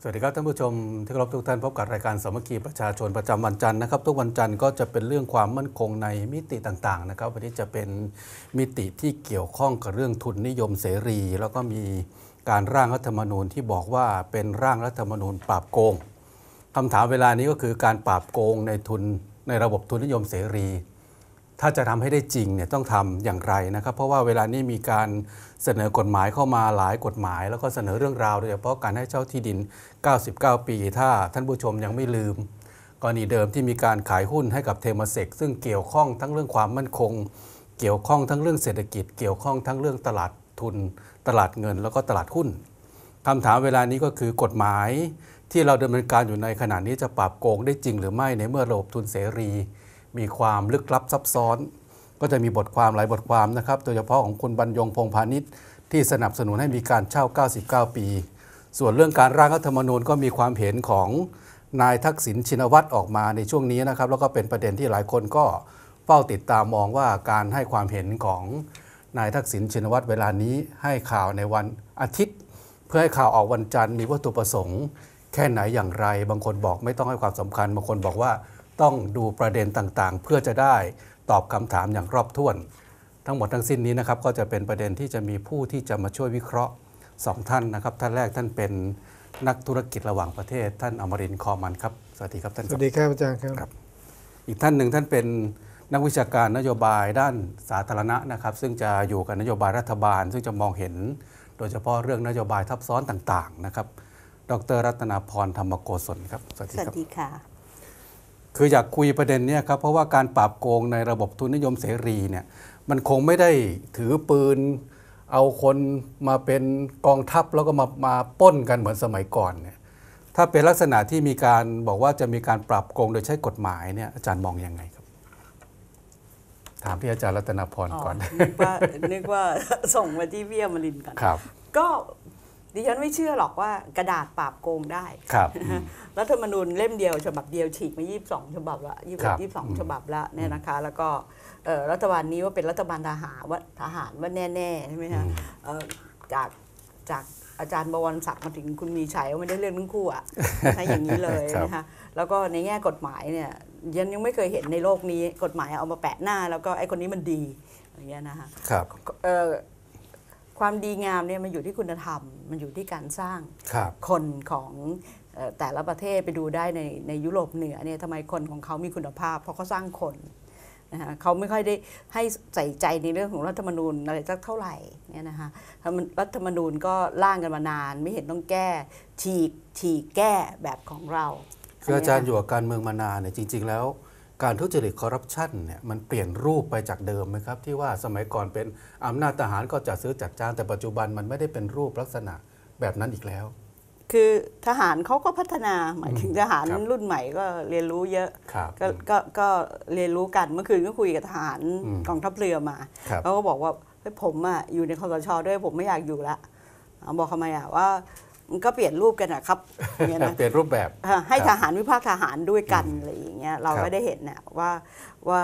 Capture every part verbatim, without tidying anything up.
สวัสดีครับท่านผู้ชมที่เคารพทุกท่านพบกับรายการสามัคคีประชาชนประจำวันจันทร์นะครับทุกวันจันทร์ก็จะเป็นเรื่องความมั่นคงในมิติต่างๆนะครับวันนี้จะเป็นมิติที่เกี่ยวข้องกับเรื่องทุนนิยมเสรี แล้วก็มีการร่างรัฐธรรมนูญที่บอกว่าเป็นร่างรัฐธรรมนูญปราบโกงคำถามเวลานี้ก็คือการปราบโกงในทุนในระบบทุนนิยมเสรีถ้าจะทำให้ได้จริงเนี่ยต้องทำอย่างไรนะครับเพราะว่าเวลานี้มีการเสนอกฎหมายเข้ามาหลายกฎหมายแล้วก็เสนอเรื่องราวโดยเฉพาะการให้เช่าที่ดินเก้าสิบเก้าปีถ้าท่านผู้ชมยังไม่ลืมกรณีเดิมที่มีการขายหุ้นให้กับเทมาเซกซึ่งเกี่ยวข้องทั้งเรื่องความมั่นคงเกี่ยวข้องทั้งเรื่องเศรษฐกิจเกี่ยวข้องทั้งเรื่องตลาดทุนตลาดเงินแล้วก็ตลาดหุ้นคำถามเวลานี้ก็คือกฎหมายที่เราดำเนินการอยู่ในขณะนี้จะปราบโกงได้จริงหรือไม่ในเมื่อระบบทุนเสรีมีความลึกลับซับซ้อนก็จะมีบทความหลายบทความนะครับโดยเฉพาะของคุณบรรยงพงษ์พาณิชย์ที่สนับสนุนให้มีการเช่าเก้าสิบเก้าปีส่วนเรื่องการร่างรัฐธรรมนูญก็มีความเห็นของนายทักษิณชินวัตรออกมาในช่วงนี้นะครับแล้วก็เป็นประเด็นที่หลายคนก็เฝ้าติดตามมองว่าการให้ความเห็นของนายทักษิณชินวัตรเวลานี้ให้ข่าวในวันอาทิตย์เพื่อให้ข่าวออกวันจันทร์มีวัตถุประสงค์แค่ไหนอย่างไรบางคนบอกไม่ต้องให้ความสำคัญบางคนบอกว่าต้องดูประเด็นต่างๆเพื่อจะได้ตอบคำถามอย่างรอบถ้วนทั้งหมดทั้งสิ้นนี้นะครับก็จะเป็นประเด็นที่จะมีผู้ที่จะมาช่วยวิเคราะห์สองท่านนะครับท่านแรกท่านเป็นนักธุรกิจระหว่างประเทศท่านอมรินทร์ คอมันครับสวัสดีครับท่านสวัสดีครับอาจารย์ครับอีกท่านหนึ่งท่านเป็นนักวิชาการนโยบายด้านสาธารณะนะครับซึ่งจะอยู่กับนโยบายรัฐบาลซึ่งจะมองเห็นโดยเฉพาะเรื่องนโยบายทับซ้อนต่างๆนะครับดร.รัตนาพรธรรมโกศลครับสวัสดีครับสวัสดีค่ะคืออยากคุยประเด็นนี้ครับเพราะว่าการปราบโกงในระบบทุนนิยมเสรีเนี่ยมันคงไม่ได้ถือปืนเอาคนมาเป็นกองทัพแล้วก็มามาป้นกันเหมือนสมัยก่อนเนี่ยถ้าเป็นลักษณะที่มีการบอกว่าจะมีการปราบโกงโดยใช้กฎหมายเนี่ยอาจารย์มองยังไงครับถามที่อาจารย์รัตนาพรก่อนนึกว่านึกว่าส่งมาที่พี่อมรินทร์ก่อนครับก็ดิฉันไม่เชื่อหรอกว่ากระดาษปราบโกงได้ครับรัฐธรรมนูญเล่มเดียวฉบับเดียวฉีกมายี่สิบสองฉบับละยี่สิบเอ็ด ยี่สิบสองฉบับละเนี่ยนะคะแล้วก็รัฐบาลนี้ว่าเป็นรัฐบาลทหารว่าทหารว่าแน่ๆใช่ไหมคะจากจากอาจารย์บวรศักดิ์มาถึงคุณมีชัยไม่ได้เรื่องทั้งคู่อ่ะให้อย่างนี้เลยนะคะแล้วก็ในแง่กฎหมายเนี่ยยังยังไม่เคยเห็นในโลกนี้กฎหมายเอามาแปะหน้าแล้วก็ไอ้คนนี้มันดีอย่างเงี้ยนะคะครับความดีงามเนี่ยมันอยู่ที่คุณธรรมมันอยู่ที่การสร้างคนของแต่ละประเทศไปดูได้ในในยุโรปเหนือเนี่ยทำไมคนของเขามีคุณภาพเพราะเขาสร้างคนนะคะเขาไม่ค่อยได้ให้ใส่ใจในเรื่องของรัฐธรรมนูญอะไรสักเท่าไหร่เนี่ยนะคะรัฐธรรมนูญก็ร่างกันมานานไม่เห็นต้องแก้ฉีกฉีกแก้แบบของเราคืออาจารย์อยู่กับการเมืองมานานเนี่ยจริงๆแล้วการทุจริตคอร์รัปชันเนี่ยมันเปลี่ยนรูปไปจากเดิมไหมครับที่ว่าสมัยก่อนเป็นอำนาจทหารก็จัดซื้อจัดจ้างแต่ปัจจุบันมันไม่ได้เป็นรูปลักษณะแบบนั้นอีกแล้วคือทหารเขาก็พัฒนาหมายถึงทหารรุ่นใหม่ก็เรียนรู้เยอะก็ก็ก็เรียนรู้กันเมื่อคืนก็คุยกับทหารกองทัพเรือมาเขาก็บอกว่าผมอ่ะอยู่ในคสช.ด้วยผมไม่อยากอยู่ละบอกทำไมอ่ะว่ามันก็เปลี่ยนรูปกันนะครับเนี่ยนะเปลี่ยนรูปแบบให้ทหารวิพากษ์ทหารด้วยกันอะไรอย่างเงี้ยเราไม่ได้เห็นนะว่าว่า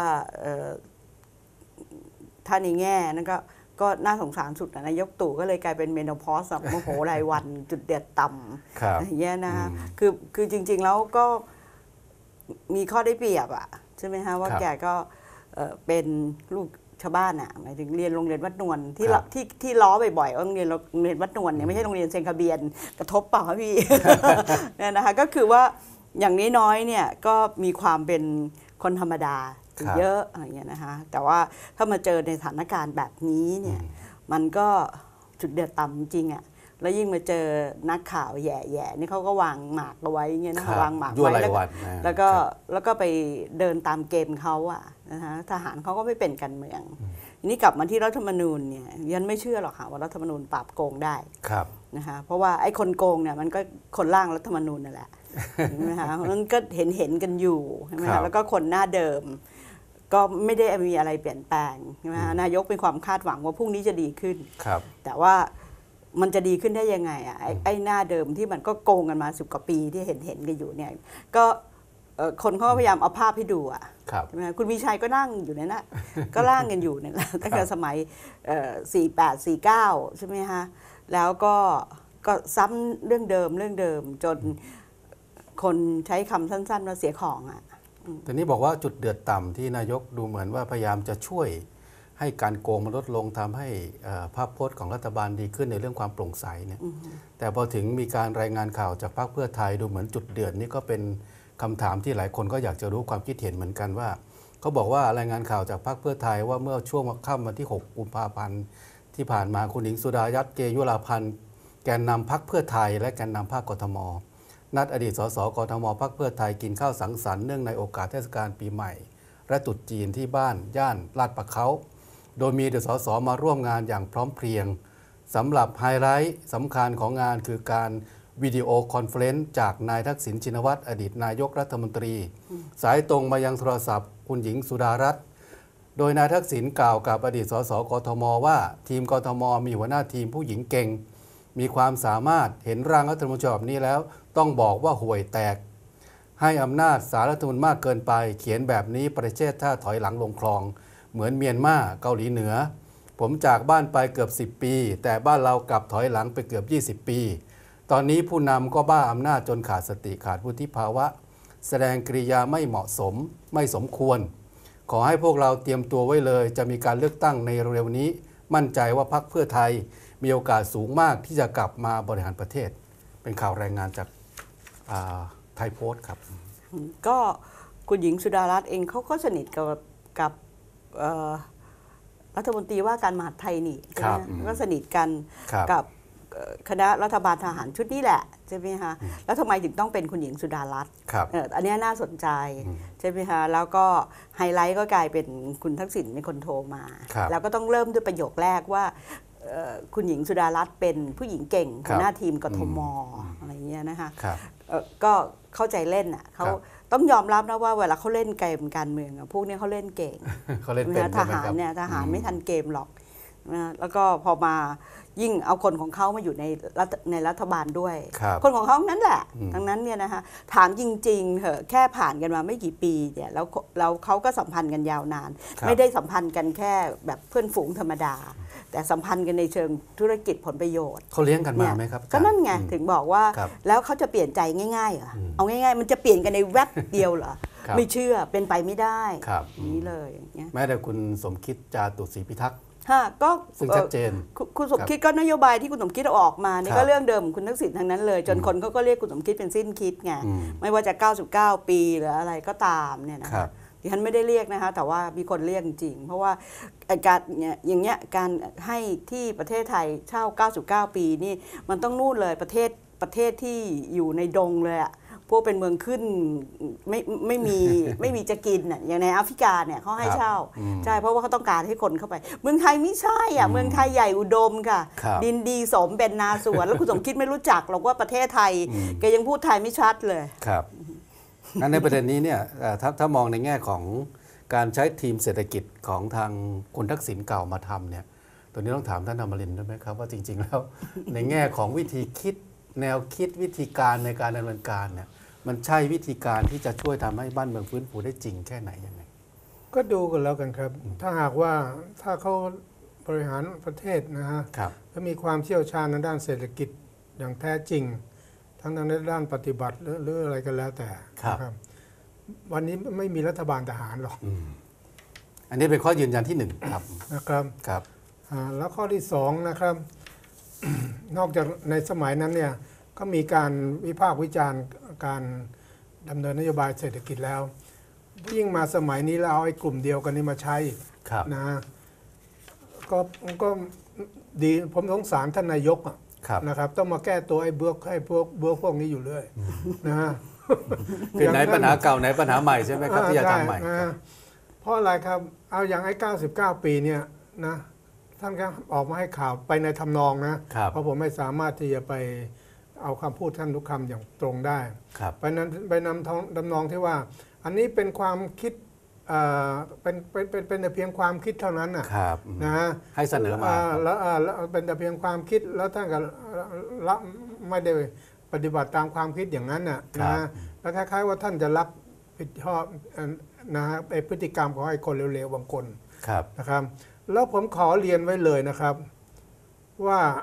ถ้าในแง่นั้นก็ก็น่าสงสารสุดนะนายกตู่ก็เลยกลายเป็นเมโนพอสโมโหรายวันจุดเดือดต่ำอย่างเงี้ยนะคือคือจริงๆแล้วก็มีข้อได้เปรียบอ่ะใช่ไหมฮะว่าแกก็เป็นลูกชาวบ้านอ่ะหมายถึงเรียนโรงเรียนวัดนวลที่ที่ที่ล้อบ่อยๆว่าโรงเรียนโรงเรียนวัดนวลเนี่ยไม่ใช่โรงเรียนเซนคาเบียนกระทบเปล่าครับพี่เนี่ยนะคะก็คือว่าอย่างน้อยๆเนี่ยก็มีความเป็นคนธรรมดาเยอะอะไรเงี้ยนะคะแต่ว่าถ้ามาเจอในสถานการณ์แบบนี้เนี่ยมันก็จุดเดือดต่ำจริงอ่ะแล้วยิ่งมาเจอนักข่าวแย่ๆนี่เขาก็วางหมากเอาไว้เงี้ยนะคะวางหมากไว้แล้วแล้วก็แล้วก็ไปเดินตามเกมเขาอ่ะนะคะทหารเขาก็ไม่เป็นการเมืองทีนี้กลับมาที่รัฐธรรมนูญเนี่ยยันไม่เชื่อหรอกค่ะว่ารัฐธรรมนูญปราบโกงได้นะคะเพราะว่าไอ้คนโกงเนี่ยมันก็คนร่างรัฐธรรมนูญนั่นแหละใช่ไหมคะมันก็เห็นเห็นกันอยู่ใช่ไหมคะแล้วก็คนหน้าเดิมก็ไม่ได้มีอะไรเปลี่ยนแปลงใช่ไหมคะนายกเป็นความคาดหวังว่าพรุ่งนี้จะดีขึ้นแต่ว่ามันจะดีขึ้นได้ยังไงอ่ะไอ้หน้าเดิมที่มันก็โกงกันมาสิบกว่าปีที่เห็นเห็นกันอยู่เนี่ยก็คนเขาพยายามเอาภาพให้ดูอ่ะใช่ไหมคุณมีชัยก็นั่งอยู่ในนั้นก็ร่างกันอยู่เนี่ยตั้งแต่สมัยสี่แปดสี่เก้าใช่ไหมคะแล้วก็ก็ซ้ำเรื่องเดิมเรื่องเดิมจนคนใช้คำสั้นๆว่าเสียของอ่ะแต่นี้บอกว่าจุดเดือดต่ำที่นายกดูเหมือนว่าพยายามจะช่วยให้การโกงมันลดลงทำให้ภาพพจน์ของรัฐบาลดีขึ้นในเรื่องความโปร่งใสเนี่ยแต่พอถึงมีการรายงานข่าวจากพรรคเพื่อไทยดูเหมือนจุดเดือดนี่ก็เป็นคำถามที่หลายคนก็อยากจะรู้ความคิดเห็นเหมือนกันว่าเขาบอกว่ารายงานข่าวจากพรรคเพื่อไทยว่าเมื่อช่วงค่ำวันที่หกกุมภาพันธ์ที่ผ่านมาคุณหญิงสุดารัตน์เกยุราพันธ์แกนนำพรรคเพื่อไทยและแกนนำภาคกทมนัดอดีตสสกทมพรรคเพื่อไทยกินข้าวสังสรรค์เนื่องในโอกาสเทศกาลปีใหม่และตรุษจีนที่บ้านย่านลาดปะเขาโดยมีเดสสมาร่วมงานอย่างพร้อมเพรียงสำหรับไฮไลท์สำคัญของงานคือการวิดีโอคอนเฟอเรนซ์จากนายทักษิณชินวัตรอดีตนายกรัฐมนตรีสายตรงมายังโทรศัพท์คุณหญิงสุดารัตน์โดยนายทักษิณกล่าวกับอดีตสสกทมว่าทีมกทมมีหัวหน้าทีมผู้หญิงเก่งมีความสามารถเห็นร่างรัฐธรรมนูญฉบับนี้แล้วต้องบอกว่าห่วยแตกให้อำนาจสารรัฐธรรมนูญมากเกินไปเขียนแบบนี้ประเทศถ้าถอยหลังลงคลองเหมือนเมียนมาเกาหลีเหนือผมจากบ้านไปเกือบสิบปีแต่บ้านเรากลับถอยหลังไปเกือบยี่สิบปีตอนนี้ผู้นำก็บ้าอำนาจจนขาดสติขาดวุฒิภาวะแสดงกริยาไม่เหมาะสมไม่สมควรขอให้พวกเราเตรียมตัวไว้เลยจะมีการเลือกตั้งในเร็วนี้มั่นใจว่าพรรคเพื่อไทยมีโอกาสสูงมากที่จะกลับมาบริหารประเทศเป็นข่าวรายงานจากไทยโพสต์ครับก็คุณหญิงสุดารัตน์เองเขาก็สนิทกับกับรัฐมนตรีว่าการมหาดไทยนี่ใช่ไหมก็สนิทกันกับคณะรัฐบาลทหารชุดนี้แหละใช่ไหมคะแล้วทำไมถึงต้องเป็นคุณหญิงสุดารัตน์อันนี้น่าสนใจใช่ไหมคะแล้วก็ไฮไลท์ก็กลายเป็นคุณทักษิณเป็นคนโทรมาแล้วก็ต้องเริ่มด้วยประโยคแรกว่าคุณหญิงสุดารัตน์เป็นผู้หญิงเก่งหัวหน้าทีมกทมอะไรเงี้ยนะคะก็เข้าใจเล่นอ่ะเขาต้องยอมรับนะว่าเวลาเขาเล่นเกมการเมืองพวกนี้เขาเล่นเก่งเขาเล่นเป็นทหารเนี่ยทหารไม่ทันเกมหรอกนะแล้วก็พอมายิ่งเอาคนของเขามาอยู่ในในรัฐบาลด้วยคนของเขานั้นแหละดังนั้นเนี่ยนะคะถามจริงๆเหอะแค่ผ่านกันมาไม่กี่ปีเนี่ยแล้วแล้วเขาก็สัมพันธ์กันยาวนานไม่ได้สัมพันธ์กันแค่แบบเพื่อนฝูงธรรมดาแต่สัมพันธ์กันในเชิงธุรกิจผลประโยชน์เขาเลี้ยงกันมาไหมครับก็นั่นไงถึงบอกว่าแล้วเขาจะเปลี่ยนใจง่ายๆเหรอเอาง่ายๆมันจะเปลี่ยนกันในแวบเดียวเหรอไม่เชื่อเป็นไปไม่ได้นี้เลยแม้แต่คุณสมคิดจาตุศรีพิทักษ์ก็ซึ่งชัดเจนคุณสมคิดก็นโยบายที่คุณสมคิดออกมานี่ก็เรื่องเดิมคุณทักษิณทั้งนั้นเลยจนคนเขาก็เรียกคุณสมคิดเป็นสิ้นคิดไงไม่ว่าจะเก้าสิบเก้าปีหรืออะไรก็ตามเนี่ยนะดิฉันไม่ได้เรียกนะคะแต่ว่ามีคนเรียกจริงเพราะว่าการอย่างเงี้ยการให้ที่ประเทศไทยเช่าเก้าสิบเก้าปีนี่มันต้องนู่นเลยประเทศประเทศที่อยู่ในดงเลยอะพวกเป็นเมืองขึ้นไม่ไม่มีไม่มีจะกินอ่ะอย่างในแอฟริกาเนี่ยเขาให้เช่าใช่เพราะว่าเขาต้องการให้คนเข้าไปเมืองไทยไม่ใช่อ่ะเมืองไทยใหญ่อุดมค่ะดินดีสมเป็นนาสวนแล้วคุณสมคิดไม่รู้จักหรอกว่าประเทศไทยแกยังพูดไทยไม่ชัดเลยครับงั้นในประเด็นนี้เนี่ยถ้าถ้ามองในแง่ของการใช้ทีมเศรษฐกิจของทางคุณทักษิณเก่ามาทำเนี่ยตัวนี้ต้องถามท่านอมรินทร์ด้วยไหมครับว่าจริงๆแล้วในแง่ของวิธีคิดแนวคิดวิธีการในการดำเนินการเนี่ยมันใช่วิธีการที่จะช่วยทำให้บ้านเมืองฟื้นฟูได้จริงแค่ไหนยังไงก็ดูกันแล้วกันครับถ้าหากว่าถ้าเขาบริหารประเทศนะฮะและมีความเชี่ยวชาญในด้านเศรษฐกิจอย่างแท้จริงทั้งในด้านปฏิบัติหรือหรืออะไรก็แล้วแต่ครับวันนี้ไม่มีรัฐบาลทหารหรอกอันนี้เป็นข้อยืนยันที่หนึ่งครับนะครับครับแล้วข้อที่สองนะครับ นอกจากในสมัยนั้นเนี่ยก็มีการวิพากษ์วิจารณ์การดำเนินนโยบายเศรษฐกิจแล้วยิ่งมาสมัยนี้แล้วเอาไอ้กลุ่มเดียวกันนี้มาใช้นะก็ก็ดีผมสงสารท่านนายกนะครับต้องมาแก้ตัวไอ้เบือกให้พวกเบือกพวกนี้อยู่เรื่อยนะฮะคือไหนปัญหาเก่าไหนปัญหาใหม่ใช่ไหมครับที่จะทำใหม่เพราะอะไรครับเอาอย่างไอ้เก้าสิบเก้าปีเนี่ยนะท่านก็ออกมาให้ข่าวไปในทำนองนะเพราะผมไม่สามารถที่จะไปเอาคำพูดท่านทุกคำอย่างตรงได้ไปนั้นไปนำดำนองที่ว่าอันนี้เป็นความคิดเป็นเป็นเป็นเป็นแต่เพียงความคิดเท่านั้นนะนะฮะให้เสนอมาแล้วเป็นแต่เพียงความคิดแล้วท่านก็ละไม่ได้ปฏิบัติตามความคิดอย่างนั้นน่ะนะแล้วคล้ายๆว่าท่านจะรับผิดชอบนะฮะไอ้พฤติกรรมของไอ้คนเร็วๆบางคนนะครับแล้วผมขอเรียนไว้เลยนะครับว่า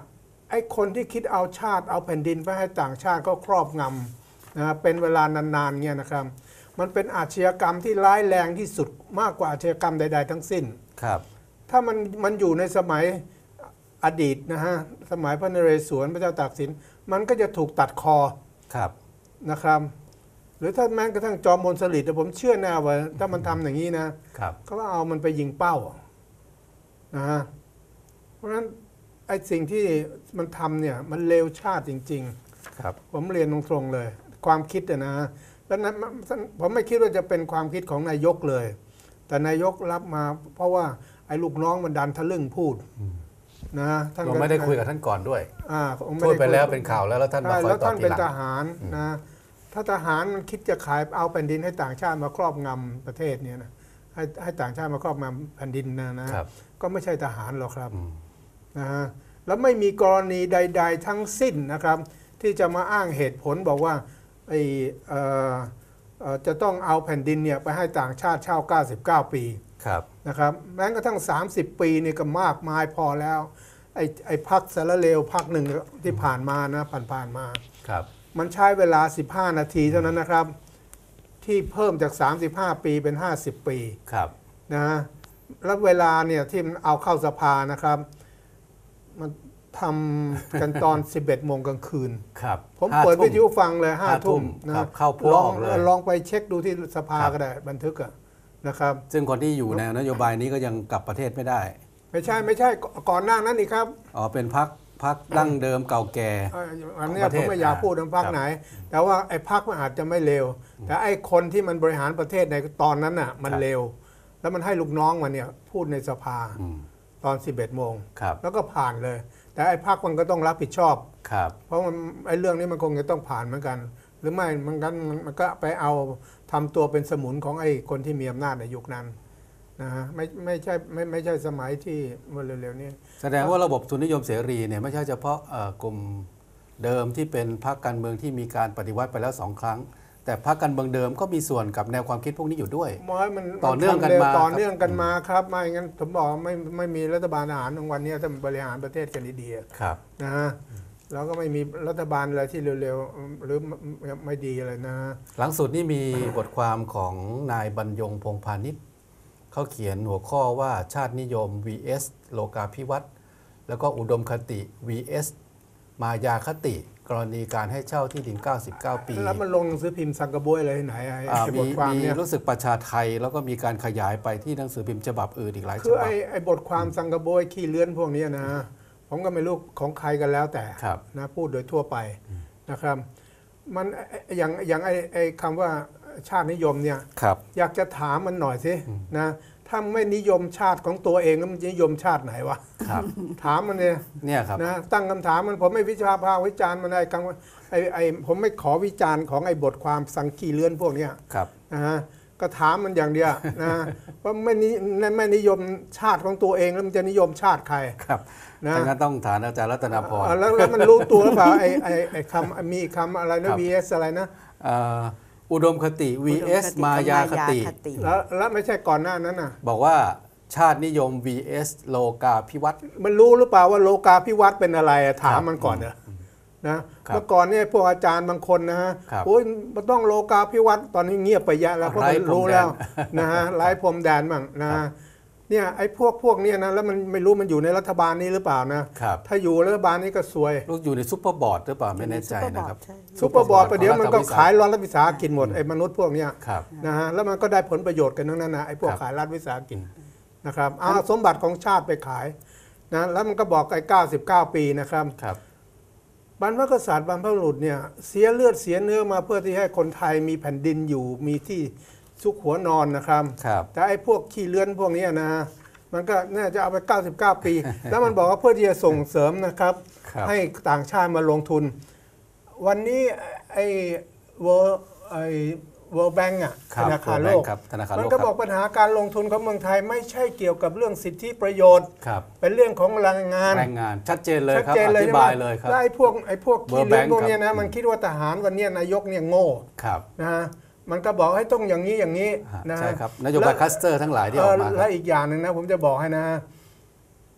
ไอ้คนที่คิดเอาชาติเอาแผ่นดินไปให้ต่างชาติก็ครอบงำนะเป็นเวลานานๆเนี่ยนะครับมันเป็นอาชญากรรมที่ร้ายแรงที่สุดมากกว่าอาชญากรรมใดๆทั้งสิ้นครับถ้ามันมันอยู่ในสมัยอดีตนะฮะสมัยพระนเรศวรพระเจ้าตากสินมันก็จะถูกตัดคอครับนะครับหรือถ้าแม้กระทั่งจอมพลสฤษดิ์ผมเชื่อแน่ว่าถ้ามันทำอย่างนี้นะครับก็เอามันไปยิงเป้านะฮะเพราะฉะนั้นไอ้สิ่งที่มันทำเนี่ยมันเลวชาติจริงๆครับผมเรียนตรงๆเลยความคิดนะแล้วนั้นผมไม่คิดว่าจะเป็นความคิดของนายกเลยแต่นายกรับมาเพราะว่าไอ้ลูกน้องมันดันทะลึ่งพูดนะท่านเราไม่ได้คุยกับท่านก่อนด้วยอ่าพูดไปแล้วเป็นข่าวแล้วแล้วท่านมาคอยตอบทีหลังแล้วท่านเป็นทหารนะถ้าทหารมันคิดจะขายเอาแผ่นดินให้ต่างชาติมาครอบงำประเทศเนี่ยนะให้ให้ต่างชาติมาครอบงำแผ่นดินนะนะก็ไม่ใช่ทหารหรอกครับนะฮะแล้วไม่มีกรณีใดๆทั้งสิ้นนะครับที่จะมาอ้างเหตุผลบอกว่าไอ้จะต้องเอาแผ่นดินเนี่ยไปให้ต่างชาติเช่าเก้าสิบเก้าปีนะครับแม้กระทั่งสามสิบปีนี่ก็มากมายพอแล้วไอ้ไอ้พักสารเลวพักหนึ่งที่ผ่านมานะผ่านๆมาครับมันใช้เวลาสิบห้านาทีเท่านั้นนะครับที่เพิ่มจากสามสิบห้าปีเป็นห้าสิบปีครับนะแล้วเวลาเนี่ยที่มันเอาเข้าสภานะครับมันทำกันตอน สิบเอ็ดโมงกลางคืนครับผมเปิดวิทยุฟังเลยห้าทุ่มนะเข้าพวกเลยลองไปเช็คดูที่สภาก็ได้บันทึกอะนะครับซึ่งคนที่อยู่ในนโยบายนี้ก็ยังกลับประเทศไม่ได้ไม่ใช่ไม่ใช่ก่อนหน้านั้นอีกครับอ๋อเป็นพรรคพรรคดั้งเดิมเก่าแก่อันนี้ผมไม่อยากพูดถึงพรรคไหนแต่ว่าไอ้พรรคมันอาจจะไม่เลวแต่ไอ้คนที่มันบริหารประเทศในตอนนั้นน่ะมันเลวแล้วมันให้ลูกน้องมันเนี่ยพูดในสภาตอนสิบเอ็ดโมงแล้วก็ผ่านเลยแต่ไอ้พรรคมันก็ต้องรับผิดชอบเพราะมันไอ้เรื่องนี้มันคงจะต้องผ่านเหมือนกันหรือไม่มันกันมันก็ไปเอาทำตัวเป็นสมุนของไอ้คนที่มีอำนาจในยุคนั้นนะฮะไม่ไม่ใช่ไม่ไม่ใช่สมัยที่เมื่อเร็วๆนี้แสดงว่าระบบทุนนิยมเสรีเนี่ยไม่ใช่เฉพาะกลุ่มเดิมที่เป็นพรรคการเมืองที่มีการปฏิวัติไปแล้วสองครั้งแต่พรรคการเมืองเดิมก็มีส่วนกับแนวความคิดพวกนี้อยู่ด้วยมันต่อเนื่องกันมาต่อเนื่องกันมาครับไม่งั้นผมบอกไม่ไม่มีรัฐบาลทหารในวันนี้ถ้าบริหารประเทศกันดีๆครับนะฮะแล้วก็ไม่มีรัฐบาลอะไรที่เร็วๆหรือไม่ดีอะไรนะหลังสุดนี่มีบทความของนายบรรยงพงษ์พาณิชย์เขาเขียนหัวข้อว่าชาตินิยม วี เอส โลกาภิวัตน์แล้วก็อุดมคติ วี เอส มายาคติกรณีการให้เช่าที่ดินเก้าสิบเก้าปีแล้วมันลงหนังสือพิมพ์สังกะบวยอะไรไหนไอ้บทความนี้รู้สึกประชาไทยแล้วก็มีการขยายไปที่หนังสือพิมพ์ฉบับอื่นอีกหลายฉบับคือไอ้ไอ้บทความสังกะบวยขี้เลื้อนพวกนี้นะผมก็ไม่รู้ของใครกันแล้วแต่นะพูดโดยทั่วไปนะครับมันอย่างอย่างไอ้ไอ้คำว่าชาตินิยมเนี่ยอยากจะถามมันหน่อยสินะถ้าไม่นิยมชาติของตัวเองแล้วมันจะนิยมชาติไหนวะถามมันเนี่ยเนี่ยครับนะตั้งคำถามมันผมไม่วิจารณ์ภาควิจารณ์มันไอ้กังไอ้ไอ้ผมไม่ขอวิจารณ์ของไอ้บทความสังคีเลื่อนพวกนี้นะฮะก็ถามมันอย่างเดียวนะว่าไม่นิไม่นิยมชาติของตัวเองแล้วมันจะนิยมชาติใครครับนะงั้นต้องถามอาจารย์รัตนพรแล้วแล้วมันรู้ตัวหรือเปล่าไอ้ไอ้ไอ้คำมีคำอะไรนะ วี เอส อะไรนะอุดมคติ วี เอส มายาคติแล้วแล้วไม่ใช่ก่อนหน้านั้นน่ะบอกว่าชาตินิยม วี เอส โลกาภิวัตน์มันรู้หรือเปล่าว่าโลกาภิวัตน์เป็นอะไรถามมันก่อนเถอะนะเมื่อก่อนเนี่ยพวกอาจารย์บางคนนะฮะโอ้ยมันต้องโลกาภิวัตน์ตอนนี้เงียบไปเยอะแล้วเพราะมันรู้แล้วนะฮะไร้พรมแดนบ้างนะเนี่ยไอ้พวกพวกนี้นะแล้วมันไม่รู้มันอยู่ในรัฐบาลนี้หรือเปล่านะถ้าอยู่รัฐบาลนี้ก็ซวยลูกอยู่ในซุปเปอร์บอร์ดหรือเปล่าไม่แน่ใจนะครับซุปเปอร์บอร์ดประเดี๋ยวมันก็ขายรัฐวิสาหกิจหมดไอ้มนุษย์พวกนี้นะฮะแล้วมันก็ได้ผลประโยชน์กันทั้งนั้นนะไอ้พวกขายรัฐวิสาหกิจนะครับเอาสมบัติของชาติไปขายนะแล้วมันก็บอกไอ้เก้าสิบเก้าปีนะครับบรรพกษัตริย์บรรพบุรุษเนี่ยเสียเลือดเสียเนื้อมาเพื่อที่ให้คนไทยมีแผ่นดินอยู่มีที่ซุกหัวนอนนะครับแต่ไอ้พวกขี้เลื้อนพวกนี้นะมันก็น่าจะเอาไปเก้าสิบเก้าปีแล้วมันบอกว่าเพื่อที่จะส่งเสริมนะครับให้ต่างชาติมาลงทุนวันนี้ไอ้เวอร์ไอ้เวิลด์แบงก์อ่ะธนาคารโลกมันก็บอกปัญหาการลงทุนของเมืองไทยไม่ใช่เกี่ยวกับเรื่องสิทธิประโยชน์เป็นเรื่องของแรงงานแรงงานชัดเจนเลยครับอธิบายเลยครับแล้วไอ้พวกไอ้พวกขี้เลื้อนพวกนี้นะมันคิดว่าทหารวันนี้นายกเนี่ยโง่นะฮะมันก็บอกให้ต้องอย่างนี้อย่างนี้นะใช่ครับนโยบายคัสเตอร์ทั้งหลายที่ออกมาและอีกอย่างหนึ่งนะผมจะบอกให้นะ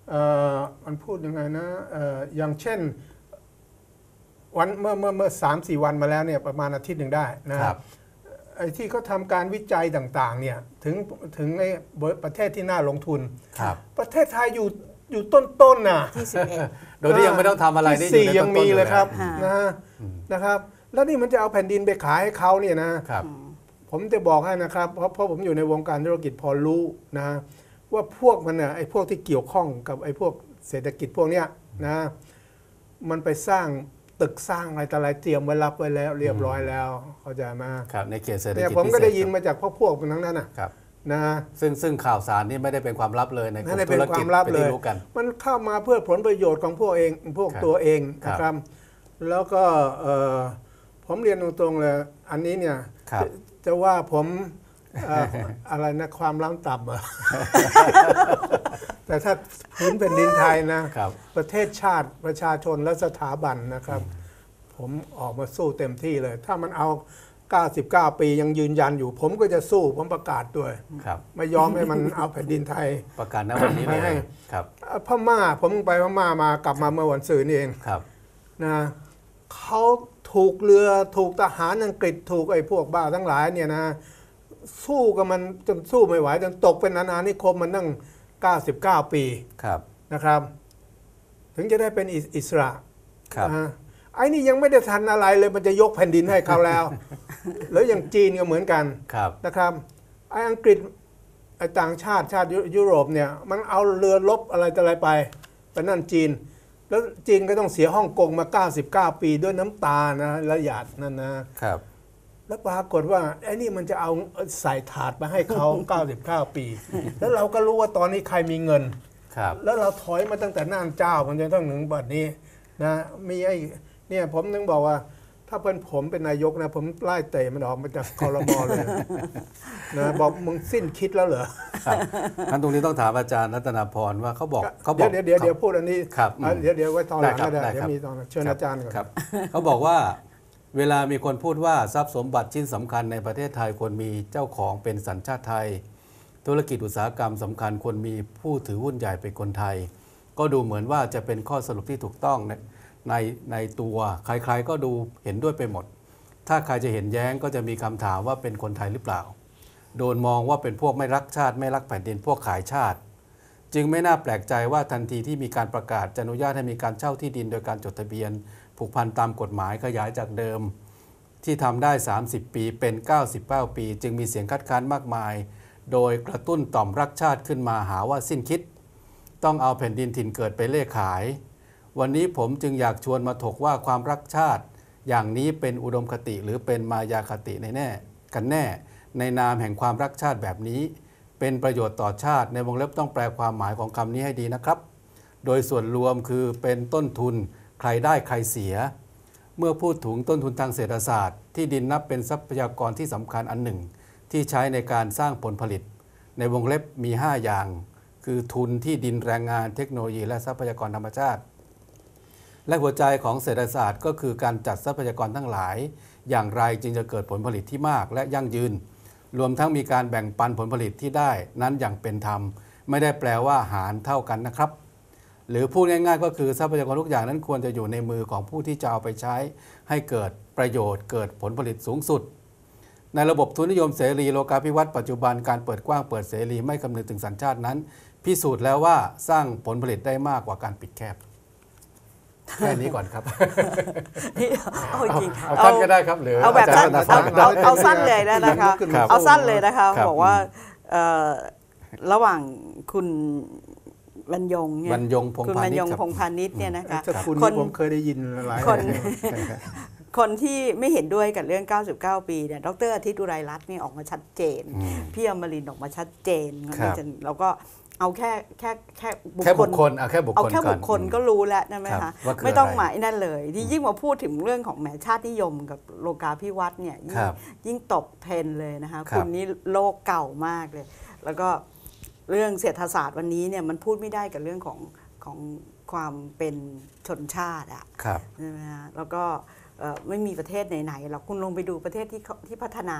เอ่อมันพูดยังไงนะเอ่ออย่างเช่นวันเมื่อเมื่อเมื่อสามสี่วันมาแล้วเนี่ยประมาณอาทิตย์หนึ่งได้นะครับ ไอ้ที่เขาทำการวิจัยต่างๆเนี่ยถึงถึงในประเทศที่น่าลงทุนครับประเทศไทยอยู่อยู่ต้นๆน่ะที่สิบเอ็ดโดยที่ยังไม่ต้องทำอะไรที่นี่อยู่สี่ในยังต้นๆมีเลยครับฮะนะฮะนะครับ แล้วนี่มันจะเอาแผ่นดินไปขายให้เขาเนี่ยนะครับ ผมจะบอกให้นะครับเพราะเพราะผมอยู่ในวงการธุรกิจพอรู้นะว่าพวกมันน่ะไอ้พวกที่เกี่ยวข้องกับไอ้พวกเศรษฐกิจพวกเนี้ยนะมันไปสร้างตึกสร้างอะไรต่ออะไรเตรียมไว้รับไว้แล้วเรียบร้อยแล้วเข้าใจไหมครับในเขตเศรษฐกิจเนี่ยผมพิเศษก็ได้ยินมาจากพวกพวกทั้งนั้นน่ะครับนะซึ่งซึ่งข่าวสารนี่ไม่ได้เป็นความลับเลยในกลุ่นั่นมเลยธุเป็นรคกิจวามลับเป็นเลยที่รู้กันมันเข้ามาเพื่อผลประโยชน์ของพวกเองพวกครับตัวเองครับนะครับ แล้วก็เอ่อผมเรียนตรงๆเลยอันนี้เนี่ยครับจะจะว่าผมเอ่อ อะไรนะความล้ำต่ำเหรอ แต่ถ้าพื้นแผ่นดินไทยนะครับประเทศชาติประชาชนและสถาบันนะครับ ผมออกมาสู้เต็มที่เลย ถ้ามันเอา เก้าสิบเก้า ปียังยืนยันอยู่ ผมก็จะสู้ผมประกาศด้วยครับไม่ยอมให้มันเอาแผ่นดินไทยประกาศณวันนี้เลไม่ให้ยครับพม่าผมไปพม่ามากลับมาเมื่อวันศุกร์นี่เองครับนะเขาถูกเรือถูกทหารอังกฤษถูกไอ้พวกบ้าทั้งหลายเนี่ยนะสู้กับมันจนสู้ไม่ไหวจนตกเป็นอาณานิคมมันตั้งเก้าสิบเก้า ปีครับนะครับ ถึงจะได้เป็นอิอิสระครับนะฮะไอ้นี่ยังไม่ได้ทันอะไรเลยมันจะยกแผ่นดินให้เขาแล้ว แล้วอย่างจีนก็เหมือนกันครับนะครับไอ้อังกฤษไอ้ต่างชาติชาติยุยุโรปเนี่ยมันเอาเรือรบอะไรต่ออะไรไปไปนั่นจีน แล้วจีนก็ต้องเสียฮ่องกงมา เก้าสิบเก้า ปีด้วยน้ำตานะละหยาดนั่นนะครับ แล้วปรากฏว่าไอ้นี่มันจะเอาใส่ถาดมาให้เขา เก้าสิบเก้า ปี แล้วเราก็รู้ว่าตอนนี้ใครมีเงินครับแล้วเราถอยมาตั้งแต่น่านเจ้ามันจะต้องถึงบัดนี้นะมีไอ้เนี่ยผมนึงบอกว่า ถ้าเป็นผมเป็นนายกนะผมไล่เตะมันออกมาจากคอรมอเลยนะบอกมึงสิ้นคิดแล้วเหรอครับงั้นตรงนี้ต้องถามอาจารย์รัตนาพรว่าเขาบอกเขาบเดี๋อย กวเดี๋ยวเดี๋ยวเดี๋ยวพูดอันนี้ครับอ่ะเดี๋ยวเดี๋ยวไว้ตอนหลังได้ครับก็ได้ได้เดี๋ยครับวมีตอนหลังเชิญอาจารย์ก่อนครับ เขาบอกว่าเวลามีคนพูดว่าทรัพย์สมบัติชิ้นสำคัญในประเทศไทยควรมีเจ้าของเป็นสัญชาติไทย ธุรกิจอุตสาหกรรมสำคัญควรมีผู้ถือหุ้นใหญ่เป็นคนไทย ก็ดูเหมือนว่าจะเป็นข้อสรุปที่ถูกต้องในในในตัวใครๆก็ดูเห็นด้วยไปหมด ถ้าใครจะเห็นแย้งก็จะมีคำถามว่าเป็นคนไทยหรือเปล่า โดนมองว่าเป็นพวกไม่รักชาติไม่รักแผ่นดินพวกขายชาติ จึงไม่น่าแปลกใจว่าทันทีที่มีการประกาศจะอนุญาตให้มีการเช่าที่ดินโดยการจดทะเบียน ผูกพันตามกฎหมายขยายจากเดิม ที่ทำได้ สามสิบ ปีเป็น เก้าสิบเก้า ปี จึงมีเสียงคัดค้านมากมาย โดยกระตุ้นต่อมรักชาติขึ้นมาหาว่าสิ้นคิด ต้องเอาแผ่นดินถิ่นเกิดไปเล่ขาย วันนี้ผมจึงอยากชวนมาถกว่าความรักชาติ อย่างนี้เป็นอุดมคติหรือเป็นมายาคติในแน่กันแน่ ในนามแห่งความรักชาติแบบนี้ เป็นประโยชน์ต่อชาติในวงเล็บต้องแปลความหมายของคำนี้ให้ดีนะครับ โดยส่วนรวมคือเป็นต้นทุนใครได้ใครเสีย เมื่อพูดถึงต้นทุนทางเศรษฐศาสตร์ที่ดินนับเป็นทรัพยากรที่สำคัญอันหนึ่ง ที่ใช้ในการสร้างผลผลิต ในวงเล็บมี ห้า อย่าง คือทุนที่ดินแรงงานเทคโนโลยีและทรัพยากรธรรมชาติ และหัวใจของเศรษฐศาสตร์ก็คือการจัดทรัพยากรทั้งหลาย อย่างไรจึงจะเกิดผลผลิตที่มากและยั่งยืน รวมทั้งมีการแบ่งปันผลผลิตที่ได้นั้นอย่างเป็นธรรม ไม่ได้แปลว่าหารเท่ากันนะครับ หรือพูดง่ายๆก็คือทรัพยากรทุกอย่างนั้นควรจะอยู่ในมือของผู้ที่จะเอาไปใช้ให้เกิดประโยชน์เกิดผลผลิตสูงสุด ในระบบทุนนิยมเสรีโลกาภิวัตน์ปัจจุบันการเปิดกว้างเปิดเสรีไม่คำนึงถึงสัญชาตินั้น พิสูจน์แล้วว่าสร้างผลผลิตได้มากกว่าการปิดแคบแค่นี้ก่อนครับเอาจริงเอาท่านก็ได้ครับหรือเอาแบบสั้นจรย์เอารัตนพรก็ได้เอาเอาสั้นเลยนะนะคะครับเอาสั้นเลยนะคะครับบอกว่าเอ่อระหว่างคุณบรรยงเนี่ยบรรยงพงษ์คุณพาบรณิรชยย์งครับพงษ์พาณิชย์เนี่ยนะคะสกุลคนี้นผมเคยได้ยินหลายคน คนที่ไม่เห็นด้วยกับเรื่อง เก้าสิบเก้า ปีเนี่ยดรอาทิตย์อุไรรัตน์นี่ออกมาชัดเจนอืมพี่อมรินทร์ออกมาชัดเจนครับแล้วก็เอาแค่แค่แค่แค่บุคคลเอาแค่บุคเอาคลแค่ก่บุอนคคลก็รู้แล้วนะไหมครัคะบว่าคือไม่ต้องอะไรหมายนั่นเลย ที่ยิ่งมาพูดถึงเรื่องของแหมชาตินิยมกับโลกาภิวัตน์เนี่ยยิ่คงรับยิ่งตกเทรนด์เลยนะคะครับคุณนี่โลกเก่ามากเลย แล้วก็เรื่องเศรษฐศาสตร์วันนี้เนี่ยมันพูดไม่ได้กับเรื่องของของความเป็นชนชาติอะครับใช่ไหมฮะแล้วก็เอ่อไม่มีประเทศไหนๆหรอกคุณลงไปดูประเทศที่เขาที่พัฒนา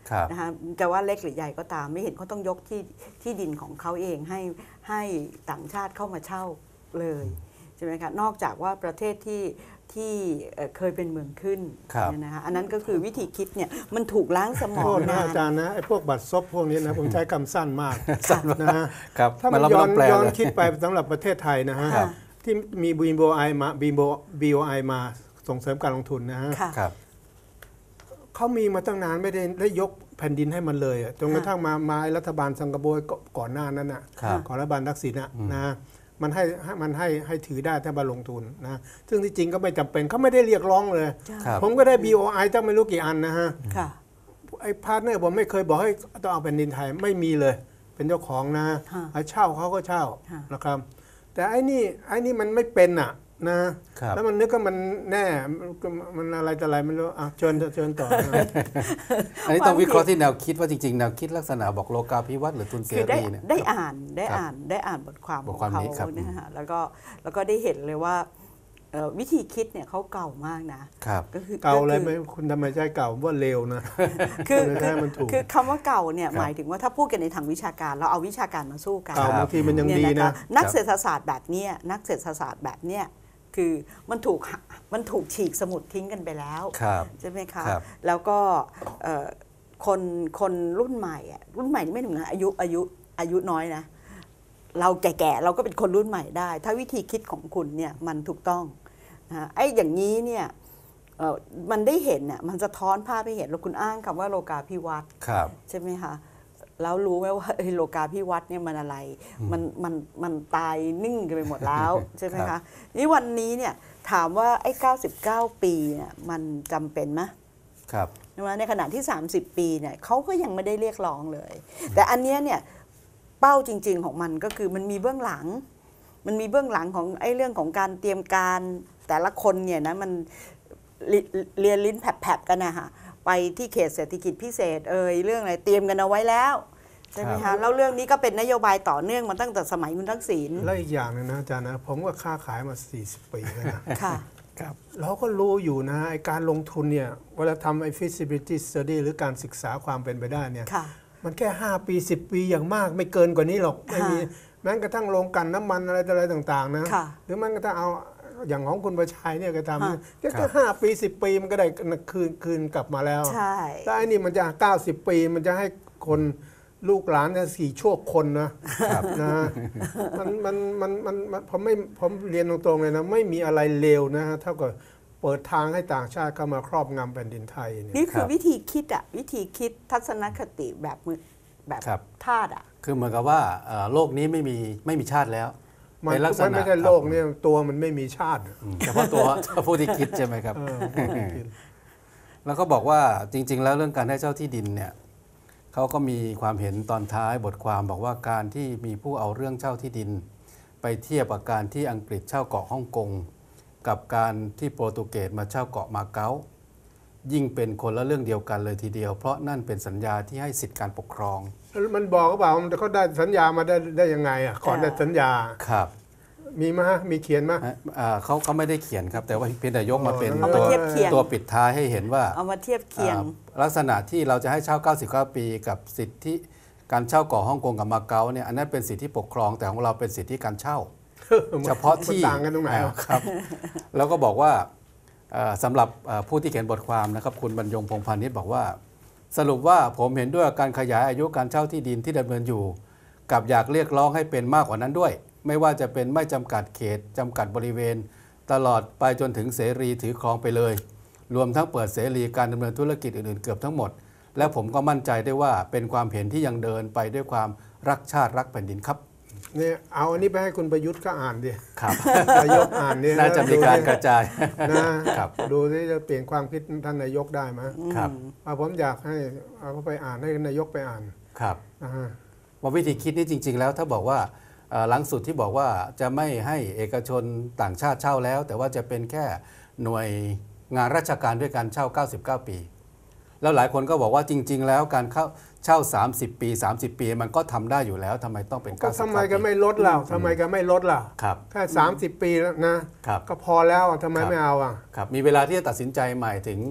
นะคะจะว่าเล็กหรือใหญ่ก็ตามไม่เห็นเขาต้องยกที่ที่ดินของเขาเองให้ให้ต่างชาติเข้ามาเช่าเลยใช่ไหมคะนอกจากว่าประเทศที่ที่เคยเป็นเมืองขึ้นเนี่ยนะคะอันนั้นก็คือวิธีคิดเนี่ยมันถูกล้างสมองโทษนะนานอาจารย์นะไอ้พวกบัตรซบพวกนี้นะผมใช้คำสั้นมากนะฮะครับถ้ามันเราย้ไม่อต้นองแปลย้อนเลยคิดไปสำหรับประเทศไทยนะฮะค่ะที่มี บี โอ ไอ มา บี โอ ไอ มาส่งเสริมการลงทุนนะฮะค่ะครับเขามีมาตั้งนานไม่ได้ได้ยกแผ่นดินให้มันเลยอะจนกระทั่งมามารัฐบาลสิงคโปร์ก่อนหน้านั้นน่ะครับก่อนรัฐบาลทักษิณน่ะนะมันให้ให้มันให้ให้ถือได้ถ้ามาลงทุนนะซึ่งที่จริงก็ไม่จำเป็นเขาไม่ได้เรียกร้องเลยครับผมก็ได้ บี โอ ไอ ตั้งไม่รู้กี่อันนะฮะค่ะไอ้พาร์ทเนอร์ผมไม่เคยบอกให้ต้องเอาแผ่นดินไทยไม่มีเลย เป็นเจ้าของนะฮะไอ้เช่าเขาก็เช่าฮะนะครับ แต่ไอ้นี่ไอ้นี่มันไม่เป็นอ่ะนะครับ แล้วมันนึกว่ามันแน่มันอะไรแต่อะไรไม่รู้อ่ะเชิญเชิญต่อนะอันนี้ต้องวิเคราะห์ที่แนวคิดว่าจริงๆแนวคิดลักษณะบอกโลกาภิวัตน์หรือทุนเสคือได้รีเนี่ยได้อ่านได้ครับอ่านได้อ่านบทความบขทองความเขานี้ครับนะฮะแล้วก็แล้วก็ได้เห็นเลยว่าเอ่อวิธีคิดเนี่ยเขาเก่ามากนะครับ ก็คือเก่าเลยก็ไหมคือคุณทำไมใช้เก่าว่าเร็วนะคือไม่คืใช่อมันถูกคือคำว่าเก่าเนี่ยครับหมายถึงว่าถ้าพูดกันในทางวิชาการเราเอาวิชาการมาสู้กันเก่าบางทีมันยังเนี่ยดีนะคะนะนักเศรษฐศาสตร์แบบเนี้ยนักเศรษฐศาสตร์แบบเนี้ยคือมันถูกมันถูกฉีกสมุดทิ้งกันไปแล้วครับใช่ไหมคะครับแล้วก็เอ่อคนคนรุ่นใหม่อะรุ่นใหม่นี่ไม่ถึงนะอายุอายุอายุน้อยนะ เราแก่ๆเราก็เป็นคนรุ่นใหม่ได้ ถ้าวิธีคิดของคุณเนี่ยมันถูกต้องนะไอ้อย่างนี้เนี่ยเอ่อมันได้เห็นน่ะมันสะท้อนภาพให้เห็นแล้วคุณอ้างคำว่าโลกาภิวัตน์ครับใช่ไหมคะแล้วรู้ไหมว่าเอ้ยโลกาภิวัตน์เนี่ยมันอะไรมันมันมันตายนิ่งกันไปหมดแล้วใช่ไหมครัคะบนี่วันนี้เนี่ยถามว่าไอ้เก้าสิบเก้าปีเนี่ยมันจำเป็นไหมครับใช่ไหมในขณะที่ สามสิบ ปีเนี่ยเขาก็ยังไม่ได้เรียกร้องเลย แต่อันเนี้ยเนี่ยเป้าจริง ๆ ของมันก็คือมันมีเบื้องหลัง มันมีเบื้องหลังของไอ้เรื่องของการเตรียมการแต่ละคนเนี่ยนะมันเรีเรียนลิ้นแผลบๆกันนะฮะไปที่เขตเศรษฐกิจพิเศษเอ่ยเรื่องอะไรเตรียมกันเอาไว้แล้วใช่ไหมครัคะบแล้วเรื่องนี้ก็เป็นนโยบายต่อเนื่องมาตั้งแต่สมัยคุณทักษิณแล้วอีกอย่างหนึงนะอาจารย์นะผมก็ค้าขายมาสี่สิบปีแล้วนะค่ะครับเราก็รู้อยู่นะไอการลงทุนเนี่ยเวลาทำไอ feasibility study หรือการศึกษาความเป็นไปได้เนี่ยค่ะมันแค่ ห้า ปี สิบ ปีอย่างมากไม่เกินกว่านี้หรอกไม่มีแม้กระทั่งโรงกลั่นน้ำมันอะไรต่ออะไรต่างๆนะค่ะหรือแม้กระทั่งเอาอย่างของคุณประชัยเนี่ยก็ทำเนี่ยค่ะแค่ครัแค่บห้าปีสิบปีมันก็ได้คืนคืนกลับมาแล้วใช่แต่ไอ้นี่มันจะเก้าสิบปีมันจะให้คนลูกหลานเนี่ยสี่ชั่วคนนะนะมันมันมันมันมันผมไม่ผมเรียนตรงๆเลยนะไม่มีอะไรเลวนะฮะเท่ากับเปิดทางให้ต่างชาติเข้ามาครอบงำแผ่นดินไทยเนี่ยนี่คืคอรับวิธีคิดอะวิธีคิดทัศนคติแบบมือแบบครับทาสอะคือเหมือนกับว่าเอ่อโลกนี้ไม่มีไม่มีชาติแล้วมันเป็นลักษมันณะไม่ใช่โลกเนี่ยตัวมันไม่มีชาติอืมเฉพาะตัว ผู้ที่คิดใช่ไหมครับเออแล้วก็บอกว่าจริง ๆ แล้วเรื่องการให้เช่าที่ดินเนี่ยเขาก็มีความเห็นตอนท้ายบทความบอกว่าการที่มีผู้เอาเรื่องเช่าที่ดิน ไปเทียบกับการที่อังกฤษเช่าเกาะฮ่องกงกับการที่โปรตุเกสมาเช่าเกาะมาเก๊ายิ่งเป็นคนละเรื่องเดียวกันเลยทีเดียว เพราะนั่นเป็นสัญญาที่ให้สิทธิการปกครองมันบอกก็เปล่ามันเขาได้สัญญามาได้ได้ยังไงอ่ะก่อนได้สัญญาครับมีไหมฮะมีเขียนไหมอ่าเขาเขาไม่ได้เขียนครับ แต่ว่าเพียงแต่ยกมาเป็นเอามาตัวเทียบเคียงตัวปิดท้ายให้เห็นว่าเอามาเทียบเคียงอ่าลักษณะที่เราจะให้เช่า เก้าสิบเก้า ปีกับสิทธิการเช่าเกาะฮ่องกงกับมาเก๊าเนี่ยอันนั้นเป็นสิทธิปกครองแต่ของเราเป็นสิทธิการเช่า เฉพาะที่มันต่างกันตรงไหนอ่าอ่ะครับ แล้วก็บอกว่าเอ่อสำหรับเอ่อผู้ที่เขียนบทความนะครับคุณบรรยงพงษ์พานิชบอกว่า สรุปว่าผมเห็นด้วยกับการขยายอายุการเช่าที่ดินที่ดำเนินอยู่ กับอยากเรียกร้องให้เป็นมากกว่านั้นด้วย ไม่ว่าจะเป็นไม่จำกัดเขตจำกัดบริเวณ ตลอดไปจนถึงเสรีถือครองไปเลย รวมทั้งเปิดเสรีการดำเนินธุรกิจอื่นๆเกือบทั้งหมด และผมก็มั่นใจได้ว่าเป็นความเห็นที่ยังเดินไปด้วยความรักชาติรักแผ่นดินครับเนี่ยเอาอันนี้ไปให้คุณประยุทธ์ก็อ่านดิครับนายกอ่านเนี่ยน่าจะมีการกระจายนะครับ ดูที่จะเปลี่ยนความคิดท่านนายกได้ไหมครับเอาผมอยากให้เอาเขาไปอ่านให้นายกไปอ่านครับนะฮะว่าวิธีคิดนี่จริง ๆ แล้วถ้าบอกว่าเอ่อหลังสุดที่บอกว่าจะไม่ให้เอกชนต่างชาติเช่าแล้ว แต่ว่าจะเป็นแค่หน่วยงานราชการด้วยการเช่า เก้าสิบเก้า ปี แล้วหลายคนก็บอกว่าจริง ๆ แล้วการเข้าเช่า สามสิบ ปี สามสิบ ปีมันก็ทำได้อยู่แล้วทำไมต้องเป็นก็เก้าสิบทำไมเก้าก็ปีไม่ลดเราทำไมก็ไม่ลดล่ะครับแค่สามสิบปีแล้วนะครับ ก็พอแล้วอ่ะทำไมครับไม่เอาอ่ะครับมีเวลาที่จะตัดสินใจใหม่ถึง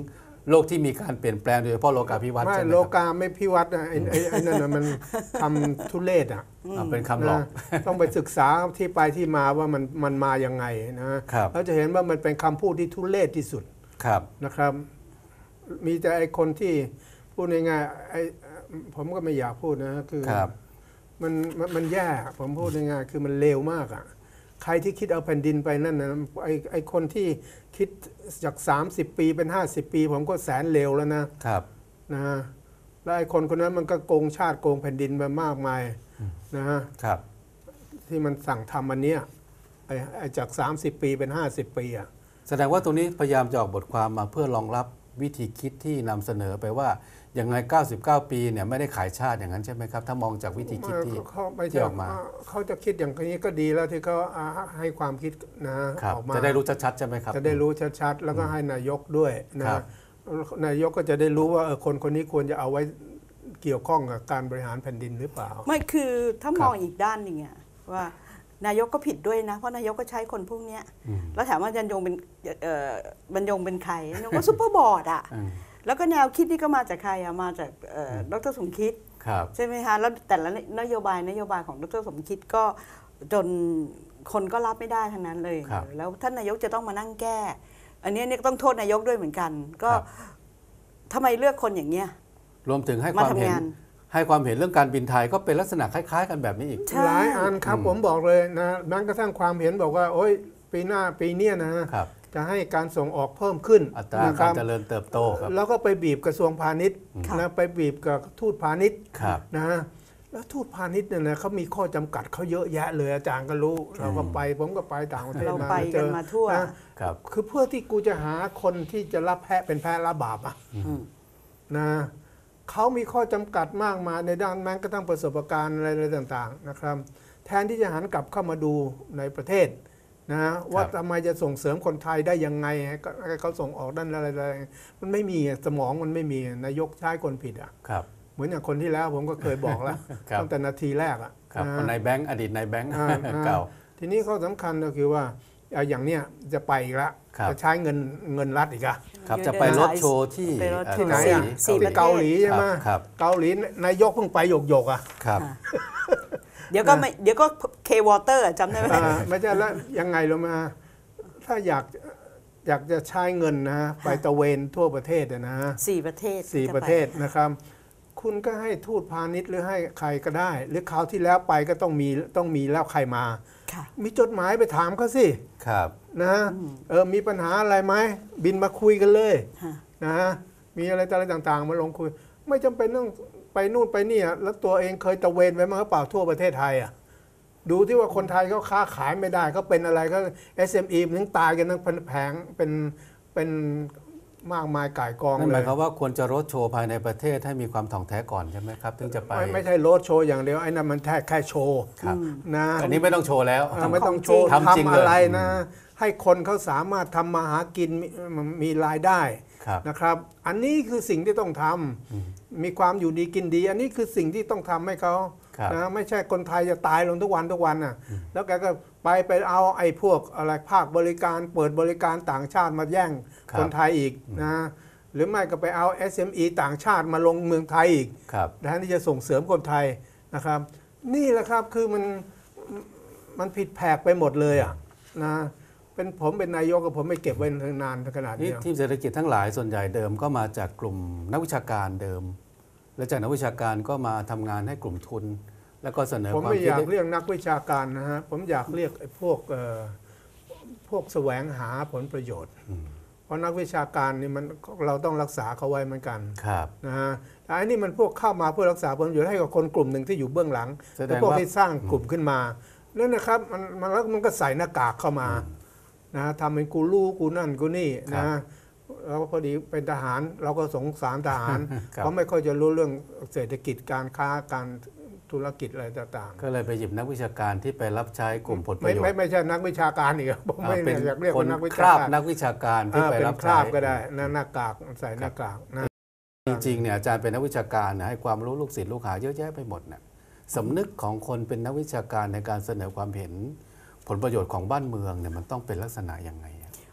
โลกที่มีการเปลี่ยนแปลงโดยเฉพาะโลกาภิวัตน์ไม่ใช่ไหมโลครับกาไม่พิวัตรนะไอ้ไอ้ไอ้นั่นน่ะมันคำทุเรศอ่ะอ่าเป็นคำหลอกนะต้องไปศึกษาที่ไปที่มาว่ามันมันมายังไงนะครับ แล้วจะเห็นว่ามันเป็นคำพูดที่ทุเรศที่สุดครับนะครับ มีแต่ไอ้คนที่พูดง่ายๆไอ้ผมก็ไม่อยากพูดนะคือครับมันมันมันแย่ผมพูดง่ายๆคือมันเลวมากอ่ะใครที่คิดเอาแผ่นดินไปนั่นนะไอ้ไอ้คนที่คิดจากสามสิบปีเป็นห้าสิบปี ผมก็แสนเลวแล้วนะครับ นะฮะแล้วไอ้คนคนนั้นมันก็โกงชาติโกงแผ่นดินไปมากมายนะฮะครับที่มันสั่งทำอันเนี้ยไอ้ไอ้จากสามสิบปีเป็นห้าสิบปีอ่ะแสดงว่าตรงนี้พยายามจะออกบทความมาเพื่อรองรับวิธีคิดที่นำเสนอไปว่าอย่างไงเก้าสิบเก้า ปีเนี่ยไม่ได้ขายชาติอย่างนั้นใช่ไหมครับถ้ามองจากวิธีคิดที่เขาไม่ที่ใช่ออกมาเขาจะคิดอย่างนี้ก็ดีแล้วที่เขาให้ความคิดนะครับ ออกมาจะได้รู้ชัดๆใช่ไหมครับจะได้รู้ชัดๆแล้วก็ให้นายกด้วยนะครับ นายกก็จะได้รู้ว่าเออคนคนนี้ควรจะเอาไว้เกี่ยวข้องกับการบริหารแผ่นดินหรือเปล่าไม่คือถ้าครับมองอีกด้านหนึ่งอะว่านายกก็ผิดด้วยนะเพราะนายกก็ใช้คนพวกเนี้ยอืมแล้วถามว่าบรรยงเป็นเอ่อบรรยงเป็นใครบรรยงก็ซุปเปอร์บอร์ดอะอืมแล้วก็แนวคิดนี่ก็มาจากใครอะมาจากเอ่อดรสมคิดครับใช่ไหมคะแล้วแต่ละนโยบายนโยบายของดรสมคิดก็จนคนก็รับไม่ได้ทั้งนั้นเลยครับแล้วท่านนายกจะต้องมานั่งแก้ อันนี้เนี่ยต้องโทษนายกด้วยเหมือนกัน ก็ครับทำไมเลือกคนอย่างเงี้ยรวมถึงให้คมาวามเห็นทำงานให้ความเห็นเรื่องการบินไทยก็เป็นลักษณะคล้ายๆ กันแบบนี้อีกใช่หลายอันครับผมบอกเลยนะแม้กระทั่งความเห็นบอกว่า โอ้ยปีหน้าปีเนี้ยนะฮะครับจะให้การส่งออกเพิ่มขึ้นอัตรานะคการรับเจริญเติบโตครับแล้วก็ไปบีบกระทรวงพาณิชย์ค่ะนะไปบีบกับทูตพาณิชย์ครับนะฮะแล้วทูตพาณิชย์เนี่ยนะเขามีข้อจำกัดเขาเยอะแยะเลยอาจารย์ก็รู้ เราก็ไปผมก็ไปต่างประเทศเรามาไปเจกันอมาทั่วนะครับ คือเพื่อที่กูจะหาคนที่จะรับแพะเป็นแพะรับบาปอ่ะอืมนะเขามีข้อจำกัดมากมายในด้านแม้กระทั่งประสบการณ์อะไรๆต่างๆนะครับแทนที่จะหันกลับเข้ามาดูในประเทศนะว่าทำไมจะส่งเสริมคนไทยได้ยังไงให้ให้เขาส่งออกด้านอะไรๆมันไม่มีสมองมันไม่มีนายกใช้คนผิดอ่ะครับเหมือนอย่างคนที่แล้วผมก็เคยบอกแล้วครับตั้งแต่นาทีแรกอ่ะครับนะในแบงก์อดีตในแบงก์อ่าอ่าเก่าทีนี้ข้อสำคัญก็คือว่าเอาอย่างเนี้ยจะไปอีกละครับจะใช้เงินเงินรัฐอีกอะครับจะไปรถโชว์ที่ไปรถเอ่อถึงไหนสี่อะสี่ที่ประเทศเกาหลีใช่ไหมครับเกาหลีนายกเพิ่งไปหยกหยกๆอ่ะครับค่ะเดี๋ยวก็ไม่เดี๋ยวก็เควอเตอร์จำได้ไหมอ่าไม่ใช่แล้วยังไงรู้ไหมาถ้าอยากอยากจะใช้เงินนะไปตะเวนทั่วประเทศอะนะสี่ประเทศสี่จไประเทศนะครับ คุณก็ให้ทูตพาณิชย์หรือให้ใครก็ได้ หรือคราวที่แล้วไปก็ต้องมีต้องมีแล้วใครมาค่ะมีจดหมายไปถามเขาสิครับนะเออมีปัญหาอะไรไหมบินมาคุยกันเลยฮะนะมีอะไรอะไรต่างๆ มาลงคุย ไม่จำเป็นต้องไปนู่นไปนี่อะแล้วตัวเองเคยตะเวนไปมาหรือเปล่าทั่วประเทศไทยอ่ะดูที่ว่าคนไทยเขาค้าขายไม่ได้เขาเป็นอะไรก็ เอส เอ็ม อี มันถึงตายกันทั้งแผงเป็นเป็นมากมายก่ายกองนั่นหเลมายยความว่าควรจะรถโชว์ภายในประเทศให้มีความถ่องแท้ก่อนใช่ไหมครับถึงจะไปไม่ไม่ใช่โรดโชว์อย่างเดียวไอ้นั่นมันแค่แค่โชว์ครับนะอันนี้ไม่ต้องโชว์แล้วเออไม่ต้องโชว์ทำจริงทำเลยอะไรนะ ให้คนเขาสามารถทำมาหากินมีมีรายได้ครับนะครับ อันนี้คือสิ่งที่ต้องทำมีความอยู่ดีกินดี อันนี้คือสิ่งที่ต้องทำให้เขาครับนะไม่ใช่คนไทยจะตายลงทุกวันทุกวันน่ะแล้วแกก็ไปไปเอาไอ้พวกอะไรภาคบริการเปิดบริการต่างชาติมาแย่งครับคนไทยอีกนะหรือไม่ก็ไปเอา เอส เอ็ม อี ต่างชาติมาลงเมืองไทยอีกครับแทนที่จะส่งเสริมคนไทยนะครับ นี่แหละครับคือมันมันผิดแผกไปหมดเลยอ่ะนะเป็นผมเป็นนายกกับผมไม่เก็บไว้นานขนาดนี่นี้ทีมเศรษฐกิจทั้งหลายส่วนใหญ่เดิมก็มาจากกลุ่มนักวิชาการเดิม และจากนักวิชาการก็มาทำงานให้กลุ่มทุน แล้วก็เสนอผมความไม่คิอดยากให้เรียกนักวิชาการนะฮะผมอยากเรียกไอ้พวกเอ่อพวกแสวงหาผลประโยชน์ เพราะนักวิชาการนี่มันเราต้องรักษาเขาไว้เหมือนกันครับนะฮะแต่อันนี้มันพวกเข้ามาเพื่อรักษาผลประโยชน์ให้กับคนกลุ่มหนึ่งที่อยู่เบื้องหลังแสดงเป็นพวกว่าที่สร้างกลุ่มขึ้นมานั่นนะครับมันมันแล้วมันก็ใส่หน้ากากเข้ามานะทำเป็นกูรู้กูนั่นกูนี่นะเราพอดีเป็นทหารเราก็สงสารทหารครับเขาไม่ค่อยจะรู้เรื่องเศรษฐกิจการค้าการธุรกิจอะไรต่างๆก็เลยไปหยิบนักวิชาการที่ไปรับใช้กลุ่มผลประไม่โยชไม่น์ไม่ใช่นักวิชาการอีกผมไม่เป็นอยากเรียกคว่าน นักวิคชาราบการนักวิชาการที่อ่าไปเป็นรับคราใช้บก็ได้นะหน้ากากใส่หน้ากากนะจริงๆเนี่ยอาจารย์เป็นนักวิชาการนะให้ความรู้ลูกศิษย์ลูกหาเยอะแยะไปหมดนะสำนึกของคนเป็นนักวิชาการในการเสนอความเห็นผลประโยชน์ของบ้านเมืองเนี่ยมันต้องเป็นลักษณะยังไงอะไม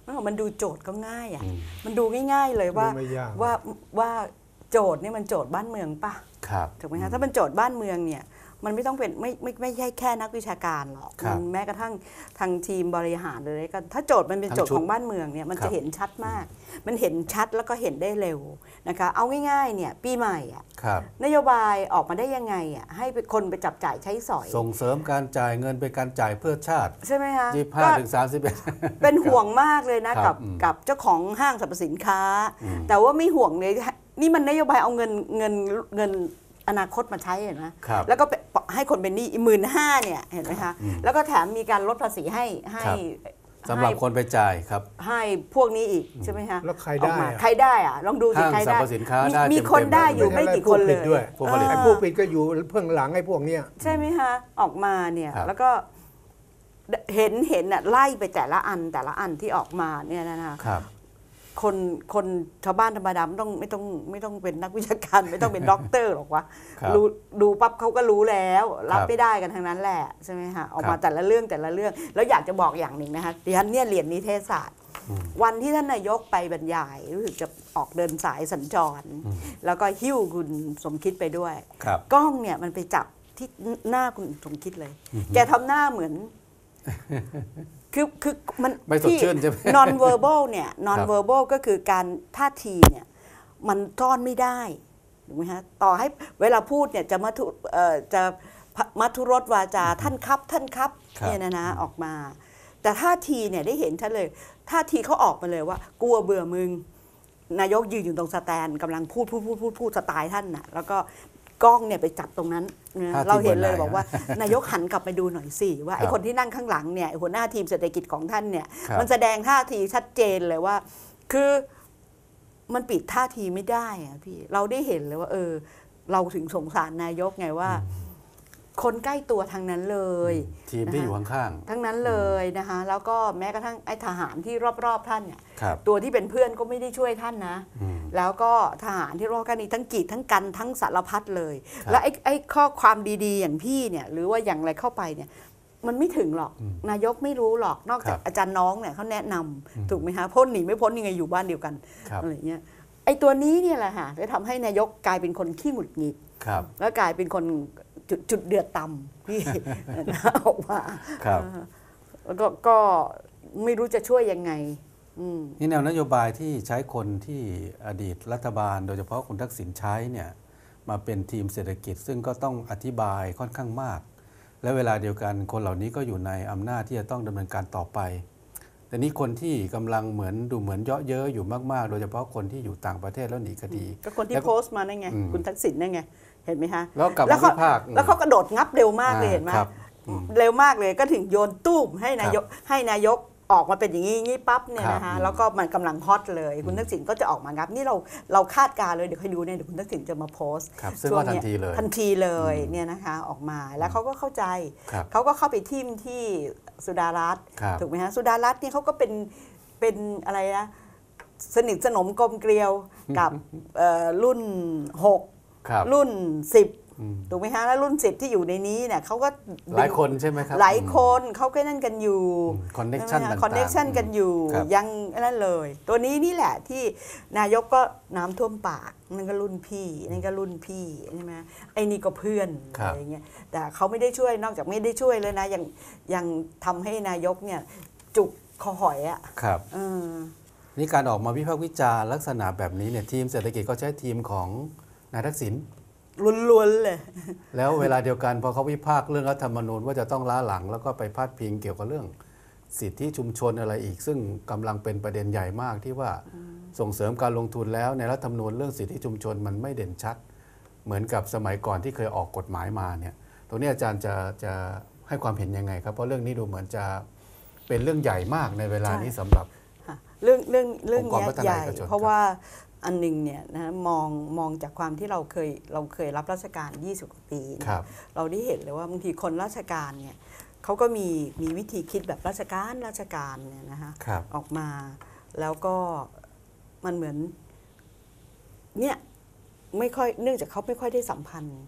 มันดูโจทย์ก็ง่ายอ่ะมันดูง่ายๆเลยว่าดูไม่ยากว่าว่าโจทย์นี่มันโจทย์บ้านเมืองป่ะครับถูกไหมคะถ้าเป็นโจทย์บ้านเมืองเนี่ยมันไม่ต้องเป็นไม่ไม่ไม่ใช่แค่นักวิชาการหรอกครับมันแม้กระทั่งทางทีมบริหารเลยก็ถ้าโจทย์มันเป็นโจทย์ของบ้านเมืองเนี่ยมันครัจะบเห็นชัดมาก มันเห็นชัดแล้วก็เห็นได้เร็วนะคะเอาง่ายๆเนี่ยปีใหม่อะครับนโยบายออกมาได้ยังไงอ่ะให้คนไปจับจ่ายใช้สอยส่งเสริมการจ่ายเงินเป็นการจ่ายเพื่อชาติใช่ไหมคะยี่สิบห้าก็ถึงสามสิบเอ็ดเป็นห่วงมากเลยนะครับ กับอืมกับเจ้าของห้างสรรพสินค้าอืมแต่ว่าไม่ห่วงเลยนี่มันนโยบายเอาเงินเงินเงินอนาคตมาใช้เห็นไหมครับแล้วก็ไปให้คนเป็นหนี้หมื่นห้าเนี่ยเห็นไหมคะอืมแล้วก็แถมมีการลดภาษีให้ให้ครับ สำหรับคนไปจ่ายครับให้พวกนี้อีกใช่ไหมคะแล้วใครออกได้มาอะใครได้อะลองดูสิห้างใครสรได้รพสินค้ามีได้มีเต็มๆคนได้อยู่เลยไม่กี่คนเลยผู้ผลิตด้วยผู้ผลิตไอ้ผู้ผลิตก็อยู่เบื้องหลังไอ้พวกเนี้ยใช่ไหมคะออกมาเนี่ยครับแล้วก็เห็นเห็นน่ะไล่ไปแต่ละอันแต่ละอันที่ออกมาเนี่ยนะคะครับคนคนชาวบ้านธรรมดาไม่ต้องไม่ต้องไม่ต้องเป็นนักวิชาการ ไม่ต้องเป็นด็อกเตอร์หรอกวะครับรู้ดูปั๊บเขาก็รู้แล้ว รับครับไม่ได้กันทั้งนั้นแหละใช่ไหมคะออกครัมาบแต่ละเรื่องแต่ละเรื่อง แล้วอยากจะบอกอย่างหนึ่งนะคะดิฉันเนี่ยเรียนนิเทศศาสตร์อืมวันที่ท่านนายกไปบรรยายรู้สึกจะออกเดินสายสัญจรอืมแล้วก็หิ้วคุณสมคิดไปด้วยครับกล้องเนี่ยมันไปจับที่หน้าคุณสมคิดเลย แกทำหน้าเหมือน คือคือมันไม่สดชื่นใช่ไหม non verbal เนี่ย non ครับ verbal ก็คือการท่าทีเนี่ยมันซ่อนไม่ได้ถูกไหมฮะต่อให้เวลาพูดเนี่ยจะมัทุเอ่อจะมัทุรสวาจาท่านครับท่านครับครับเนี่ยนะนะออกมา แต่ท่าทีเนี่ยได้เห็นชัดเลยท่าทีเขาออกมาเลยว่ากลัวเบื่อมึง นายกยืนอยู่ตรงสแตนกำลังพูดพูดพูดพูดพูดสไตล์ท่านน่ะแล้วก็กล้องเนี่ยไปจับตรงนั้นนะท่าทีเราเห็นเลยเบื่อหน่ายบอกว่า นายกหันกลับไปดูหน่อยสิว่าครัไอ้บคนที่นั่งข้างหลังเนี่ยไอ้หัวหน้าทีมเศรษฐกิจของท่านเนี่ยครับมันแสดงท่าทีชัดเจนเลยว่า คือมันปิดท่าทีไม่ได้อะพี่เราได้เห็นเลยว่า เออ เราถึงสงสารนายกไงว่า คนใกล้ตัวทางนั้นเลยทีมที่อยู่ข้างทั้งนั้นเลยนะคะแล้วก็แม้กระทั่งไอ้ทหารที่รอบๆท่านเนี่ยๆครับตัวที่เป็นเพื่อนก็ไม่ได้ช่วยท่านนะอืมแล้วก็ทหารที่รอบกันนี้ทั้งกีดทั้งกันทั้งสารพัดเลยครับแล้วไอ้ไอ้ข้อความดีๆ อย่างพี่เนี่ยหรือว่าอย่างไรเข้าไปเนี่ยมันไม่ถึงหรอกอืมนายกไม่รู้หรอกนอกจากครับอาจารย์น้องเนี่ยเขาแนะนำอืมถูกไหมคะพ้นหนีไม่พ้นยังไงอยู่บ้านเดียวกันครับอะไรเงี้ยไอ้ตัวนี้เนี่ยแหละค่ะจะทำให้นายกกลายเป็นคนขี้หงุดหงิดครับแล้วกลายเป็นคนจุดจุดเดือดต่ำพี่ ออกมาครับแล้วก็ก็ไม่รู้จะช่วยยังไงอืมนี่แนวนโยบายที่ใช้คนที่อดีตรัฐบาล โดยเฉพาะคุณทักษิณใช้เนี่ยมาเป็นทีมเศรษฐกิจ ซึ่งก็ต้องอธิบายค่อนข้างมาก และเวลาเดียวกันคนเหล่านี้ก็อยู่ในอำนาจที่จะต้องดำเนินการต่อไป แต่นี้คนที่กำลังเหมือนดูเหมือนเยาะเย้ออยู่มากๆ โดยเฉพาะคนที่อยู่ต่างประเทศแล้วหนีคดีก็คนที่แล้วก็โพสต์มานั่นไงอืมคุณทักษิณนั่นไงเห็นไหมคะแล้วกลับแล้มาวเขาวิพากษ์แล้วเขากระโดดงับเร็วมากเลยอ่าเห็นไหมครับอืมเร็วมากเลยก็ถึงโยนตู้มให้นายกให้นายกออกมาเป็นอย่างนี้อย่างนี้ปั๊บเนี่ยครับนะคะอืมแล้วก็มันกำลังฮอตเลย คุณทักษิณก็จะออกมางับนี่เราเราคาดการณ์เลยเดี๋ยวให้ดูเนี่ยเดี๋ยวคุณทักษิณจะมาโพสต์ครับซึ่งช่วก็งทันเนี้ยทีเลยทันทีเลยอืมเนี่ยนะคะออกมาแล้วเขาก็เข้าใจครับเขาก็เข้าไปทิมที่สุดารัตน์ครับถูกไหมฮะสุดารัตน์เนี่ยเขาก็เป็นเป็นอะไรนะสนิทสนมกลมเกลียวกับเอ่อรุ่นหกครับรุ่นสิบอืมถูกไหมฮะแล้วรุ่นสิบที่อยู่ในนี้เนี่ยเขาก็หลายคนใช่ไหมครับหลายคนเขาก็นั่นกันอยู่คอนเน็กชันต่างๆคอนเน็กชันกันอยู่ครับยังนั่นเลย ตัวนี้นี่แหละที่นายกก็น้ำท่วมปากนั่นก็รุ่นพี่นั่นก็รุ่นพี่ใช่ไหมไอ้นี่ก็เพื่อนครับอะไรเงี้ยแต่เขาไม่ได้ช่วยนอกจากไม่ได้ช่วยเลยนะยังยังทำให้นายกเนี่ยจุกคอหอยอ่ะครับเออนี่การออกมาวิพากษ์วิจารณ์ลักษณะแบบนี้เนี่ยทีมเศรษฐกิจก็ใช้ทีมของนายทักษิณล้วนๆเลยแล้วเวลาเดียวกันพอเขาวิพากษ์เรื่องรัฐธรรมนูญว่าจะต้องล้าหลัง แล้วก็ไปพาดพิงเกี่ยวกับเรื่องสิทธิชุมชนอะไรอีก ซึ่งกำลังเป็นประเด็นใหญ่มากที่ว่าส่งเสริมการลงทุนแล้วในรัฐธรรมนูญเรื่องสิทธิชุมชนมันไม่เด่นชัด เหมือนกับสมัยก่อนที่เคยออกกฎหมายมาเนี่ยตรงนี้อาจารย์จะจะให้ความเห็นยังไงครับเพราะเรื่องนี้ดูเหมือนจะเป็นเรื่องใหญ่มากในเวลานี้สำหรับค่ะเรื่องเรื่องเรื่ององค์กรเนี้ยพัฒนาใหญ่เอกชนเพราะว่าอันหนึงเนี่ยนะมองมองจากความที่เราเคยเราเคยรับราชการยี่สิบกว่าปีนะครับ เราได้เห็นเลยว่าบางทีคนราชการเนี่ยเขาก็มีมีวิธีคิดแบบราชการราชการเนี่ยนะคะครับออกมาแล้วก็มันเหมือนเนี่ยไม่ค่อยเนื่องจากเขาไม่ค่อยได้สัมพันธ์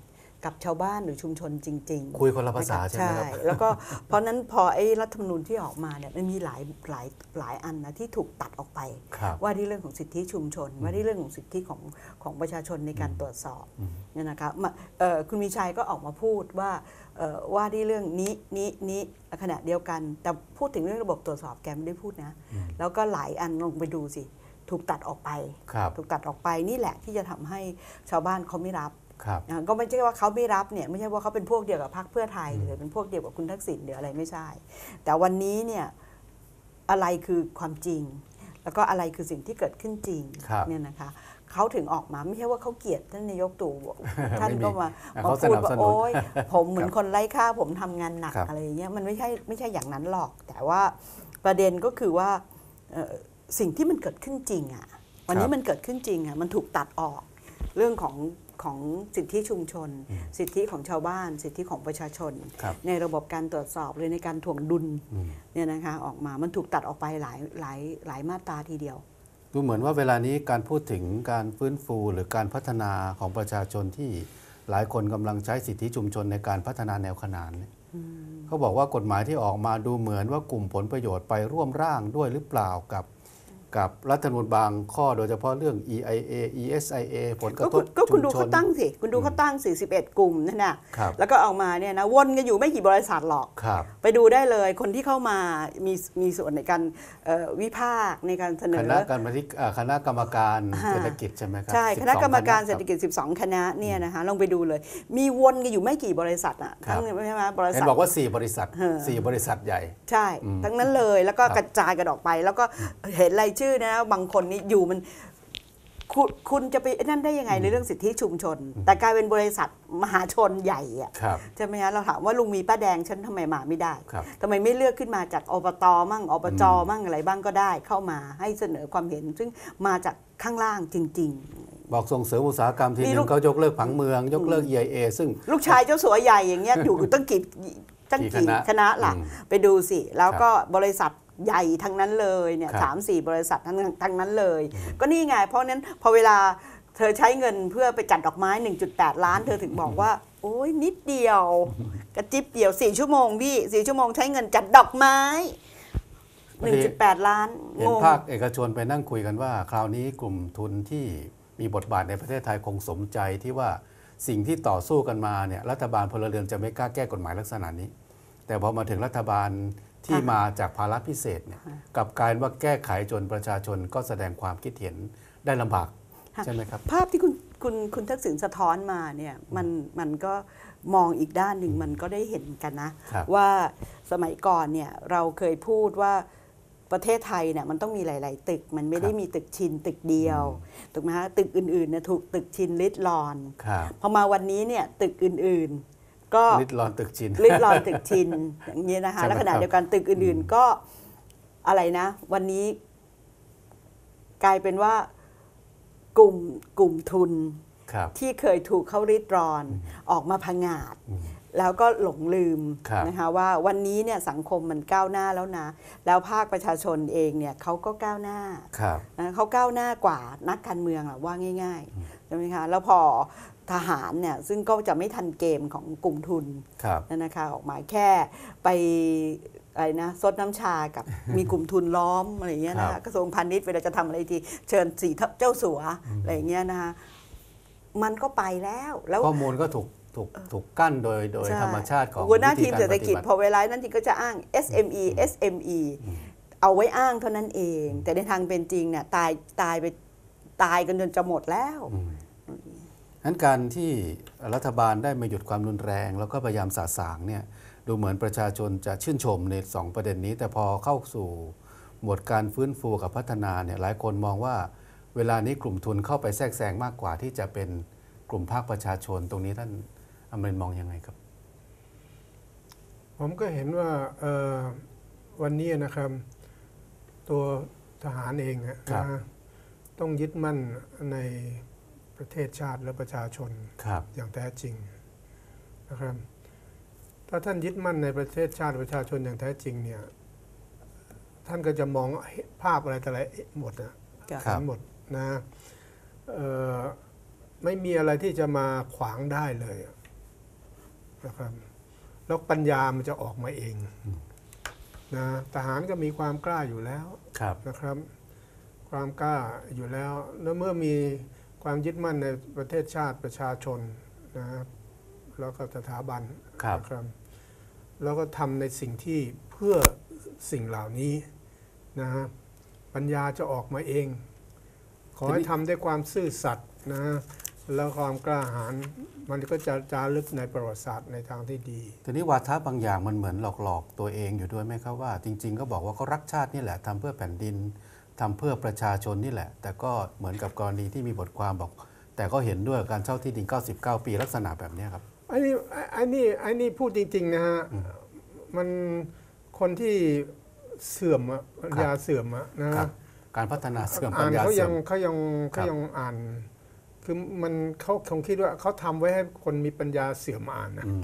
กับชาวบ้านหรือชุมชนจริงๆคุยคนละภาษาใช่ไหมครับแล้วก็เพราะนั้นพอไอ้รัฐธรรมนูญที่ออกมาเนี่ยมันมีหลายหลายหลายอันนะที่ถูกตัดออกไป ว่าที่เรื่องของสิทธิชุมชน ว่าที่เรื่องของสิทธิของของประชาชนในการตรวจสอบเนี่ยนะคะคุณมีชัยก็ออกมาพูดว่าว่าที่เรื่องนี้นี้นี้ขณะเดียวกันแต่พูดถึงเรื่องระบบตรวจสอบแกไม่ได้พูดนะแล้วก็หลายอันลงไปดูสิถูกตัดออกไปถูกตัดออกไปนี่แหละที่จะทำให้ชาวบ้านเขาไม่รับก็ไม่ใช่ว่าเขาไม่รับเนี่ยไม่ใช่ว่าเขาเป็นพวกเดียวกับพรรคเพื่อไทยหรือเป็นพวกเดียวกับคุณทักษิณหรืออะไรไม่ใช่แต่วันนี้เนี่ยอะไรคือความจริงแล้วก็อะไรคือสิ่งที่เกิดขึ้นจริงเนี่ยนะคะเขาถึงออกมาไม่ใช่ว่าเขาเกลียดท่านนายกตู่ท่านก็มามาพูดว่าโอ๊ยผมเหมือนคนไร้ค่าผมทำงานหนักอะไรอย่างเงี้ยมันไม่ใช่ไม่ใช่อย่างนั้นหรอกแต่ว่าประเด็นก็คือว่าสิ่งที่มันเกิดขึ้นจริงอ่ะวันนี้มันเกิดขึ้นจริงอ่ะมันถูกตัดออกเรื่องของของสิทธิชุมชนสิทธิของชาวบ้านสิทธิของประชาชนในระบบการตรวจสอบหรือในการถ่วงดุลเนี่ยนะคะออกมามันถูกตัดออกไปหลายหลายหลายมาตราทีเดียวดูเหมือนว่าเวลานี้การพูดถึงการฟื้นฟูหรือการพัฒนาของประชาชนที่หลายคนกำลังใช้สิทธิชุมชนในการพัฒนาแนวขนานเขาบอกว่ากฎหมายที่ออกมาดูเหมือนว่ากลุ่มผลประโยชน์ไปร่วมร่างด้วยหรือเปล่ากับกับรัฐธรรมนูญบางข้อโดยเฉพาะเรื่อง อี ไอ เอ อี เอส ไอ เอ ผลกระทบก็คุณดูเขาตั้งสิคุณดูเขาตั้งสี่สิบเอ็ดกลุ่มนั่นน่ะแล้วก็ออกมาเนี่ยนะวนกันอยู่ไม่กี่บริษัทหรอกไปดูได้เลยคนที่เข้ามามีมีส่วนในการวิพากษ์ในการเสนอคณะกรรมการคณะกรรมการเศรษฐกิจใช่ไหมครับใช่คณะกรรมการเศรษฐกิจสิบสองคณะเนี่ยนะคะลองไปดูเลยมีวนกันอยู่ไม่กี่บริษัทอ่ะทั้งใช่ไหมบริษัทบอกว่าสี่บริษัทสี่บริษัทใหญ่ใช่ทั้งนั้นเลยแล้วก็กระจายกันออกไปแล้วก็เห็นรายชื่อนะบางคนนี่อยู่มันคุณคุณจะไปนั่นได้ยังไงในเรื่องสิทธิชุมชนแต่กลายเป็นบริษัทมหาชนใหญ่อะใช่ไหมฮะเราถามว่าลุงมีป้าแดงฉันทำไมมาไม่ได้ทำไมไม่เลือกขึ้นมาจากอบตมั่งอบจมั่งอะไรบ้างก็ได้เข้ามาให้เสนอความเห็นซึ่งมาจากข้างล่างจริงๆบอกส่งเสริมอุตสาหกรรมทีนึงเขายกเลิกผังเมืองยกเลิก อี ไอ เอ ซึ่งลูกชายเจ้าสัวใหญ่อย่างเงี้ยอยู่ตั้งกี่ตั้งกี่คณะหลักไปดูสิแล้วก็บริษัทใหญ่ทั้งนั้นเลยเนี่ยสามสี่บริษัททั้งทั้งนั้นเลยก็นี่ไงเพราะนั้นพอเวลาเธอใช้เงินเพื่อไปจัดดอกไม้ หนึ่งจุดแปด ล้านเธอถึงบอกว่าโอ้ยนิดเดียวกระจิบเดียวสี่ชั่วโมงพี่สี่ชั่วโมงใช้เงินจัดดอกไม้ หนึ่งจุดแปด ล้านเห็นภาคเอกชนไปนั่งคุยกันว่าคราวนี้กลุ่มทุนที่มีบทบาทในประเทศไทยคงสมใจที่ว่าสิ่งที่ต่อสู้กันมาเนี่ยรัฐบาลพลเรือนจะไม่กล้าแก้กฎหมายลักษณะนี้แต่พอมาถึงรัฐบาลที่มาจากภาระพิเศษเนี่ยกับการว่าแก้ไขจนประชาชนก็แสดงความคิดเห็นได้ลำบากใช่ไหมครับภาพที่คุณคุณคุณทักษิณสะท้อนมาเนี่ยมันมันก็มองอีกด้านหนึ่งมันก็ได้เห็นกันนะว่าสมัยก่อนเนี่ยเราเคยพูดว่าประเทศไทยเนี่ยมันต้องมีหลายๆตึกมันไม่ได้มีตึกชินตึกเดียวถูกไหมฮะตึกอื่นๆเนี่ยถูกตึกชินลิดรอนพอมาวันนี้เนี่ยตึกอื่นๆก็ลิดรอนตึกชินลิดรอนตึกชินอย่างนี้นะคะแล้วขณะเดียวกันตึกอื่นๆก็อะไรนะวันนี้กลายเป็นว่ากลุ่มกลุ่มทุนที่เคยถูกเขาริดรอนออกมาผงาดแล้วก็หลงลืมนะคะว่าวันนี้เนี่ยสังคมมันก้าวหน้าแล้วนะแล้วภาคประชาชนเองเนี่ยเขาก็ก้าวหน้านะเขาก้าวหน้ากว่านักการเมืองว่าง่ายๆใช่ไหมคะแล้วพอทหารเนี่ยซึ่งก็จะไม่ทันเกมของกลุ่มทุนนะคะออกมาแค่ไปอะไรนะซดน้ำชากับมีกลุ่มทุนล้อมอะไรเงี้ยนะคะกระทรวงพาณิชย์เวลาจะทำอะไรทีเชิญสีเจ้าสัวอะไรเงี้ยนะคะมันก็ไปแล้วแล้วข้อมูลก็ถูกถูกถูกกั้นโดยโดยธรรมชาติของหัวหน้าทีมเศรษฐกิจพอเวลานั้นจริงก็จะอ้าง เอส เอ็ม อี เอส เอ็ม อี เอาไว้อ้างเท่านั้นเองแต่ในทางเป็นจริงเนี่ยตายตายไปตายกันจนจะหมดแล้วนั้นการที่รัฐบาลได้มาหยุดความรุนแรงแล้วก็พยายามสะสางเนี่ยดูเหมือนประชาชนจะชื่นชมในสองประเด็นนี้แต่พอเข้าสู่หมวดการฟื้นฟูกับพัฒนาเนี่ยหลายคนมองว่าเวลานี้กลุ่มทุนเข้าไปแทรกแซงมากกว่าที่จะเป็นกลุ่มภาคประชาชนตรงนี้ท่านอมรินทร์มองยังไงครับผมก็เห็นว่าวันนี้นะครับตัวทหารเองนะต้องยึดมั่นในประเทศชาติและประชาชนอย่างแท้จริงนะครับถ้าท่านยึดมั่นในประเทศชาติประชาชนอย่างแท้จริงเนี่ยท่านก็จะมองภาพอะไรแต่ละหมดนะทั้งหมดนะไม่มีอะไรที่จะมาขวางได้เลยนะครับแล้วปัญญามันจะออกมาเองนะทหารก็มีความกล้าอยู่แล้วนะครับความกล้าอยู่แล้วแล้วเมื่อมีความยึดมั่นในประเทศชาติประชาชนนะครับแล้วก็สถาบันนะครับแล้วก็ทำในสิ่งที่เพื่อสิ่งเหล่านี้นะฮะปัญญาจะออกมาเองขอให้ทำด้วยความซื่อสัตย์นะแล้วความกล้าหาญมันก็จะจารึกในประวัติศาสตร์ในทางที่ดีทีนี้วาทะบางอย่างมันเหมือนหลอกๆตัวเองอยู่ด้วยไหมครับว่าจริงๆก็บอกว่าเขารักชาตินี่แหละทำเพื่อแผ่นดินทำเพื่อประชาชนนี่แหละแต่ก็เหมือนกับกรณีที่มีบทความบอกแต่ก็เห็นด้วยการเช่าที่ดินเก้าสิบเก้าปีลักษณะแบบนี้ครับไอ้นี่ไอ้นี่ไอ้นี่พูดจริงๆนะฮะมันคนที่เสื่อมอะปัญญาเสื่อมอะนะการพัฒนาเสื่อมปัญญาเสื่อมเขายังเขายังอ่านคือมันเขาคงคิดว่าเขาทำไว้ให้คนมีปัญญาเสื่อมอ่านนะ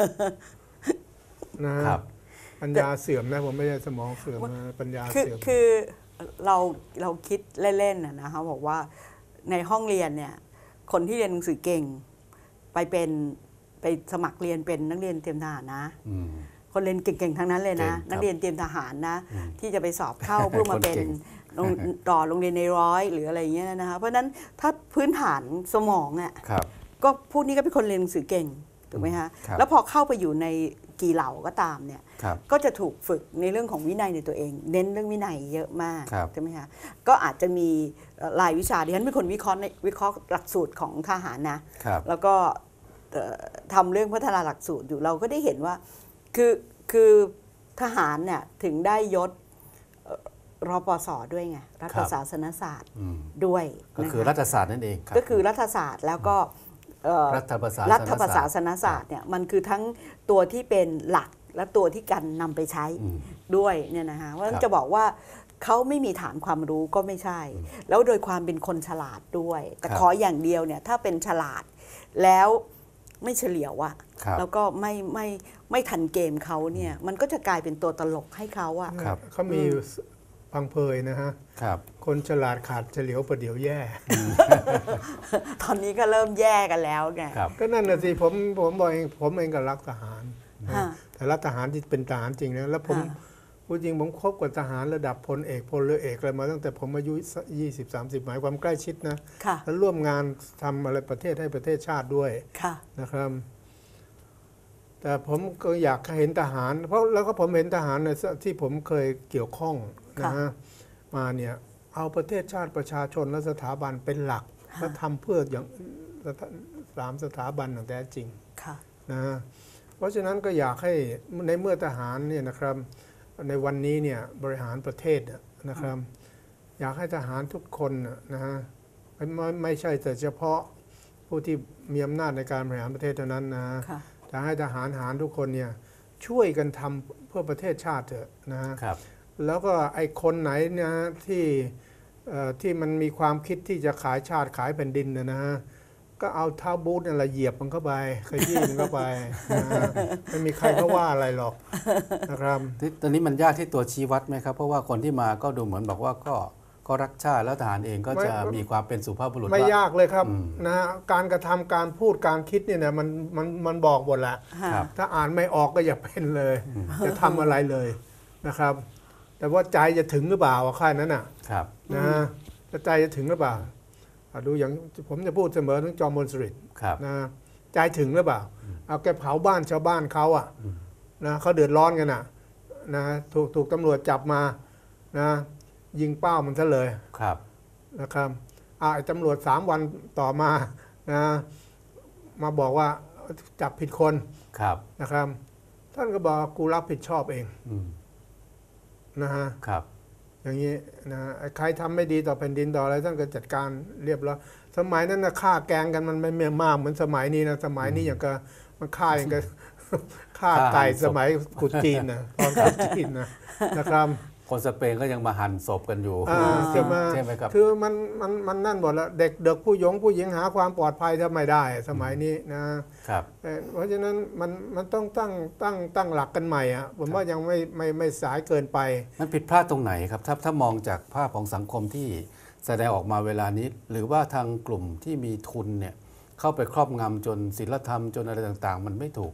นะครับปัญญาเสื่อมนะผมไม่ใช่สมองเสื่อมปัญญาเสื่อมคือเราเราคิดเล่นๆนะนะคะบอกว่าในห้องเรียนเนี่ยคนที่เรียนหนังสือเก่งไปเป็นไปสมัครเรียนเป็นนักเรียนเตรียมทหารนะคนเรียนเก่งๆทั้งนั้นเลยนะนักเรียนเตรียมทหารนะที่จะไปสอบเข้าเพื่อมาเป็นต่อโรงเรียนในร้อยหรืออะไรอย่างเงี้ยนะคะเพราะฉะนั้นถ้าพื้นฐานสมองอ่ะก็พวกนี้ก็เป็นคนเรียนหนังสือเก่งถูกไหมคะแล้วพอเข้าไปอยู่ในกี่เหล่าก็ตามเนี่ยก็จะถูกฝึกในเรื่องของวินัยในตัวเองเน้นเรื่องวินัยเยอะมากใช่ไหมคะก็อาจจะมีรายวิชาดิฉันเป็นคนวิเคราะห์ในวิเคราะห์หลักสูตรของทหารนะแล้วก็ทำเรื่องพัฒนาหลักสูตรอยู่เราก็ได้เห็นว่าคือคือทหารเนี่ยถึงได้ยศรปศด้วยไงรัฐศาสนศาสตร์ด้วยก็คือรัฐศาสตร์นั่นเองก็คือรัฐศาสตร์แล้วก็รัฐประศารัฐประศาสนศาสตร์เนี่ยมันคือทั้งตัวที่เป็นหลักและตัวที่กันนำไปใช้ด้วยเนี่ยนะคะว่าจะบอกว่าเขาไม่มีฐานความรู้ก็ไม่ใช่ แล้วโดยความเป็นคนฉลาดด้วยแต่ขออย่างเดียวเนี่ยถ้าเป็นฉลาดแล้วไม่เฉลียวอะแล้วก็ไม่ไม่ไม่ทันเกมเขาเนี่ยมันก็จะกลายเป็นตัวตลกให้เขาอะเขามีพังเพยนะฮะคนฉลาดขาดเฉลียวประเดี๋ยวแย่ตอนนี้ก็เริ่มแย่กันแล้วไงก็นั่นน่ะสิผมผมบอกเองผมเองก็รักทหารแต่รักทหารที่เป็นทหารจริงนะแล้วผมพูดจริงผมคบกับทหารระดับพลเอกพลเรือเอกอะไรมาตั้งแต่ผมอายุยี่สิบ สามสิบหมายความใกล้ชิดนะแล้วร่วมงานทำอะไรประเทศให้ประเทศชาติด้วยนะครับแต่ผมก็อยากเห็นทหารเพราะแล้วก็ผมเห็นทหารในที่ผมเคยเกี่ยวข้องนะฮะมาเนี่ยเอาประเทศชาติประชาชนและสถาบันเป็นหลักและทำเพื่ออย่างสามสถาบันอย่างแท้จริงนะเพราะฉะนั้นก็อยากให้ในเมื่อทหารเนี่ยนะครับในวันนี้เนี่ยบริหารประเทศนะครับอยากให้ทหารทุกคนนะฮะไม่ไม่ใช่แต่เฉพาะผู้ที่มีอำนาจในการบริหารประเทศเท่านั้นนะจะให้ทหารหารทุกคนเนี่ยช่วยกันทำเพื่อประเทศชาติเถอะนะครับแล้วก็ไอ้คนไหนเนี่ยที่ที่มันมีความคิดที่จะขายชาติขายแผ่นดินนะฮะก็เอาเท้าบูทอะไรเหยียบมันเข้าไปขยี้มันเข้าไปไม่มีใครเขาว่าอะไรหรอกนะครับตอนนี้มันยากที่ตัวชี้วัดไหมครับเพราะว่าคนที่มาก็ดูเหมือนบอกว่าก็ก็รักชาติแล้วทหารเองก็จะมีความเป็นสุภาพบุรุษไม่ยากเลยครับนะการกระทำการพูดการคิดเนี่ยนะมันมันมันบอกหมดแหละถ้าอ่านไม่ออกก็อย่าเป็นเลยจะทำอะไรเลยนะครับแต่ว่าใจจะถึงหรือเปล่าค่ายนั้นน่ะนะใจจะถึงหรือเปล่าดูอย่างผมจะพูดเสมอถึงจอมพลสฤษดิ์นะใจถึงหรือเปล่าเอาแกเผาบ้านชาวบ้านเขาอ่ะนะเขาเดือดร้อนกันน่ะนะถูกถูกตำรวจจับมานะยิงเป้ามันซะเลยนะครับอ่าไอ้ตำรวจสามวันต่อมานะมาบอกว่าจับผิดคนนะครับท่านก็บอกกูรับผิดชอบเองนะฮะอย่างนี้นะใครทำไม่ดีต่อแผ่นดินต่ออะไรท่านก็จัดการเรียบร้อยสมัยนั้นนะฆ่าแกงกันมันไม่เมื่อมากเหมือนสมัยนี้นะสมัยนี้อย่างกับมันฆ่าอย่างกับฆ่าไก่สมัยกุดจีนนะตอนกุดจีนนะนะครับคนสเปนก็ยังมาหั่นศพกันอยู่ใช่ไหมครับคือมันมันมันนั่นหมดแล้วเด็กเด็กผู้หญิงผู้หญิงหาความปลอดภัยทำไม่ได้สมัยนี้นะครับเพราะฉะนั้นมันมันต้องตั้งตั้งตั้งหลักกันใหม่อ่ะผมว่ายังไม่ไม่ไม่สายเกินไปมันผิดพลาดตรงไหนครับถ้าถ้ามองจากภาพของสังคมที่แสดงออกมาเวลานี้หรือว่าทางกลุ่มที่มีทุนเนี่ยเข้าไปครอบงำจนศีลธรรมจนอะไรต่างๆมันไม่ถูก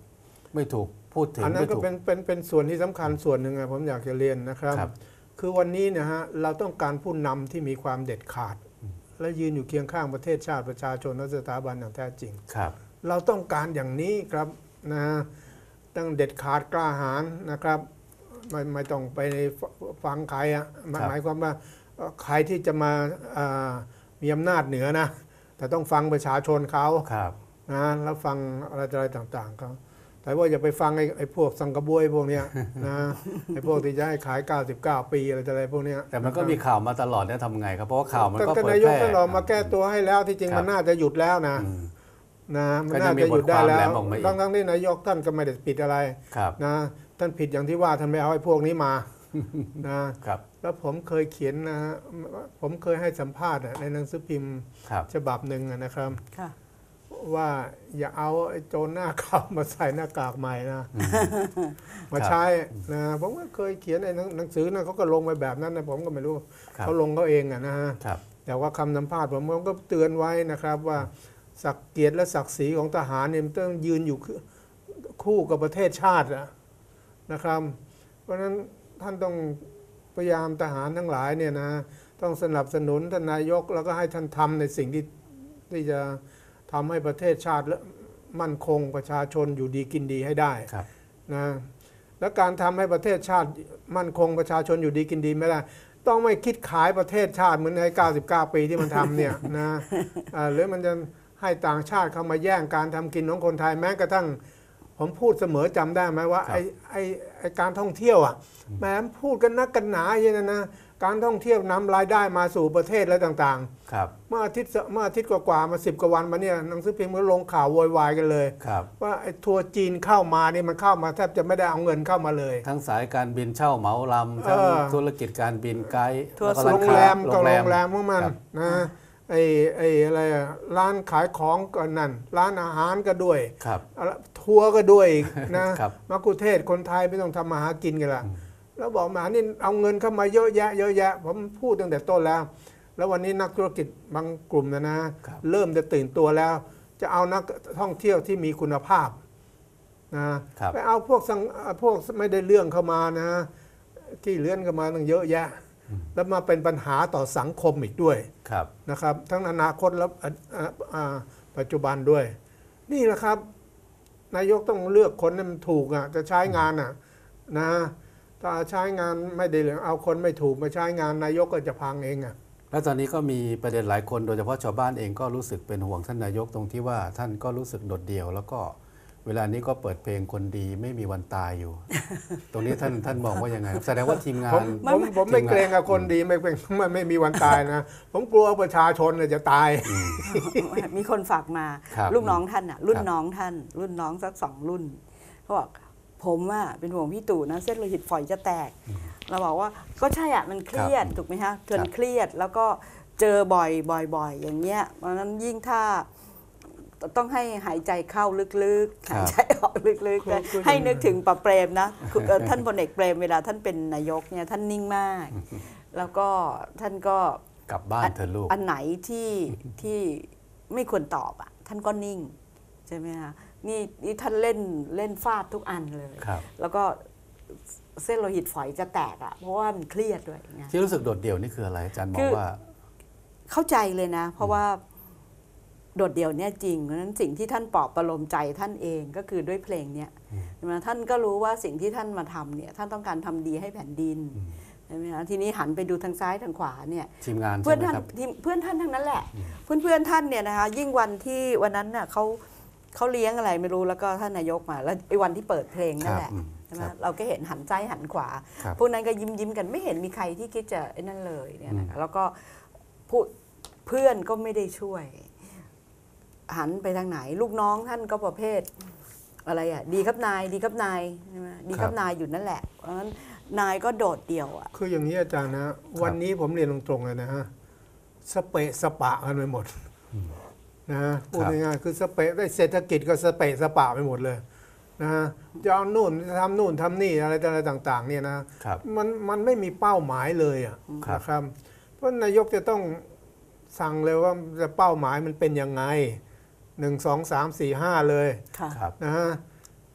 ไม่ถูกพูดถึงอันนั้นก็ไม่ถูกเป็นเป็นเป็นส่วนที่สำคัญส่วนหนึ่งอะผมอยากจะเรียนนะครับครับคือวันนี้นะฮะเราต้องการผู้นำที่มีความเด็ดขาด และยืนอยู่เคียงข้างประเทศชาติประชาชนและสถาบันอย่างแท้จริงครับเราต้องการอย่างนี้ครับนะต้องเด็ดขาดกล้าหาญนะครับไม่ไม่ต้องไปฟังใครอ่ะหมายความว่าใครที่จะมามีอำนาจเหนือนะแต่ต้องฟังประชาชนเขานะแล้วฟังอะไรอะไรต่างๆเขาแต่ว่าอย่าไปฟังไอ้ไอ้พวกสังกะบวยพวกเนี้ยนะไอ้พวกที่จะให้ขายเก้าสิบเก้าปีอะไรอะไรพวกเนี้ยแต่มันก็มีข่าวมาตลอดเนี่ยทำไงครับเพราะว่าข่าวมันก็เผยแพร่นายกตลอดมาแก้ตัวให้แล้วที่จริงมันน่าจะหยุดแล้วนะนะมันน่าจะหยุดได้แล้วทั้งทั้งที่นายกท่านก็ไม่ได้ผิดอะไรนะท่านผิดอย่างที่ว่าท่านไม่เอาไอ้พวกนี้มานะครับแล้วผมเคยเขียนนะผมเคยให้สัมภาษณ์ในหนังสือพิมพ์ฉบับหนึ่งนะครับว่าอย่าเอาไอ้โจรหน้าขาวมาใส่หน้ากากใหม่นะมาใช้นะผมก็เคยเขียนในหนังสือนะเขาก็ลงไปแบบนั้นนะผมก็ไม่รู้เขาลงเขาเองอะนะฮะแต่ว่าคำสัมภาษณ์ผมก็เตือนไว้นะครับว่าศักดิ์เกียรติและศักดิ์ศรีของทหารเนี่ยต้องยืนอยู่คู่กับประเทศชาตินะครับเพราะฉะนั้นท่านต้องพยายามทหารทั้งหลายเนี่ยนะต้องสนับสนุนท่านนายกแล้วก็ให้ท่านทำในสิ่งที่ที่จะทำให้ประเทศชาติและมั่นคงประชาชนอยู่ดีกินดีให้ได้นะและการทำให้ประเทศชาติมั่นคงประชาชนอยู่ดีกินดีไม่ได้ต้องไม่คิดขายประเทศชาติเหมือนในเก้าสิบเก้าปีที่มันทำเนี่ยนะหรือมันจะให้ต่างชาติเข้ามาแย่งการทำกินของคนไทยแม้กระทั่งผมพูดเสมอจำได้ไหมว่าไอ้ไอ้ไอ้การท่องเที่ยวอ่ะแม้พูดกันนักกันหนาอย่างนั้นนะการท่องเที่ยวนำรายได้มาสู่ประเทศและต่างๆเมื่ออาทิตย์เมื่ออาทิตย์กว่าๆมาสิบกว่าวันมาเนี่ยหนังสือพิมพ์ก็ลงข่าวโวยวายกันเลยว่าไอ้ทัวร์จีนเข้ามานี่มันเข้ามาแทบจะไม่ได้เอาเงินเข้ามาเลยทั้งสายการบินเช่าเหมาลำทั้งธุรกิจการบินไกด์โรงแรมก็โรงแรมพวกมันนะไอ้ไอ้อะไรร้านขายของก็นั่นร้านอาหารก็ด้วยทัวร์ก็ด้วยนะมักคุเทศคนไทยไม่ต้องทำมาหากินกันละแล้วบอกมานี่เอาเงินเข้ามาเยอะแยะเยอะแยะผมพูดตั้งแต่ต้นแล้วแล้ววันนี้นักธุรกิจบางกลุ่มนะนะเริ่มจะตื่นตัวแล้วจะเอานักท่องเที่ยวที่มีคุณภาพนะไปเอาพวกสังพวกไม่ได้เรื่องเข้ามานะที่เลื่อนเข้ามาตั้งเยอะแยะแล้วมาเป็นปัญหาต่อสังคมอีกด้วยนะครับทั้งอนาคตและปัจจุบันด้วยนี่แหละครับนายกต้องเลือกคนให้มันถูกอ่ะจะใช้งานอ่ะนะถ้าใช้งานไม่ได้เอาคนไม่ถูกมาใช้งานนายกก็จะพังเองอ่ะแล้วตอนนี้ก็มีประเด็นหลายคนโดยเฉพาะชาวบ้านเองก็รู้สึกเป็นห่วงท่านนายกตรงที่ว่าท่านก็รู้สึกโดดเดี่ยวแล้วก็เวลานี้ก็เปิดเพลงคนดีไม่มีวันตายอยู่ ตรงนี้ท่านท่านมองว่ายังไงแสดงว่าทีมงานผมผมไม่เกรงกับคนดีไม่เป็นไม่ไม่มีวันตายนะผมกลัวประชาชนจะตายมีคนฝากมาลูกน้องท่านอ่ะรุ่นน้องท่านรุ่นน้องสักสองรุ่นเขาบอกผมอ่ะเป็นห่วงพี่ตู่นะเส้นโลหิตฝอยจะแตกเราบอกว่าก็ใช่อ่ะมันเครียดถูกไหมฮะจนเครียดแล้วก็เจอบ่อยบ่อยๆอย่างเงี้ยเพราะนั้นยิ่งถ้าต้องให้หายใจเข้าลึกๆหายใจออกลึกๆให้นึกถึงปะเปรมนะท่านพลเอกเปรมเวลาท่านเป็นนายกเนี่ยท่านนิ่งมากแล้วก็ท่านก็กลับบ้านเถอะลูกอันไหนที่ที่ไม่ควรตอบอ่ะท่านก็นิ่งใช่ไหมคะนี่นี่ท่านเล่นเล่นฟาดทุกอันเลยแล้วก็เส้นโลหิตฝอยจะแตกอ่ะเพราะว่ามันเครียดด้วยที่รู้สึกโดดเดี่ยวนี่คืออะไรอาจารย์มองว่าเข้าใจเลยนะเพราะว่าโดดเดี่ยวเนี่ยจริงเพราะฉะนั้นสิ่งที่ท่านปลอบประโลมใจท่านเองก็คือด้วยเพลงเนี่ยท่านก็รู้ว่าสิ่งที่ท่านมาทำเนี่ยท่านต้องการทำดีให้แผ่นดินใช่ไหมคะทีนี้หันไปดูทางซ้ายทางขวาเนี่ยทีมงานเพื่อนท่านเพื่อนท่านทั้งนั้นแหละเพื่อนเพื่อนท่านเนี่ยนะคะยิ่งวันที่วันนั้นน่ะเขาเขาเลี้ยงอะไรไม่รู้แล้วก็ท่านนายกมาแล้วไอ้วันที่เปิดเพลงนั่นแหละใช่ไหมเราก็เห็นหันซ้ายหันขวาพวกนั้นก็ยิ้มยิ้มกันไม่เห็นมีใครที่คิดจะไอ้นั่นเลยเนี่ยนะคะแล้วก็ผู้เพื่อนก็ไม่ได้ช่วยหันไปทางไหนลูกน้องท่านก็ประเภทอะไรอ่ะดีครับนายดีครับนายใช่ไหมดีครับนายอยู่นั่นแหละเพราะฉะนั้นนายก็โดดเดี่ยวอ่ะคืออย่างนี้อาจารย์นะวันนี้ผมเรียนตรงๆเลยนะฮะสเปะสปะกันไปหมดนะพูดง่ายๆคือสเปะได้เศรษฐกิจก็สเปะสปะไปหมดเลยนะจะเอานู่นทำนู่นทำนี่อะไรอะไรต่างๆเนี่ยนะมันมันไม่มีเป้าหมายเลยอ่ะนะครับเพราะนายกจะต้องสั่งเลยว่าจะเป้าหมายมันเป็นยังไงหนึ่งสองสามสี่ห้าเลยนะฮะ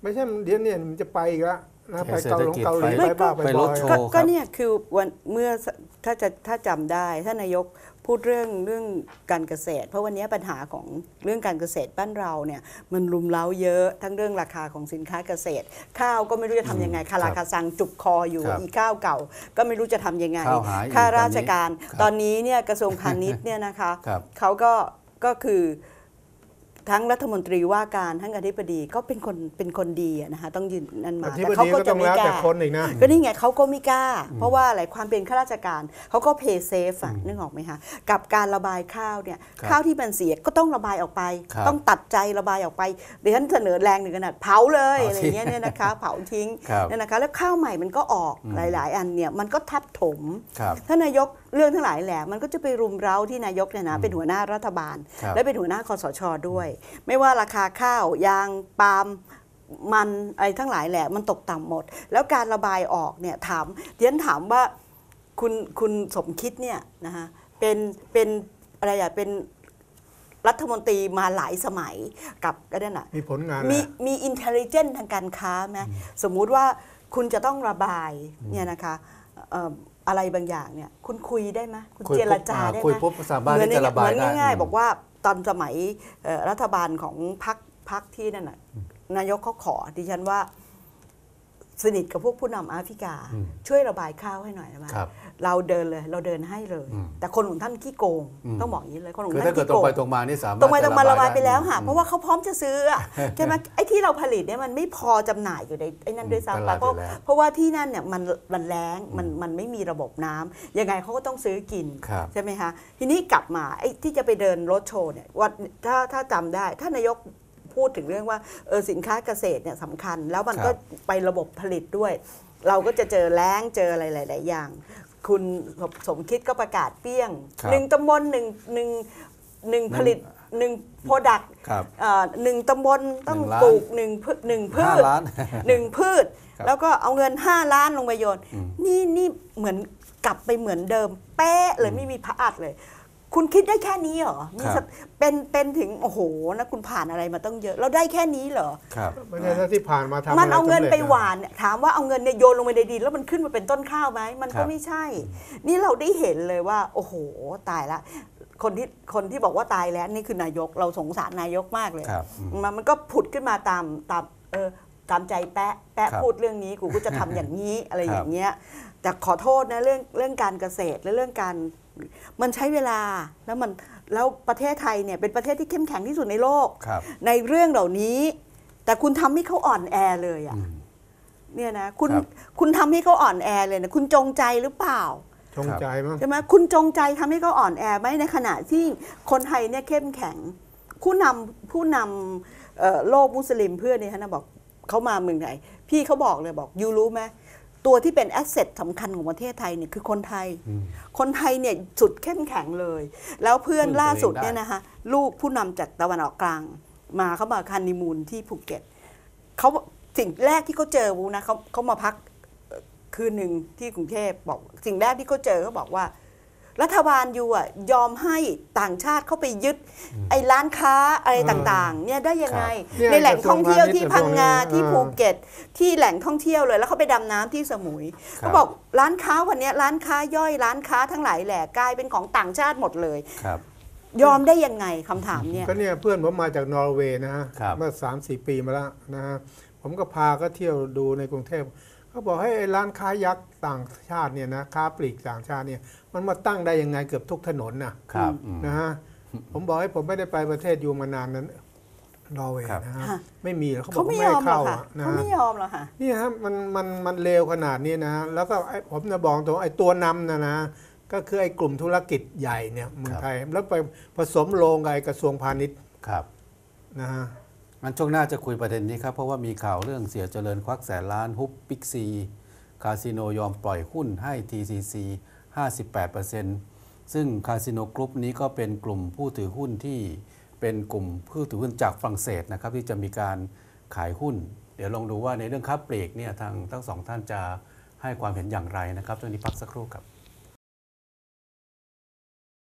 ไม่ใช่เดี๋ยวเนี่ยมันจะไปอีกแล้วนะไปเศรษเกาฐหลีกิจเกาหลีไปไปบ้าไปไปบรอถยโชว์ก็คก็รับเนี่ยคือวันเมื่อถ้าจะถ้าจำได้ท่านนายกพูดเรื่องเรื่องการเกษตร เพราะวันนี้ปัญหาของเรื่องการเกษตรบ้านเราเนี่ยมันรุมเร้าเยอะทั้งเรื่องราคาของสินค้าเกษตร ข้าวก็ไม่รู้จะทำยังไงคาราคาซังจุกคออยู่ครับอีข้าวเก่า ก็ไม่รู้จะทำยังไงข้าวหายอีกข้าราชการตตออน นนี้นี้เนี่ยกระทรวงพาณิชย์เนี่ยนะคะครับเขาก็ก็คือทั้งรัฐมนตรีว่าการทั้งอธิบดีก็เป็นคนเป็นคนดีอะนะคะต้องยืนนั่นมาอธิแต่บเขาดีก็ก็จะต้องไม่แล้วกแต่ล้าคนอีกนะก็นี่ไงเขาก็ไม่กล้า เพราะว่าอะไรความเป็นข้าราชการเขาก็เพย์เซฟอะนึกออกไหมคะกับการระบายข้าวเนี่ยครับข้าวที่มันเสียก็ต้องระบายออกไปครับต้องตัดใจระบายออกไปเดี๋ยวฉันเสนอแรงหนึ่งขนาดเผาเลยเผาอะไรทิ้งเงี้ยเนี่ยนะคะเผาทิ้งครับเนี่ยนะคะแล้วข้าวใหม่มันก็ออกหลาย ๆ อันเนี่ยมันก็ทับถมครับท่านนายกเรื่องทั้งหลายแหละมันก็จะไปรุมเร้าที่นายกเนี่ยนะเป็นหัวหน้ารัฐบาลครับและเป็นหัวหน้าคสชด้วย ไม่ว่าราคาข้าวยางปาล์มมันอะไรทั้งหลายแหละมันตกต่ำหมด แล้วการระบายออกเนี่ยถามเดียนถามว่าคุณคุณสมคิดเนี่ยนะคะเป็นเป็นอะไรอะเป็นรัฐมนตรีมาหลายสมัยกับก็ได้น่ะมีผลงานมีแล้วมีอินเทลเจนทางการค้าไหมสมมุติว่าคุณจะต้องระบายเนี่ยนะคะเอ่ออะไรบางอย่างเนี่ยคุณคุยได้ไหมคุณคุยเจรจาปุ๊บอ่าได้ไหมคุยปุ๊บสามารถเหมือนที่จะระบายเหมือนได้ง่ายอืมๆ บอกว่าตอนสมัยเอ่อรัฐบาลของพรรคพรรคที่นั่นน่ะนายกเขาขอดิฉันว่าสนิทกับพวกผู้นำแอฟริกาอืมช่วยระบายข้าวให้หน่อยได้ไหมครับเราเดินเลยเราเดินให้เลยอืมแต่คนของท่านขี้โกงอืมต้องบอกอย่างนี้เลยคนของคือท่าถ้าน เกิดขี้ตรโกงงไปตรงมานี่สามารถตรงไปตรงมาจระบายไปแล้วด้ค่ะอืมเพราะว่าเขาพร้อมจะซื้ออะใช่ไหมไอ้ที่เราผลิตเนี่ยมันไม่พอจำหน่ายอยู่ในไอ้นั่นด้วยซ้ำไปตลาดเพราะอยู่แล้วเพราะว่าที่นั่นเนี่ยมันมันแล้งมันมันไม่มีระบบน้ำยังไงเขาก็ต้องซื้อกินครับใช่ไหมคะทีนี้กลับมาไอ้ที่จะไปเดินรถโชว์เนี่ยวันถ้าถ้าจำได้ถ้านายกพูดถึงเรื่องว่าเออสินค้าเกษตรเนี่ยสำคัญ แล้วมันก็ไประบบผลิตด้วย เราก็จะเจอแล้งเจออะไรหลาย ๆ อย่าง คุณสมคิดก็ประกาศเปี้ยงครับหนึ่งตำบลหนึ่งหนึ่งหนึ่งผลิตหนึ่งโปรดักต์ครับหนึ่งตำบลต้องหนึ่งล้านปลูกหนึ่งพืชหนึ่งพืห้าชล้านหนึ่งพืชครับแล้วก็เอาเงินห้าล้านลงไปโยนอืมนี่นี่เหมือนกลับไปเหมือนเดิม เป๊ะเลยไม่มีพระอัดเลย คุณคิดได้แค่นี้เหรอมีสติเป็นเป็นถึงโอ้โหนะคุณผ่านอะไรมาต้องเยอะ เราได้แค่นี้เหรอครับไม่ใช่ถ้าที่ผ่านมาทำมันเอาเงินไปหวานวานเนี่ยถามว่าเอาเงินเนี่ยโยนลงไปในดินแล้วมันขึ้นมาเป็นต้นข้าวไหมมันครัก็บไม่ใช่ นี่เราได้เห็นเลยว่า โอ้โหตายละคนที่คนที่บอกว่าตายแล้วนี่คือนายกเราสงสารนายกมากเลยครับอืมมันมันก็ผุดขึ้นมาตามตามเออตามใจแปะแปะครับพูดเรื่องนี้กูก็จะทำอย่างนี้ อะไรครับอย่างเงี้ยแต่ขอโทษนะเรื่องเรื่องการเกษตรและเรื่องการมันใช้เวลาแล้วมันแล้วประเทศไทยเนี่ยเป็นประเทศที่เข้มแข็งที่สุดในโลกครับในเรื่องเหล่านี้ แต่คุณทำให้เขาอ่อนแอเลยอ่ะอืมเนี่ยนะคุณครับคุณทำให้เขาอ่อนแอเลยนะคุณจงใจหรือเปล่าจงใจมั้งใช่ไหมคุณจงใจทำให้เขาอ่อนแอไหมในขณะที่คนไทยเนี่ยเข้มแข็ง ผู้นำผู้นำเอ่อโลกมุสลิมเพื่อนเนี่ยนะบอกเขามาเมืองไทยพี่เขาบอกเลยบอกยูรู้ไหมตัวที่เป็นแอสเซทสำคัญของประเทศไทยเนี่ยคือคนไทยอืมคนไทยเนี่ยสุดเข้มแข็งเลย แล้วเพื่อนพึ่งตัวล่าสุดเองได้เนี่ยนะคะลูกผู้นำจากตะวันออกกลาง มาเขามาคันนีมูนที่ภูเก็ตเขาสิ่งแรกที่เขาเจอวูนะเขาเขามาพักเอ่อคืนหนึ่งที่กรุงเทพบอกสิ่งแรกที่เขาเจอเขาบอกว่า รัฐบาลอยู่อ่ะยอมให้ต่างชาติเข้าไปยึดไอ้ร้านค้าอะไรต่างๆเนี่ยได้ยังไงครับในแหล่งท่องเที่ยวที่พังงาเนี่ยที่ภูเก็ตที่แหล่งท่องเที่ยวเลยแล้วเขาไปดำน้ำที่สมุยครับเขาบอกร้านค้าวันเนี้ยร้านค้าย่อยร้านค้าทั้งหลายแหล่กลายเป็นของต่างชาติหมดเลยครับยอมได้ยังไงคำถามเนี่ยก็เนี่ยเพื่อนผมมาจากนอร์เวย์นะฮะครับเมื่อสามสี่ปีมาแล้วนะฮะผมก็พาก็เที่ยวดูในกรุงเทพเขาบอกให้ไอ้ร้านค้ายักษ์ต่างชาติเนี่ยนะค้าปลีกต่างชาติเนี่ยมันมาตั้งได้ยังไงเกือบทุกถนนนะครับอืมนะฮะผมบอกให้ผมไม่ได้ไปประเทศอยู่มานานนั้นนอร์เวย์ครับนะฮะค่ะไม่มีหรอกเขาบอเขากไม่ไม่ยอให้มหรอเข้ากค่ะอะนะเขาฮะไม่ยอมหรอกค่ะนี่ฮะมันมันมันเลวขนาดนี้นะแล้วก็ไอ้ผมจะบอกตรงไอ้ตัวนำนะนะก็คือไอ้กลุ่มธุรกิจใหญ่เนี่ยเมืองไทยแล้วไปผสมโรงกับไอ้กระทรวงพาณิชย์ครับนะฮะงั้นช่วงหน้าจะคุยประเด็นนี้ครับ เพราะว่ามีข่าวเรื่องเสียเจริญควักแสนล้านฮุบบิ๊กซีคาสิโนยอมปล่อยหุ้นให้ ที ซี ซี ห้าสิบแปดเปอร์เซ็นต์ ซึ่งคาสิโนกรุ๊ปนี้ก็เป็นกลุ่มผู้ถือหุ้นที่เป็นกลุ่มผู้ถือหุ้นจากฝรั่งเศสนะครับที่จะมีการขายหุ้น เดี๋ยวลองดูว่าในเรื่องค้าปลีกเนี่ยทางทั้งสองท่านจะให้ความเห็นอย่างไรนะครับช่วงนี้พักสักครู่ครับ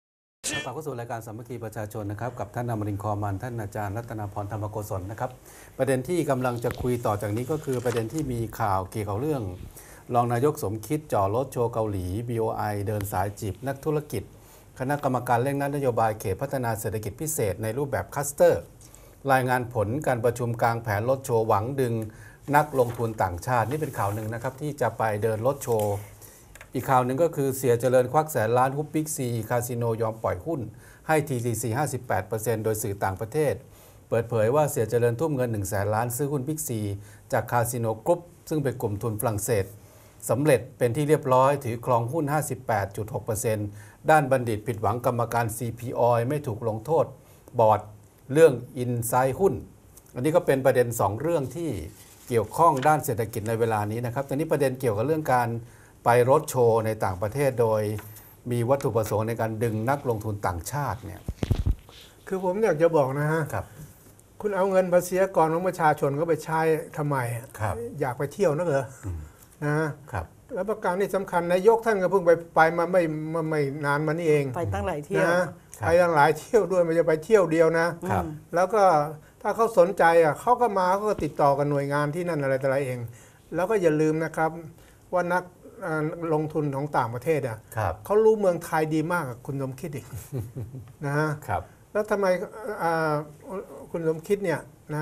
กลับเข้าสู่รายการสามัคคีประชาชนนะครับกับท่านอมรินทร์ คอมันท่านอาจารย์รัตนาพรธรรมโกศลนะครับประเด็นที่กำลังจะคุยต่อจากนี้ก็คือประเด็นที่มีข่าวเกี่ยวกับเรื่องรองนายกสมคิดจ่อรถโชว์เกาหลี บี โอ ไอ เดินสายจีบนักธุรกิจคณะกรรมการเร่งรัดนโยบายเขตพัฒนาเศรษฐกิจพิเศษในรูปแบบคลัสเตอร์รายงานผลการประชุมกลางแผนรถโชว์หวังดึงนักลงทุนต่างชาตินี่เป็นข่าวหนึ่งนะครับที่จะไปเดินรถโชว์อีกข่าวหนึ่งก็คือเสียเจริญควักแสนล้านฮุบบิ๊กซีคาสิโนยอมปล่อยหุ้นให้ ที ซี ซี ห้าสิบแปดเปอร์เซ็นต์ โดยสื่อต่างประเทศเปิดเผยว่าเสียเจริญทุ่มเงิน หนึ่งแสนล้านซื้อหุ้นบิ๊กซีจากคาสิโนกรุ๊ปซึ่งเป็นกลุ่มทุนฝรั่งเศสสำเร็จเป็นที่เรียบร้อยถือครองหุ้น ห้าสิบแปดจุดหกเปอร์เซ็นต์ ด้านบัณฑิตผิดหวังกรรมการ ซี พี Oil ไม่ถูกลงโทษบอร์ดเรื่องอินไซด์หุ้นอันนี้ก็เป็นประเด็นสองเรื่องที่เกี่ยวข้องด้านเศรษฐกิจในเวลานี้นะครับแต่นี้ประเด็นเกี่ยวกับเรื่องการไปรถโชว์ในต่างประเทศโดยมีวัตถุประสงค์ในการดึงนักลงทุนต่างชาติเนี่ยคือผมอยากจะบอกนะฮะครับคุณเอาเงินภาษีกรของประชาชนก็ไปใช้ทำไมอยากไปเที่ยวนักเหรอนะครับแล้วประการที่สำคัญนายกท่านก็เพิ่งไปไปมาไม่มาไม่นานมานี่เองไปตั้งหลายเที่ยวนะไปตั้งหลายเที่ยวด้วยไม่จะไปเที่ยวเดียวนะครับแล้วก็ถ้าเขาสนใจอ่ะเขาก็มาเขาก็ติดต่อกับหน่วยงานที่นั่นอะไรต่ออะไรเองแล้วก็อย่าลืมนะครับว่านักลงทุนของต่างประเทศอ่ะเขารู้เมืองไทยดีมากคุณสมคิดอีกนะฮะแล้วทำไมคุณสมคิดเนี่ยนะ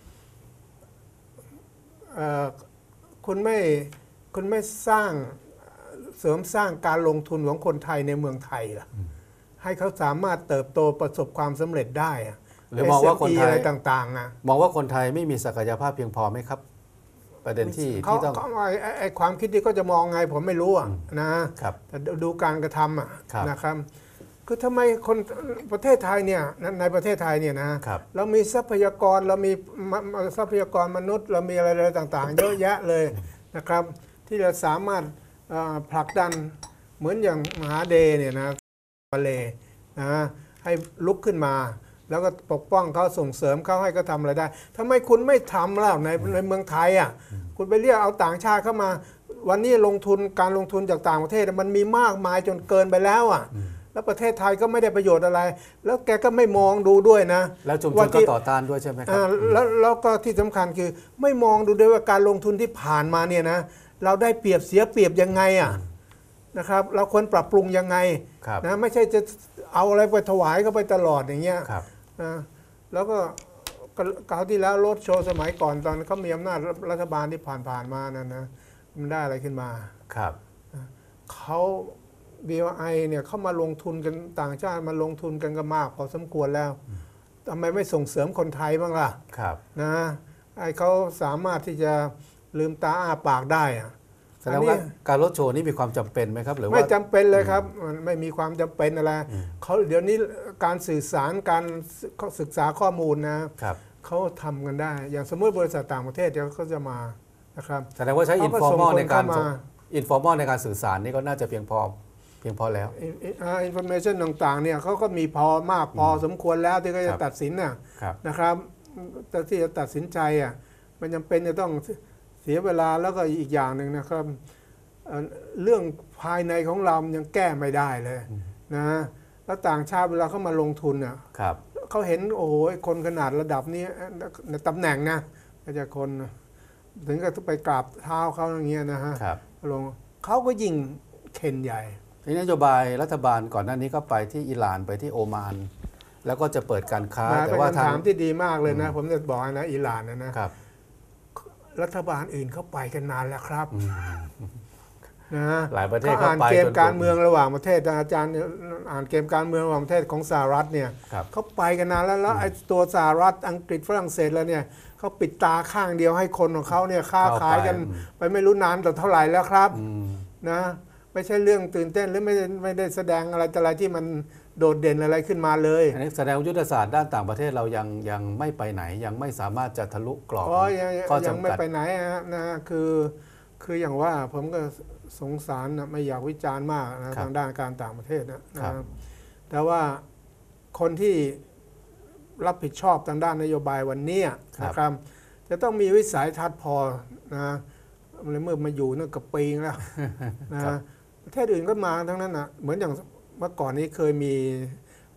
คุณไม่คุณไม่สร้างเสริมสร้างการลงทุนของคนไทยในเมืองไทยล่ะให้เขาสามารถเติบโตประสบความสำเร็จได้หรือมองว่าคนไทยอะไรต่างๆนะมองว่าคนไทยไม่มีศักยภาพเพียงพอไหมครับประเด็นที่ที่ต้องไอ้ความคิดที่เขาจะมองไงผมไม่รู้อ่ะนะครับแต่ดูการกระทำอ่ะนะครับคือทำไมคนประเทศไทยเนี่ยในประเทศไทยเนี่ยนะเรามีทรัพยากรเรามีทรัพยากรมนุษย์เรามีอะไรอะไรต่างๆเยอะแยะเลยนะครับที่เราสามารถผลักดันเหมือนอย่างมหาเดเนี่ยนะมาเลนะให้ลุกขึ้นมาแล้วก็ปกป้องเขาส่งเสริมเขาให้เขาทำอะไรได้ทำไมคุณไม่ทำแล้วในในเมืองไทยอ่ะคุณไปเรียกเอาต่างชาติเข้ามาวันนี้ลงทุนการลงทุนจากต่างประเทศมันมีมากมายจนเกินไปแล้วอ่ะแล้วประเทศไทยก็ไม่ได้ประโยชน์อะไรแล้วแกก็ไม่มองดูด้วยนะแล้วชุมชนก็ต่อต้านด้วยใช่ไหมครับแล้วแล้วก็ที่สำคัญคือไม่มองดูด้วยว่าการลงทุนที่ผ่านมาเนี่ยนะเราได้เปรียบเสียเปรียบยังไงอ่ะนะครับเราควรปรับปรุงยังไงนะไม่ใช่จะเอาอะไรไปถวายก็ไปตลอดอย่างเงี้ยนะแล้วก็คราวที่แล้วรถโชว์สมัยก่อนตอนเขามีอำนาจรัฐบาลที่ผ่านๆมานั่นนะมันได้อะไรขึ้นมาครับเขา บี โอ ไอ เนี่ยเข้ามาลงทุนกันต่างชาติมาลงทุนกันก็มากพอสมควรแล้วทำไมไม่ส่งเสริมคนไทยบ้างล่ะนะไอ้เขาสามารถที่จะลืมตาอ้าปากได้อะแสดงว่าการรถโชว์นี่มีความจำเป็นไหมครับหรือว่าไม่จำเป็นเลยครับมันไม่มีความจำเป็นอะไรเขาเดี๋ยวนี้การสื่อสารการศึกษาข้อมูลนะเขาทำกันได้อย่างสมมติบริษัทต่างประเทศเดี๋ยวเขาจะมานะครับแสดงว่าใช้อินฟอร์มอลในการอินฟอร์มอลในการสื่อสารนี่ก็น่าจะเพียงพอเพียงพอแล้วอินฟอร์เมชันต่างๆเนี่ยเขาก็มีพอมากพอสมควรแล้วที่เขาจะตัดสินน่ะนะครับแต่ที่จะตัดสินใจอ่ะมันจำเป็นจะต้องเสียเวลาแล้วก็อีกอย่างหนึ่งนะครับเรื่องภายในของเรายังแก้ไม่ได้เลยนะแล้วต่างชาติเวลาเขามาลงทุนอ่ะเขาเห็นโอ้โหคนขนาดระดับนี้ในตำแหน่งนะก็จะคนถึงกับไปกราบเท้าเขาอย่างเงี้ยนะฮะลงเขาก็ยิ่งเข็นใหญ่นโยบายรัฐบาลก่อนหน้านี้ก็ไปที่อิหร่านไปที่โอมานแล้วก็จะเปิดการค้าแต่ว่าคำถามที่ดีมากเลยนะผมจะบอกนะอิหร่านนะนะรัฐบาลอื่นเขาไปกันนานแล้วครับนะหลายประเทศเขาอ่านเกมการเมืองระหว่างประเทศอาจารย์อ่านเกมการเมืองระหว่างประเทศของสหรัฐเนี่ยเขาไปกันนานแล้วแล้วไอ้ตัวสหรัฐอังกฤษฝรั่งเศสแล้วเนี่ยเขาปิดตาข้างเดียวให้คนของเขาเนี่ยค้าขายกันไปไม่รู้นานแต่เท่าไหร่แล้วครับนะไม่ใช่เรื่องตื่นเต้นหรือไม่ไม่ได้แสดงอะไรแต่อะไรที่มันโดดเด่นอะไรขึ้นมาเลยอันนี้แสดงยุทธศาสตร์ด้านต่างประเทศเรายังยังไม่ไปไหนยังไม่สามารถจะทะลุกรอบข้อจำกัดยังไม่ไปไหนนะคือคืออย่างว่าผมก็สงสารนะไม่อยากวิจารณ์มากนะทางด้านการต่างประเทศนะแต่ว่าคนที่รับผิดชอบทางด้านนโยบายวันนี้นะครับจะต้องมีวิสัยทัศน์พอนะเมื่อมาอยู่นั่นกับปีแล้วนะประเทศอื่นก็มาทั้งนั้นนะเหมือนอย่างเมื่อก่อนนี้เคยมี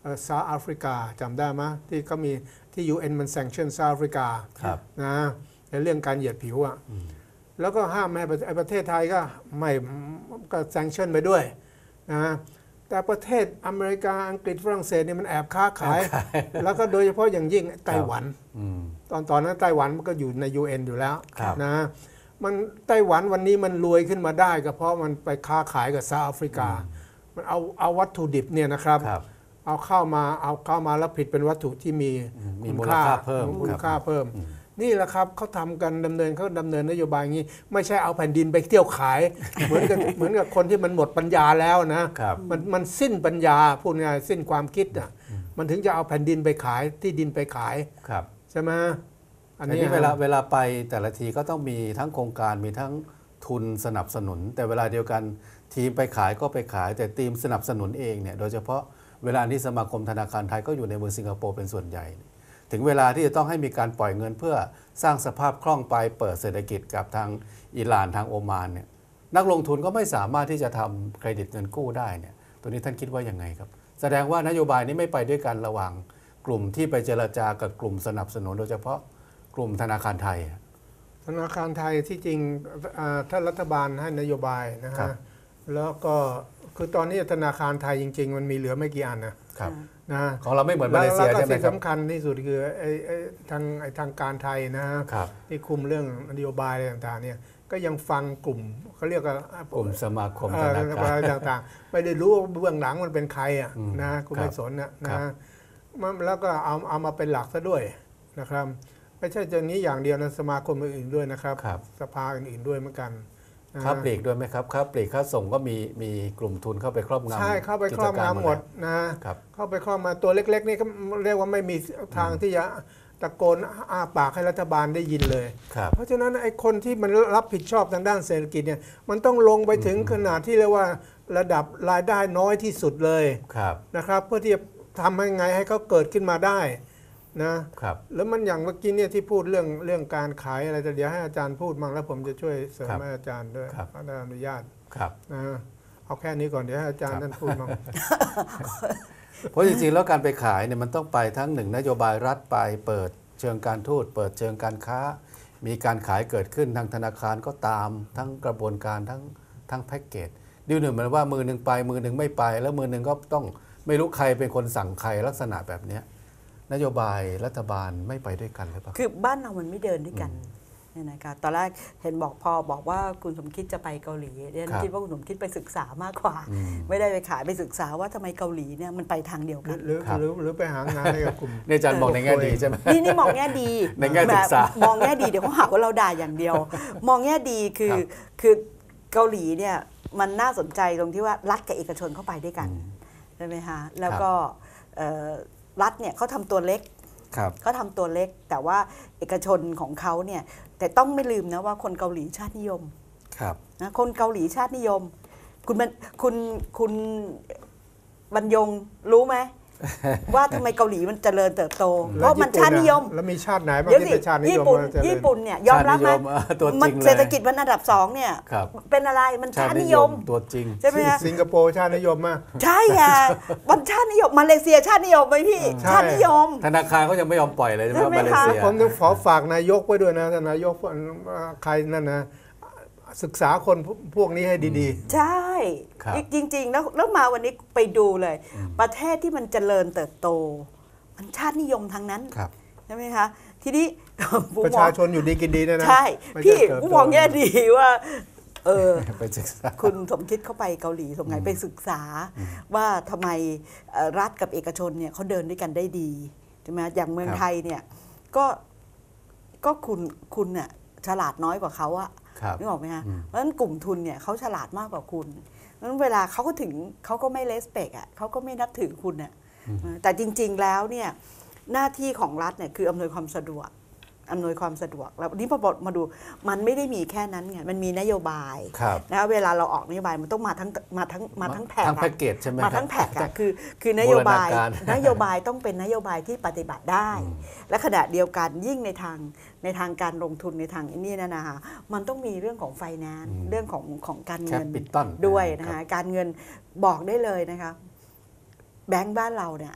เซาท์แอฟริกาจำได้ไหมที่เขามีที่ ยู เอ็น มันแซงชั่นเซาท์แอฟริกานะในเรื่องการเหยียดผิวอ่ะแล้วก็ห้ามไม่ให้ประเทศไทยก็ไม่ก็แซงชั่นไปด้วยนะแต่ประเทศอเมริกาอังกฤษฝรั่งเศสเนี่ยมันแอบค้าขาย แล้วก็โดยเฉพาะอย่างยิ่งไต้หวันตอนตอนนั้นไต้หวันมันก็อยู่ใน ยู เอ็น อยู่แล้วนะมันไต้หวันวันนี้มันรวยขึ้นมาได้ก็เพราะมันไปค้าขายกับเซาท์แอฟริกามันเอาเอาวัตถุดิบเนี่ยนะครับเอาเข้ามาเอาเข้ามาแล้วผิดเป็นวัตถุที่มีมีมูลค่าเพิ่มมูลค่าเพิ่มนี่แหละครับเขาทำกันดำเนินเขาดำเนินนโยบายอย่างนี้ไม่ใช่เอาแผ่นดินไปเที่ยวขาย เหมือนกับเหมือนกับคนที่มันหมดปัญญาแล้วนะมันมันสิ้นปัญญาพูดง่ายสิ้นความคิดอ่ะมันถึงจะเอาแผ่นดินไปขายที่ดินไปขายใช่ไหมอันนี้เวลาเวลาไปแต่ละทีก็ต้องมีทั้งโครงการมีทั้งทุนสนับสนุนแต่เวลาเดียวกันทีมไปขายก็ไปขายแต่ทีมสนับสนุนเองเนี่ยโดยเฉพาะเวลานี้สมาคมธนาคารไทยก็อยู่ในเมืองสิงคโปร์เป็นส่วนใหญ่ถึงเวลาที่จะต้องให้มีการปล่อยเงินเพื่อสร้างสภาพคล่องไปเปิดเศรษฐกิจกับทางอิหร่านทางโอมานเนี่ยนักลงทุนก็ไม่สามารถที่จะทำเครดิตเงินกู้ได้เนี่ยตัวนี้ท่านคิดว่ายังไงครับแสดงว่านโยบายนี้ไม่ไปด้วยกันระหว่างกลุ่มที่ไปเจรจากับกลุ่มสนับสนุนโดยเฉพาะกลุ่มธนาคารไทยธนาคารไทยที่จริงถ้ารัฐบาลให้นโยบายนะฮะแล้วก็คือตอนนี้ธนาคารไทยจริงๆมันมีเหลือไม่กี่อันนะครับนะของเราไม่เหมือนมาเลเซียใช่ไหมครับที่สำคัญที่สุดคือไอ้ไอ้ทางไอ้ทางการไทยนะที่คุมเรื่องนโยบายอะไรต่างๆเนี่ยก็ยังฟังกลุ่มเขาเรียกว่ากลุ่มสมาคมธนาคารต่างๆไม่ได้รู้ว่าเบื้องหลังมันเป็นใครอ่ะนะคุณไม่สนนะนะแล้วก็เอาเอามาเป็นหลักซะด้วยนะครับไม่ใช่จะนี้อย่างเดียวนะสมาคมอื่นๆด้วยนะครับสภาอื่นๆด้วยเหมือนกันค้าปลีกด้วยไหมครับค้าปลีกค้าส่งก็มีมีกลุ่มทุนเข้าไปครอบงำใช่เข้าไปครอบงำหมดนะเข้าไปครอบมาตัวเล็กๆนี่ก็เรียกว่าไม่มีทางที่จะตะโกนอ้าปากให้รัฐบาลได้ยินเลยเพราะฉะนั้นไอ้คนที่มันรับผิดชอบทางด้านเศรษฐกิจเนี่ยมันต้องลงไปถึงขนาดที่เรียกว่าระดับรายได้น้อยที่สุดเลยนะครับเพื่อที่จะทำให้ไงให้เขาเกิดขึ้นมาได้นะครับแล้วมันอย่างเมื่อกี้เนี่ยที่พูดเรื่องเรื่องการขายอะไรจะเดี๋ยวให้อาจารย์พูดมั่งแล้วผมจะช่วยเสริมให้อาจารย์ด้วยขออนุญาตนะเอาแค่นี้ก่อนเดี๋ยวให้อาจารย์ท่านพูดมั่งเพราะจริงๆแล้วการไปขายเนี่ยมันต้องไปทั้งหนึ่งนโยบายรัฐไปเปิดเชิงการทูตเปิดเชิงการค้ามีการขายเกิดขึ้นทางธนาคารก็ตามทั้งกระบวนการทั้งทั้งแพ็กเกจดูหนึ่งเหมือนว่ามือหนึ่งไปมือหนึ่งไม่ไปแล้วมือหนึ่งก็ต้องไม่รู้ใครเป็นคนสั่งใครลักษณะแบบนี้นโยบายรัฐบาลไม่ไปด้วยกันหรือเปล่าคือบ้านเรามันไม่เดินด้วยกันเนี่ยนะคะตอนแรกเห็นบอกพอบอกว่าคุณสมคิดจะไปเกาหลีเนี่ยคิดว่าคุณสมคิดไปศึกษามากกว่าไม่ได้ไปขายไปศึกษาว่าทำไมเกาหลีเนี่ยมันไปทางเดียวกันหรือหรือหรือไปหางานให้กับกลุ่มนี่อาจารย์มองในแง่ดีใช่ไหมนี่นี่มองแง่ดีในแง่ศึกษามองแง่ดีเดี๋ยวเขาหาว่าเราด่าอย่างเดียวมองแง่ดีคือคือเกาหลีเนี่ยมันน่าสนใจตรงที่ว่ารัฐกับเอกชนเข้าไปด้วยกันใช่ไหมคะแล้วก็รัฐเนี่ยเขาทำตัวเล็กเขาทำตัวเล็กแต่ว่าเอกชนของเขาเนี่ยแต่ต้องไม่ลืมนะว่าคนเกาหลีชาตินิยมนะคนเกาหลีชาตินิยมคุณคุณคุณบรรยงรู้ไหม ว่าทำไมเกาหลีมันเจริญเติบโตเพราะมันชาตินิยมแล้วมีชาติไหนบ้างที่เป็นชาตินิยมญี่ปุ่นเนี่ยยอมรับไหมมันเศรษฐกิจมันอันดับสองเนี่ยเป็นอะไรมันชาตินิยมตัวจริงใช่ไหมฮะสิงคโปร์ชาตินิยมมากใช่ค่ะมันชาตินิยมมาเลเซียชาตินิยมไหมพี่ชาตินิยมธนาคารเขายังไม่ยอมปล่อยเลยใช่ไหมมาเลเซียผมต้องขอฝากนายกไว้ด้วยนะนายกใครนั่นนะศึกษาคนพวกนี้ให้ดีๆใช่จริงๆแล้วแล้วมาวันนี้ไปดูเลยประเทศที่มันเจริญเติบโตมันชาตินิยมทั้งนั้นใช่ไหมคะทีนี้ประชาชนอยู่ดีกินดีนะใช่พี่ผู้มองแง่ดีว่าเออคุณสมคิดเข้าไปเกาหลีสมไงไปศึกษาว่าทำไมรัฐกับเอกชนเนี่ยเขาเดินด้วยกันได้ดีใช่ไหมอย่างเมืองไทยเนี่ยก็ก็คุณคุณเนี่ยฉลาดน้อยกว่าเขาอะนึกออกไหมฮะเพราะฉะนั้นกลุ่มทุนเนี่ยเขาฉลาดมากกว่าคุณเพราะฉะนั้นเวลาเขาก็ถึงเขาก็ไม่เลสเปกอ่ะเขาก็ไม่นับถือคุณอ่ะแต่จริงๆแล้วเนี่ยหน้าที่ของรัฐเนี่ยคืออำนวยความสะดวกอำนวยความสะดวกแล้วนี้พอมาดูมันไม่ได้มีแค่นั้นไงมันมีนโยบายนะเวลาเราออกนโยบายมันต้องมาทั้งมาทั้งมาทั้งแพ็คทั้งแพ็กเกจใช่ไหมมาทั้งแพ็คอ่ะคือคือนโยบายนโยบายต้องเป็นนโยบายที่ปฏิบัติได้และขณะเดียวกันยิ่งในทางในทางการลงทุนในทางนี้นะนะคะมันต้องมีเรื่องของไฟแนนซ์เรื่องของของการเงินด้วยนะคะการเงินบอกได้เลยนะคะแบงก์บ้านเราเนี่ย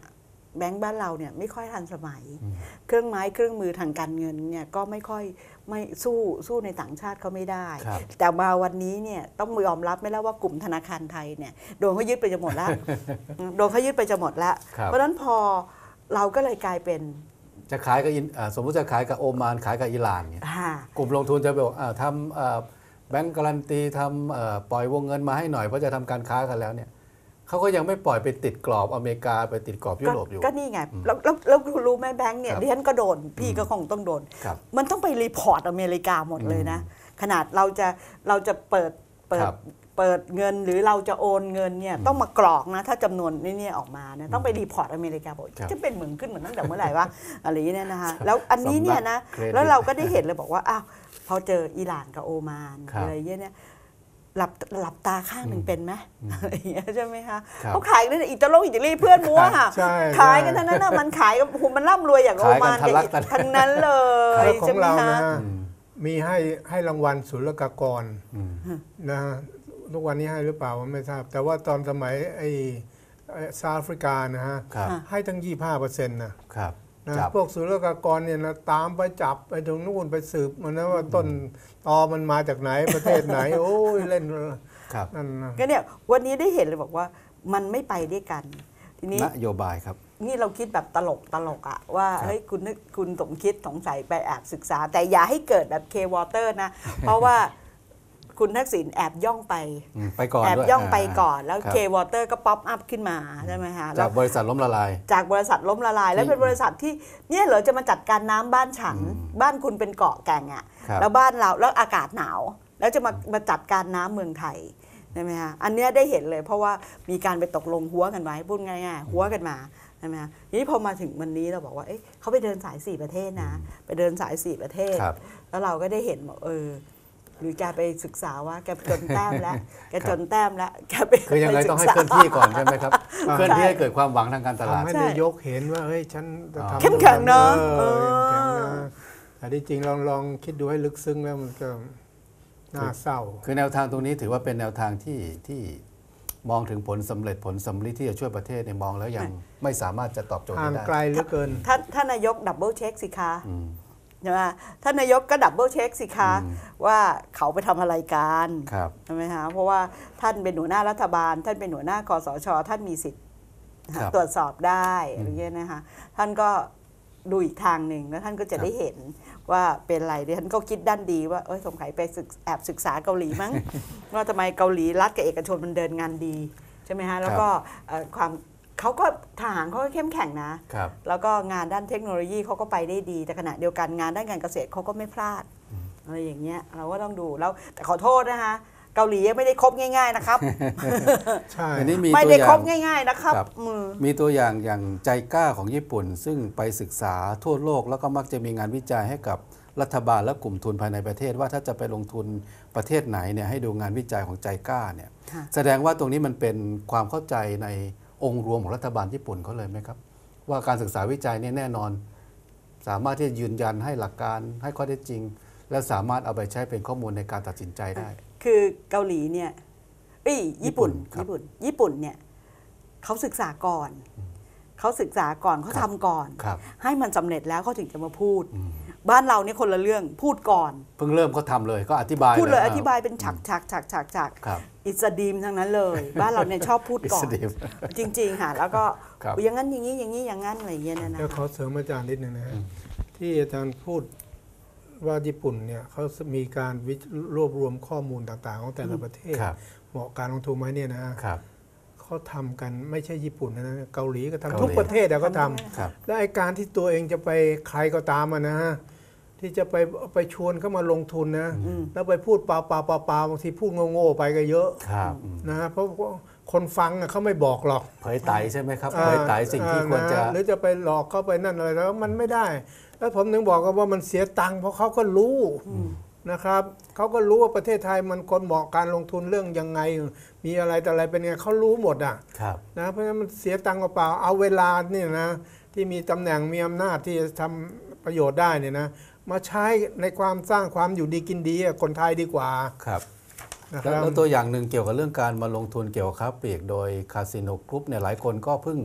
แบงก์บ้านเราเนี่ยไม่ค่อยทันสมัย เครื่องไม้เครื่องมือทางการเงินเนี่ยก็ไม่ค่อยไม่สู้สู้ในต่างชาติเขาไม่ได้ แต่มาวันนี้เนี่ยต้องยอมรับไม่แล้วว่ากลุ่มธนาคารไทยเนี่ยโดนเขายึดไปจะหมดแล้ว โดนเขายึดไปจะหมดแล้ว เพราะฉะนั้นพอเราก็เลยกลายเป็นจะขายกับสมมติจะขายกับโอมานขายกับอิหร่านเนี่ยกลุ่มลงทุนจะบอกทำแบงก์การันตีทำปล่อยวงเงินมาให้หน่อยเพราะจะทำการค้ากันแล้วเนี่ยเขาก็ยังไม่ปล่อยไปติดกรอบอเมริกาไปติดกรอบยุโรปอยู่ก็นี่ไงแล้วแล้วคุณรู้ไหมแบงก์เนี่ยดิฉันก็โดนพี่ก็คงต้องโดนมันต้องไปรีพอร์ตอเมริกาหมดเลยนะขนาดเราจะเราจะเปิดเปิดเปิดเงินหรือเราจะโอนเงินเนี่ยต้องมากรอกนะถ้าจำนวนนี่ออกมาเนี่ยต้องไปรีพอร์ตอเมริกาบอกจะเป็นเหมือนขึ้นเหมือนตั้งแต่เมื่อไหร่วะอะไรเนี่ยนะคะแล้วอันนี้เนี่ยนะแล้วเราก็ได้เห็นเลยบอกว่าอ้าวพอเจออิหร่านกับโอมานอะไรเงี้ยเนี่ยหลับหลับตาข้างหนึ่งเป็นไหมอะไรอย่างเงี้ยใช่ไหมคะเขาขายกันอิตาลีอิตาลีเพื่อนมัวค่ะขายกันทั้งนั้นนะมันขายกันโอ้โหมันร่ำรวยอย่างโอมานทั้งนั้นเลยใช่ไหมคะมีให้ให้รางวัลศุลกากรนะทุกวันนี้ให้หรือเปล่าไม่ทราบแต่ว่าตอนสมัยไอ้ซาแอฟริกานะฮะให้ตั้ง ยี่สิบห้าเปอร์เซ็นต์ นะครับนะพวกศุลกากรเนี่ยนะตามไปจับไปตรงนู้นไปสืบมันนะว่าต้นตอมันมาจากไหนประเทศไหนโอ้ยเล่นนั่นนะก็เนี่ยวันนี้ได้เห็นเลยบอกว่ามันไม่ไปด้วยกันทีนี้นโยบายครับนี่เราคิดแบบตลกตลกอะว่าเฮ้ยคุณคุณสมคิดสงสัยไปแอบศึกษาแต่อย่าให้เกิดแบบเควอเตอร์นะเพราะว่าคุณทักษิณแอบย่องไปไปก่อนแอบย่องไปก่อนแล้วเควอเตอร์ก็ป๊อปอัพขึ้นมาใช่ไหมคะจากบริษัทล้มละลายจากบริษัทล้มละลายแล้วเป็นบริษัทที่เนี่ยเหรอจะมาจัดการน้ำบ้านฉันบ้านคุณเป็นเกาะแก่งอ่ะแล้วบ้านเราแล้วอากาศหนาวแล้วจะมามาจัดการน้ำเมืองไทยใช่ไหมคะอันนี้ได้เห็นเลยเพราะว่ามีการไปตกลงหัวกันไว้พูดง่ายๆหัวกันมาใช่ไหมคะทีนี้พอมาถึงวันนี้เราบอกว่าเอ๊ะเขาไปเดินสายสี่ประเทศนะไปเดินสายสี่ประเทศแล้วเราก็ได้เห็นบอกเออหรือแกไปศึกษาว่าแกจนแต้มแล้วแกจนแต้มแล้วแกไปคือยังไงต้องให้เคลื่อนที่ก่อนใช่ไหมครับเคลื่อนที่ให้เกิดความหวังทางการตลาดทำให้นายกเห็นว่าเฮ้ยฉันจะทำเข้มแข็งเนาะแต่ที่จริงลองลองคิดดูให้ลึกซึ้งแล้วมันก็น่าเศร้าคือแนวทางตรงนี้ถือว่าเป็นแนวทางที่ที่มองถึงผลสำเร็จผลสำลิดที่จะช่วยประเทศเนี่ยมองแล้วยังไม่สามารถจะตอบโจทย์ได้ห่างไกลเหลือเกินท่านท่านนายกดับเบิลเช็คสิคะใช่ไหมท่านนายกก็ดับเบิลเช็คสิคะว่าเขาไปทำอะไรกันใช่ไหมคะเพราะว่าท่านเป็นหัวหน้ารัฐบาลท่านเป็นหัวหน้าคสช.ท่านมีสิทธิ์ตรวจสอบได้อะไรเงี้ยนะคะท่านก็ดูอีกทางหนึ่งแล้วท่านก็จะได้เห็นว่าเป็นอะไรท่านก็คิดด้านดีว่าเอ้ยสงสัยไปแอบศึกษาเกาหลีมั้งว่าทำไมเกาหลีรัฐกับเอกชนมันเดินงานดีใช่ไหมฮะแล้วก็ความเขาก็ทหารเขาก็เข้มแข็งนะแล้วก็งานด้านเทคโนโลยีเขาก็ไปได้ดีแต่ขณะเดียวกันงานด้านการเกษตรเขาก็ไม่พลาดอะไรอย่างเงี้ยเราก็ต้องดูแล้วแต่ขอโทษนะคะเกาหลีไม่ได้คบง่ายๆนะครับใช่อันนี้มีไม่ได้คบง่ายๆนะครับมีตัวอย่างอย่างใจกล้าของญี่ปุ่นซึ่งไปศึกษาทั่วโลกแล้วก็มักจะมีงานวิจัยให้กับรัฐบาลและกลุ่มทุนภายในประเทศว่าถ้าจะไปลงทุนประเทศไหนเนี่ยให้ดูงานวิจัยของใจกล้าเนี่ยแสดงว่าตรงนี้มันเป็นความเข้าใจในองค์รวมของรัฐบาลญี่ปุ่นเขาเลยไหมครับว่าการศึกษาวิจัยเนี่ยแน่นอนสามารถที่จะยืนยันให้หลักการให้ข้อเท็จจริงและสามารถเอาไปใช้เป็นข้อมูลในการตัดสินใจได้คือเกาหลีเนี่ยเอ้ยญี่ปุ่นญี่ปุ่นญี่ปุ่นเนี่ยเขาศึกษาก่อนเขาศึกษาก่อนเขาทำก่อนให้มันสำเร็จแล้วเขาถึงจะมาพูดบ้านเราเนี่ยคนละเรื่องพูดก่อนเพิ่งเริ่มเขาทำเลยก็อธิบายพูดเลยอธิบายเป็นฉากฉากฉากฉากฉากอิสดีมทั้งนั้นเลยบ้านเราเนี่ยชอบพูดก่อนจริงๆค่ะแล้วก็อย่างนั้นอย่างนี้อย่างนี้อย่างนั้นอะไรอย่างเงี้ยนะแล้วขอเสริมอาจารย์นิดนึงนะฮะที่อาจารย์พูดว่าญี่ปุ่นเนี่ยเขามีการรวบรวมข้อมูลต่างๆของแต่ละประเทศเหมาะการลงทุนไหมเนี่ยนะเขาทำกันไม่ใช่ญี่ปุ่นนะเกาหลีก็ทำทุกประเทศก็ทำและไอการที่ตัวเองจะไปใครก็ตามนะฮะที่จะไปไปชวนเข้ามาลงทุนนะแล้วไปพูดเปล่าเปล่าเปล่าเปล่าบางทีพูดโง่ๆไปก็เยอะนะเพราะคนฟังเขาไม่บอกหรอกเผยไตใช่ไหมครับเผยไตสิ่งที่ควรจะหรือจะไปหลอกเข้าไปนั่นอะไรแล้วมันไม่ได้แล้วผมนึงบอกกันว่ามันเสียตังค์เพราะเขาก็รู้นะครับเขาก็รู้ว่าประเทศไทยมันคนเหมาะการลงทุนเรื่องยังไงมีอะไรแต่อะไรเป็นไงเขารู้หมดอ่ะนะเพราะฉะนั้นมันเสียตังค์เปล่าเอาเวลาเนี่ยนะที่มีตำแหน่งมีอำนาจที่จะทำประโยชน์ได้เนี่ยนะมาใช้ในความสร้างความอยู่ดีกินดีคนไทยดีกว่าครับแล้วตัวอย่างหนึ่งเกี่ยวกับเรื่องการมาลงทุนเกี่ยวกับค้าปลีกโดยคาสิโนกรุ๊ปเนี่ยหลายคนก็เพิ่ง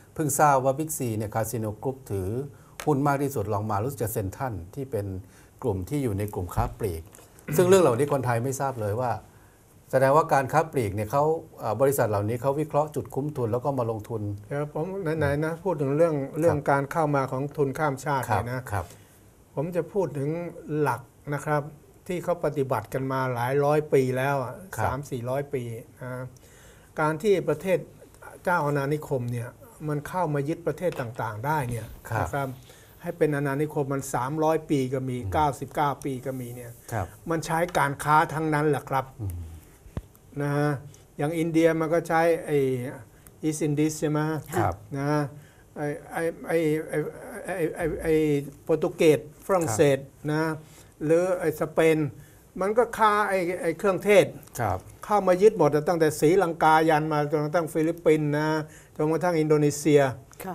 เพิ่งทราบว่าบิ๊กซีเนี่ยคาสิโนกรุ๊ปถือหุ้นมากที่สุดลองมารู้สึกจะเซ็นทรัลที่เป็นกลุ่มที่อยู่ในกลุ่มค้าปลีก ซึ่งเรื่องเหล่านี้คนไทยไม่ทราบเลยว่า แสดงว่าการค้าปลีกเนี่ยเขาบริษัทเหล่านี้เขาวิเคราะห์จุดคุ้มทุนแล้วก็มาลงทุนเดี๋ยวผมไหนๆนะพูดถึงเรื่องเรื่องการเข้ามาของทุนข้ามชาติเนี่ยนะครับผมจะพูดถึงหลักนะครับที่เขาปฏิบัติกันมาหลายร้อยปีแล้วสามสี่ร้อยปีนะการที่ประเทศเจ้าอาณานิคมเนี่ยมันเข้ามายึดประเทศต่างๆได้เนี่ยนะครับให้เป็นอาณานิคมมันสามร้อยปีก็มีเก้าสิบเก้าปีก็มีเนี่ยมันใช้การค้าทั้งนั้นแหละครับนะฮะอย่างอินเดียมันก็ใช้ไอ้อีสต์อินดิสใช่ไหมครับนะไอ้ไอ้ไอ้ไอ้ไอ้ไอ้ไอ้โปรตุเกสฝรั่งเศสนะหรือไอ้สเปนมันก็ค้าไอ้ไอ้เครื่องเทศเข้ามายึดหมดตั้งแต่ศรีลังกายันมาจนกระทั่งฟิลิปปินส์นะจนกระทั่งอินโดนีเซีย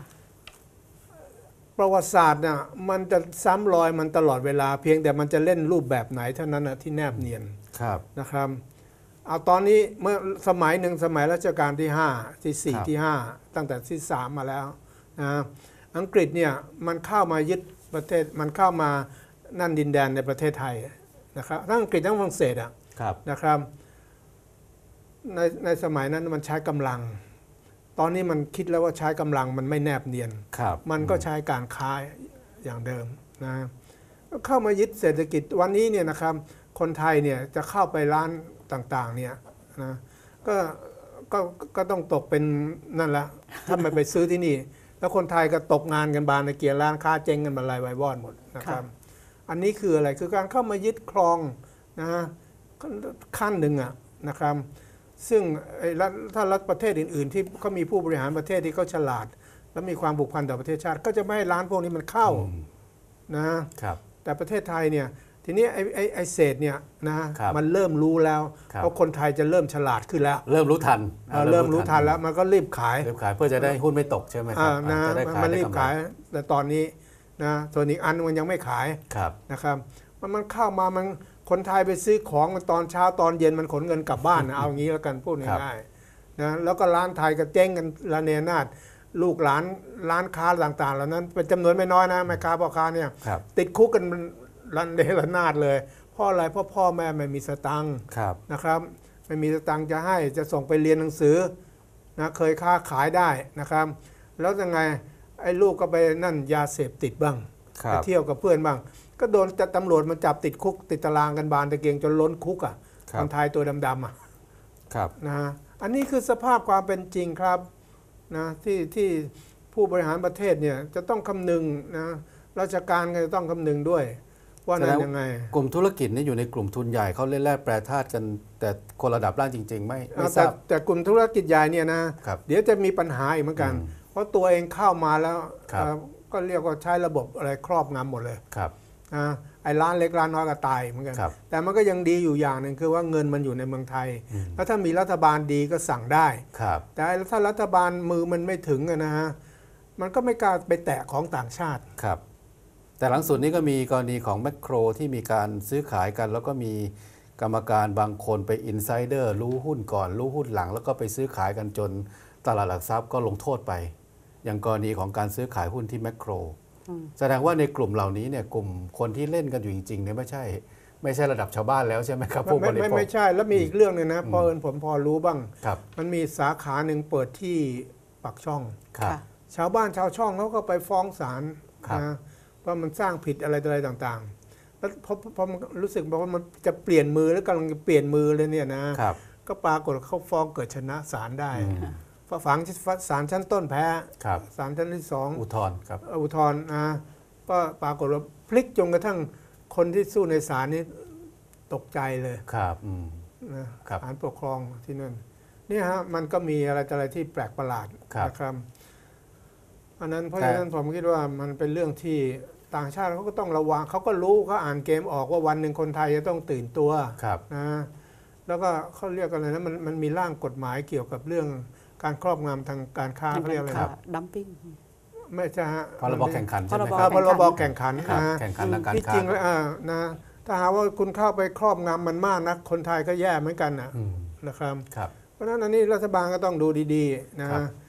ประวัติศาสตร์เนี่ยมันจะซ้ำรอยมันตลอดเวลาเพียงแต่มันจะเล่นรูปแบบไหนเท่านั้นนะที่แนบเนียนนะครับเอาตอนนี้เมื่อสมัยหนึ่งสมัยรัชกาลที่ห้าที่สี่ที่ห้าตั้งแต่ที่สามมาแล้วนะอังกฤษเนี่ยมันเข้ามายึดประเทศมันเข้ามานั่นดินแดนในประเทศไทยนะครับทั้งอังกฤษทั้งฝรั่งเศสอ่ะนะครับในในสมัยนั้นมันใช้กำลังตอนนี้มันคิดแล้วว่าใช้กำลังมันไม่แนบเนียนมันก็ใช้การค้าอย่างเดิมนะเข้ามายึดเศรษฐกิจวันนี้เนี่ยนะครับคนไทยเนี่ยจะเข้าไปร้านต่างๆเนี่ยนะก็ก็ก็ต้องตกเป็นนั่นแหละถ้าไม่ไปซื้อที่นี่แล้วคนไทยก็ตกงานกันบานในเกียร์ร้านค้าเจ๊งกันบรรลัยวายวอดหมดนะครับอันนี้คืออะไรคือการเข้ามายึดครองนะขั้นหนึ่งอะนะครับซึ่งถ้ารัฐประเทศอื่นๆที่เขามีผู้บริหารประเทศที่เขาฉลาดและมีความผูกพันต่อประเทศชาติก็จะไม่ให้ร้านพวกนี้มันเข้านะครับแต่ประเทศไทยเนี่ยทีนี้ไอ้ไอ้ไอ้เศษเนี่ยนะมันเริ่มรู้แล้วเพราะคนไทยจะเริ่มฉลาดขึ้นแล้วเริ่มรู้ทันเริ่มรู้ทันแล้วมันก็รีบขายรีบขายเพื่อจะได้หุ้นไม่ตกใช่ไหมครับนะมันรีบขายแต่ตอนนี้นะส่วนอีกอันมันยังไม่ขายนะครับมันมันเข้ามามันคนไทยไปซื้อของตอนเช้าตอนเย็นมันขนเงินกลับบ้านนะเอางี้แล้วกันพูดง่ายๆนะแล้วก็ร้านไทยก็เจ๊งกันระเนระนาดลูกหลานร้านค้าต่างๆเหล่านั้นเป็นจำนวนไม่น้อยนะแม่ค้าพ่อค้าเนี่ยติดคุกกันระเนระนาดเลยเพราะอะไรเพราะพ่อแม่ไม่มีสตังค์นะครับไม่มีสตังค์จะให้จะส่งไปเรียนหนังสือนะเคยค้าขายได้นะครับแล้วยังไงไอ้ลูกก็ไปนั่นยาเสพติดบ้างไปเที่ยวกับเพื่อนบ้างก็โดนจับตำรวจมาจับติดคุกติดตารางกันบานตะเกียงจนล้นคุกอ่ะคนไทยตัวดำๆอ่ะนะอันนี้คือสภาพความเป็นจริงครับนะที่ที่ผู้บริหารประเทศเนี่ยจะต้องคำนึงนะราชการก็จะต้องคำนึงด้วยว่านั้นยังไงกลุ่มธุรกิจนี่อยู่ในกลุ่มทุนใหญ่เขาเล่นแร่แปรธาตุกันแต่คนระดับล่างจริงๆไม่ไม่ทราบแต่กลุ่มธุรกิจใหญ่เนี่ยนะเดี๋ยวจะมีปัญหาอีกเหมือนกันเพราะตัวเองเข้ามาแล้วก็เรียกว่าใช้ระบบอะไรครอบงำหมดเลยไอ้ร้านเล็กร้านน้อยก็ตายเหมือนกันแต่มันก็ยังดีอยู่อย่างหนึ่งคือว่าเงินมันอยู่ในเมืองไทยแล้วถ้ามีรัฐบาลดีก็สั่งได้แต่ถ้ารัฐบาลมือมันไม่ถึงนะฮะมันก็ไม่กล้าไปแตะของต่างชาติครับแต่หลังสุดนี้ก็มีกรณีของแมคโครที่มีการซื้อขายกันแล้วก็มีกรรมการบางคนไปอินไซเดอร์รู้หุ้นก่อนรู้หุ้นหลังแล้วก็ไปซื้อขายกันจนตลาดหลักทรัพย์ก็ลงโทษไปอย่างกรณีของการซื้อขายหุ้นที่แมคโครแสดงว่าในกลุ่มเหล่านี้เนี่ยกลุ่มคนที่เล่นกันอยู่จริงๆเนี่ยไม่ใช่ไม่ใช่ระดับชาวบ้านแล้วใช่ไหมครับผู้บริโภคไม่ไม่ใช่แล้วมีอีกเรื่องนึงนะพอเอิญผมพอรู้บ้างมันมีสาขาหนึ่งเปิดที่ปากช่องชาวบ้านชาวช่องเขาก็ไปฟ้องศาลนะว่ามันสร้างผิดอะไรอะไรต่างๆแล้วพอพอมันรู้สึกว่ามันจะเปลี่ยนมือแล้วกำลังจะเปลี่ยนมือเลยเนี่ยนะก็ปรากฏเขาฟ้องเกิดชนะศาลได้ฝังศาลชั้นต้นแพ้ศาลชั้นที่สองอุทธรณ์ครับอุทธรณ์นะก็ปรากฏว่าพลิกจนกระทั่งคนที่สู้ในศาลนี้ตกใจเลยครับนะศาลปกครองที่นั่นนี่ฮะมันก็มีอะไรอะไรที่แปลกประหลาดนะครับอันนั้นเพราะฉะนั้นผมคิดว่ามันเป็นเรื่องที่ต่างชาติเขาก็ต้องระวังเขาก็รู้เขาอ่านเกมออกว่าวันหนึ่งคนไทยจะต้องตื่นตัวนะแล้วก็เขาเรียกกันเลยนะมันมันมีร่างกฎหมายเกี่ยวกับเรื่องการครอบงำทางการค้าเขาเรียกอะไรครับดัมปิ้งไม่ใช่ฮะพรบแข่งขันใช่ไหมครับพรบแข่งขันแข่งขันทางการค้าที่จริงแล้วนะถ้าหาว่าคุณเข้าไปครอบงำมันมากนักคนไทยก็แย่เหมือนกันนะนะครับเพราะฉะนั้นอันนี้รัฐบาลก็ต้องดูดีๆนะ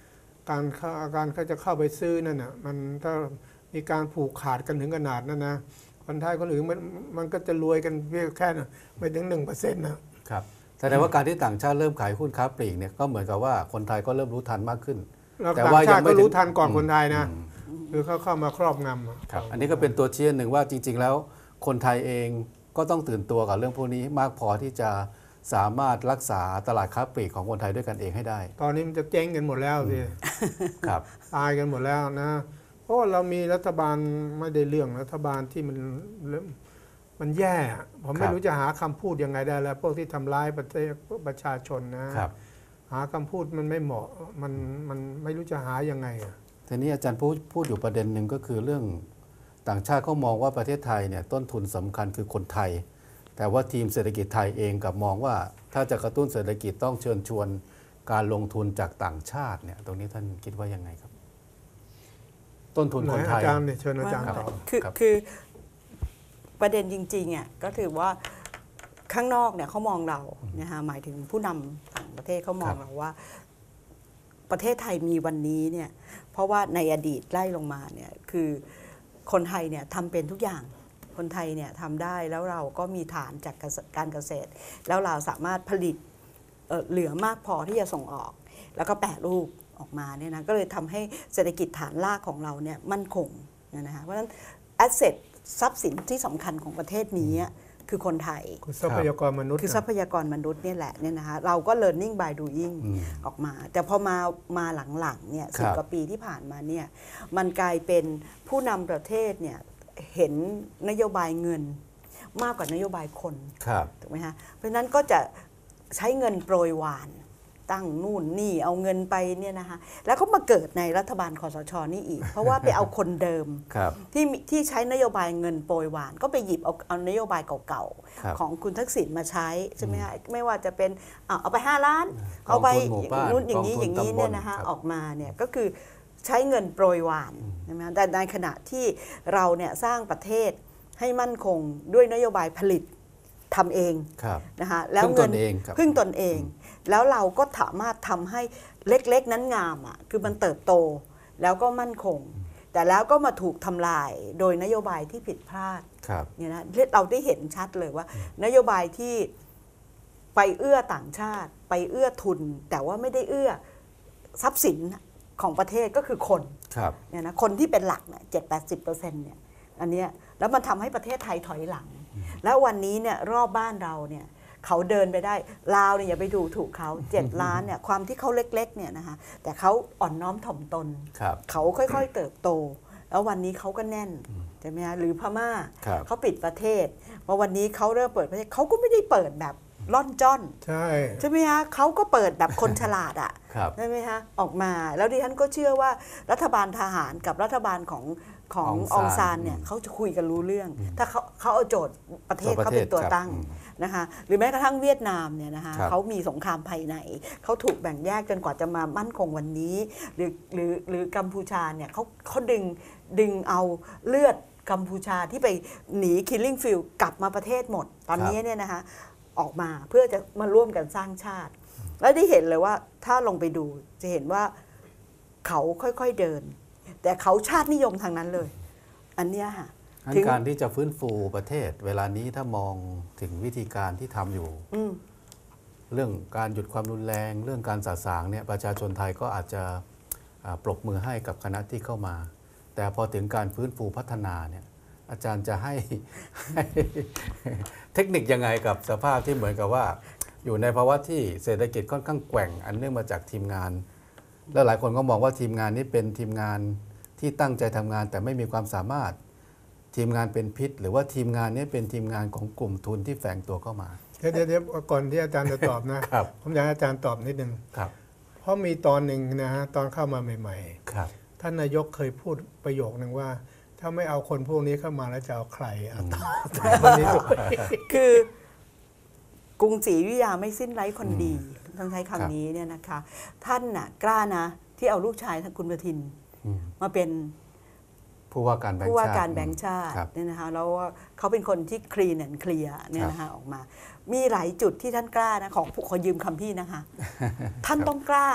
การเข้าการเขาจะเข้าไปซื้อนั่นน่ะมันถ้ามีการผูกขาดกันถึงขนาดนั้นนะคนไทยคนอื่นมันมันก็จะรวยกันเพียงแค่น่ะไม่ถึงหนึ่งเปอร์เซ็นต์นะครับแสดงว่าการที่ต่างชาติเริ่มขายหุ้นค้าปลีกเนี่ยก็เหมือนกับว่าคนไทยก็เริ่มรู้ทันมากขึ้นแล้วแต่ต่างว่าชายังติไม่ก็ถึรู้งทันก่อนคนไทยนะอืมคือเขาเข้ามาครอบงำอะครับอันนี้ก็เป็นตัวชี้หนึ่งว่าจริง ๆ แล้วคนไทยเองก็ต้องตื่นตัวกับเรื่องพวกนี้มากพอที่จะสามารถรักษาตลาดค้าปลีกของคนไทยด้วยกันเองให้ได้ตอนนี้มันจะเจ๊งกันหมดแล้วสิครับตายกันหมดแล้วนะเพราะว่าเรามีรัฐบาลไม่ได้เรื่องรัฐบาลที่มันมันแย่ผมครัไม่บรู้จะหาคำพูดยังไงได้แล้ว พวกที่ทำร้ายประเทศประชาชนนะครับ หาคำพูดมันไม่เหมาะมันมันไม่รู้จะหายังไงอะทีนี้อาจารย์พูดพูดอยู่ประเด็นหนึ่งก็คือเรื่องต่างชาติเขามองว่าประเทศไทยเนี่ยต้นทุนสำคัญคือคนไทย แต่ว่าทีมเศรษฐกิจไทยเองกับมองว่าถ้าจะกระตุ้นเศรษฐกิจต้องเชิญชวนการลงทุนจากต่างชาติเนี่ยตรงนี้ท่านคิดว่ายังไงครับ ต้นทุนไหนคนไทอาย จารย์เนี่ยเชิญอาจารย์ว่าตอบคือครับคือประเด็นจริงๆอ่ะก็ถือว่าข้างนอกเนี่ยเขามองเรานะคะหมายถึงผู้นำต่างประเทศเขามองเราว่า ประเทศไทยมีวันนี้เนี่ยเพราะว่าในอดีตไล่ลงมาเนี่ยคือคนไทยเนี่ยทำเป็นทุกอย่างคนไทยเนี่ยทำได้แล้วเราก็มีฐานจากการเกษตร แล้วเราสามารถผลิต เอ่อเหลือมากพอที่จะส่งออก แล้วก็แปรรูปออกมาเนี่ยนะก็เลยทำให้เศรษฐกิจฐานรากของเราเนี่ยมั่นคงนะคะเพราะฉะนั้นแอสเซททรัพย์สินที่สำคัญของประเทศนี้คือคนไทยคือทรัพยากรมนุษย์คือทรัพยากรมนุษย์เนี่ยแหละเนี่ยนะคะเราก็ learning by doing อืมออกมา แต่พอมามาหลังๆเนี่ยคสิรับบ กว่าปีที่ผ่านมาเนี่ยมันกลายเป็นผู้นำประเทศเนี่ยเห็นนโยบายเงินมากกว่านโยบายคนครับถูกไหมคะเพราะฉะนั้นก็จะใช้เงินโปรยหวานตั้งนู่นนี่เอาเงินไปเนี่ยนะคะแล้วก็มาเกิดในรัฐบาลคสชนี่อีก เพราะว่าไปเอาคนเดิมครับที่มีที่ใช้นโยบายเงินโปรยหวาน ก็ไปหยิบเอาเอานโยบายเก่าครับๆของคุณทักษิณมาใช้ใช่ไหมคะไม่ว่าจะเป็นเอาเอาไปห้าล้านกองทุนเอาไปหมู่บ้านนู่นอย่างนี้กองทุนอย่างนี้เนี่ยนะคะตำบลครับออกมาเนี่ยก็คือใช้เงินโปรยหวานใช่ไหมคะแต่ในขณะที่เราเนี่ยสร้างประเทศให้มั่นคงด้วยนโยบายผลิตทำเองครับนะคะแล้วพึ่งเงิตนเองครับพึ่งตนเอง แล้วเราก็สามารถทำให้เล็กๆนั้นงามอ่ะคือมันเติบโตแล้วก็มั่นคง แต่แล้วก็มาถูกทำลายโดยนโยบายที่ผิดพลาดครับเนี่ยนะเราได้เห็นชัดเลยว่า นโยบายที่ไปเอื้อต่างชาติ ไปเอื้อทุน แต่ว่าไม่ได้เอื้อทรัพย์สินของประเทศก็คือคนครับเนี่ยนะคนที่เป็นหลักเนี่ยเจ็ดแปดสิบเปอร์เซ็นต์เนี่ยอันเนี้ยแล้วมันทำให้ประเทศไทยถอยหลัง แล้ววันนี้เนี่ยรอบบ้านเราเนี่ยเขาเดินไปได้ลาวเนี่ยอย่าไปดูถูกเขาเจ็ดล้านเนี่ยความที่เขาเล็กๆเนี่ยนะคะแต่เขาอ่อนน้อมถ่อมตนครับเขาค่อยๆเติบโต แล้ววันนี้เขาก็แน่นใช่ไหมคะหรือพม่าครับเขาปิดประเทศพอวันนี้เขาเริ่มเปิดประเทศเขาก็ไม่ได้เปิดแบบล่อนจ้อนใช่ใช่ไหมคะเขาก็เปิดแบบคนฉลาดอ่ะครับใช่ไหมคะออกมาแล้วดิฉันก็เชื่อว่ารัฐบาลทหารกับรัฐบาลของของอออง งซาซาน นเนี่ยอืมเขาจะคุยกันรู้เรื่อง ถ้าเขาเขาเอาโจทย์ประเทศตัวประเขาเป็นตัวเทศครับตั้งอืมนะคะหรือแม้กระทั่งเวียดนามเนี่ยนะคะครับเขามีสงครามภายในเขาถูกแบ่งแยกจนกว่าจะมามั่นคงวันนี้ หรือหรือหรือกัมพูชาเนี่ยเขาเขาดึงดึงเอาเลือดกัมพูชาที่ไปหนี killing field กลับมาประเทศหมด ตอนนี้เนี่ยนะคะออกมาเพื่อจะมาร่วมกันสร้างชาติ แล้วได้เห็นเลยว่าถ้าลงไปดูจะเห็นว่าเขาค่อยๆเดิน แต่เขาชาตินิยมทางนั้นเลย อันเนี้ยค่ะงั้นถึงการที่จะฟื้นฟูประเทศ เวลานี้ถ้ามองถึงวิธีการที่ทำอยู่อืมเรื่องการหยุดความรุนแรง เรื่องการสาสางเนี่ยประชาชนไทยก็อาจจะอ่าปรบมือให้กับคณะที่เข้ามา แต่พอถึงการฟื้นฟูพัฒนาเนี่ยอาจารย์จะให้ ให้เทคนิคยังไงกับสภาพที่เหมือนกับว่า อยู่ในภาวะที่เศรษฐกิจค่อนข้างแกว่ง อันเนื่องมาจากทีมงาน และหลายคนก็มองว่าทีมงานนี้เป็นทีมงานที่ตั้งใจทำงาน แต่ไม่มีความสามารถทีมงานเป็นพิษ หรือว่าทีมงานนี้เป็นทีมงานของกลุ่มทุนที่แฝงตัวเข้ามาเดี๋ยวเดี๋ยวเดี๋ยวก่อนที่อาจารย์จะตอบนะครับ ผมอยากให้อาจารย์ตอบนิดนึงครับเพราะมีตอนหนึ่งนะฮะตอนเข้ามาใหม่ครับๆ ท่านนายกเคยพูดประโยคนึงว่า ถ้าไม่เอาคนพวกนี้เข้ามาแล้วจะเอาใครเอาต่อคนนี้ด้วยคือกรุงศรีอยุธยาไม่สิ้นไร้คนดีต้องใช้คำนี้เนี่ยนะคะ ท่านน่ะกล้านะ ที่เอาลูกชายคุณประทินอืมมาเป็นผู้ว่าการแบงค์ผู้ว่าชาติการแบงค์ชาติครับเนี่ยนะคะแล้วเขาเป็นคนที่คลีนแอนเคลียร์เนี่ยนะคะออกมา มีหลายจุดที่ท่านกล้านะขอขอยืมคำพี่นะคะ ท่านต้องกล้า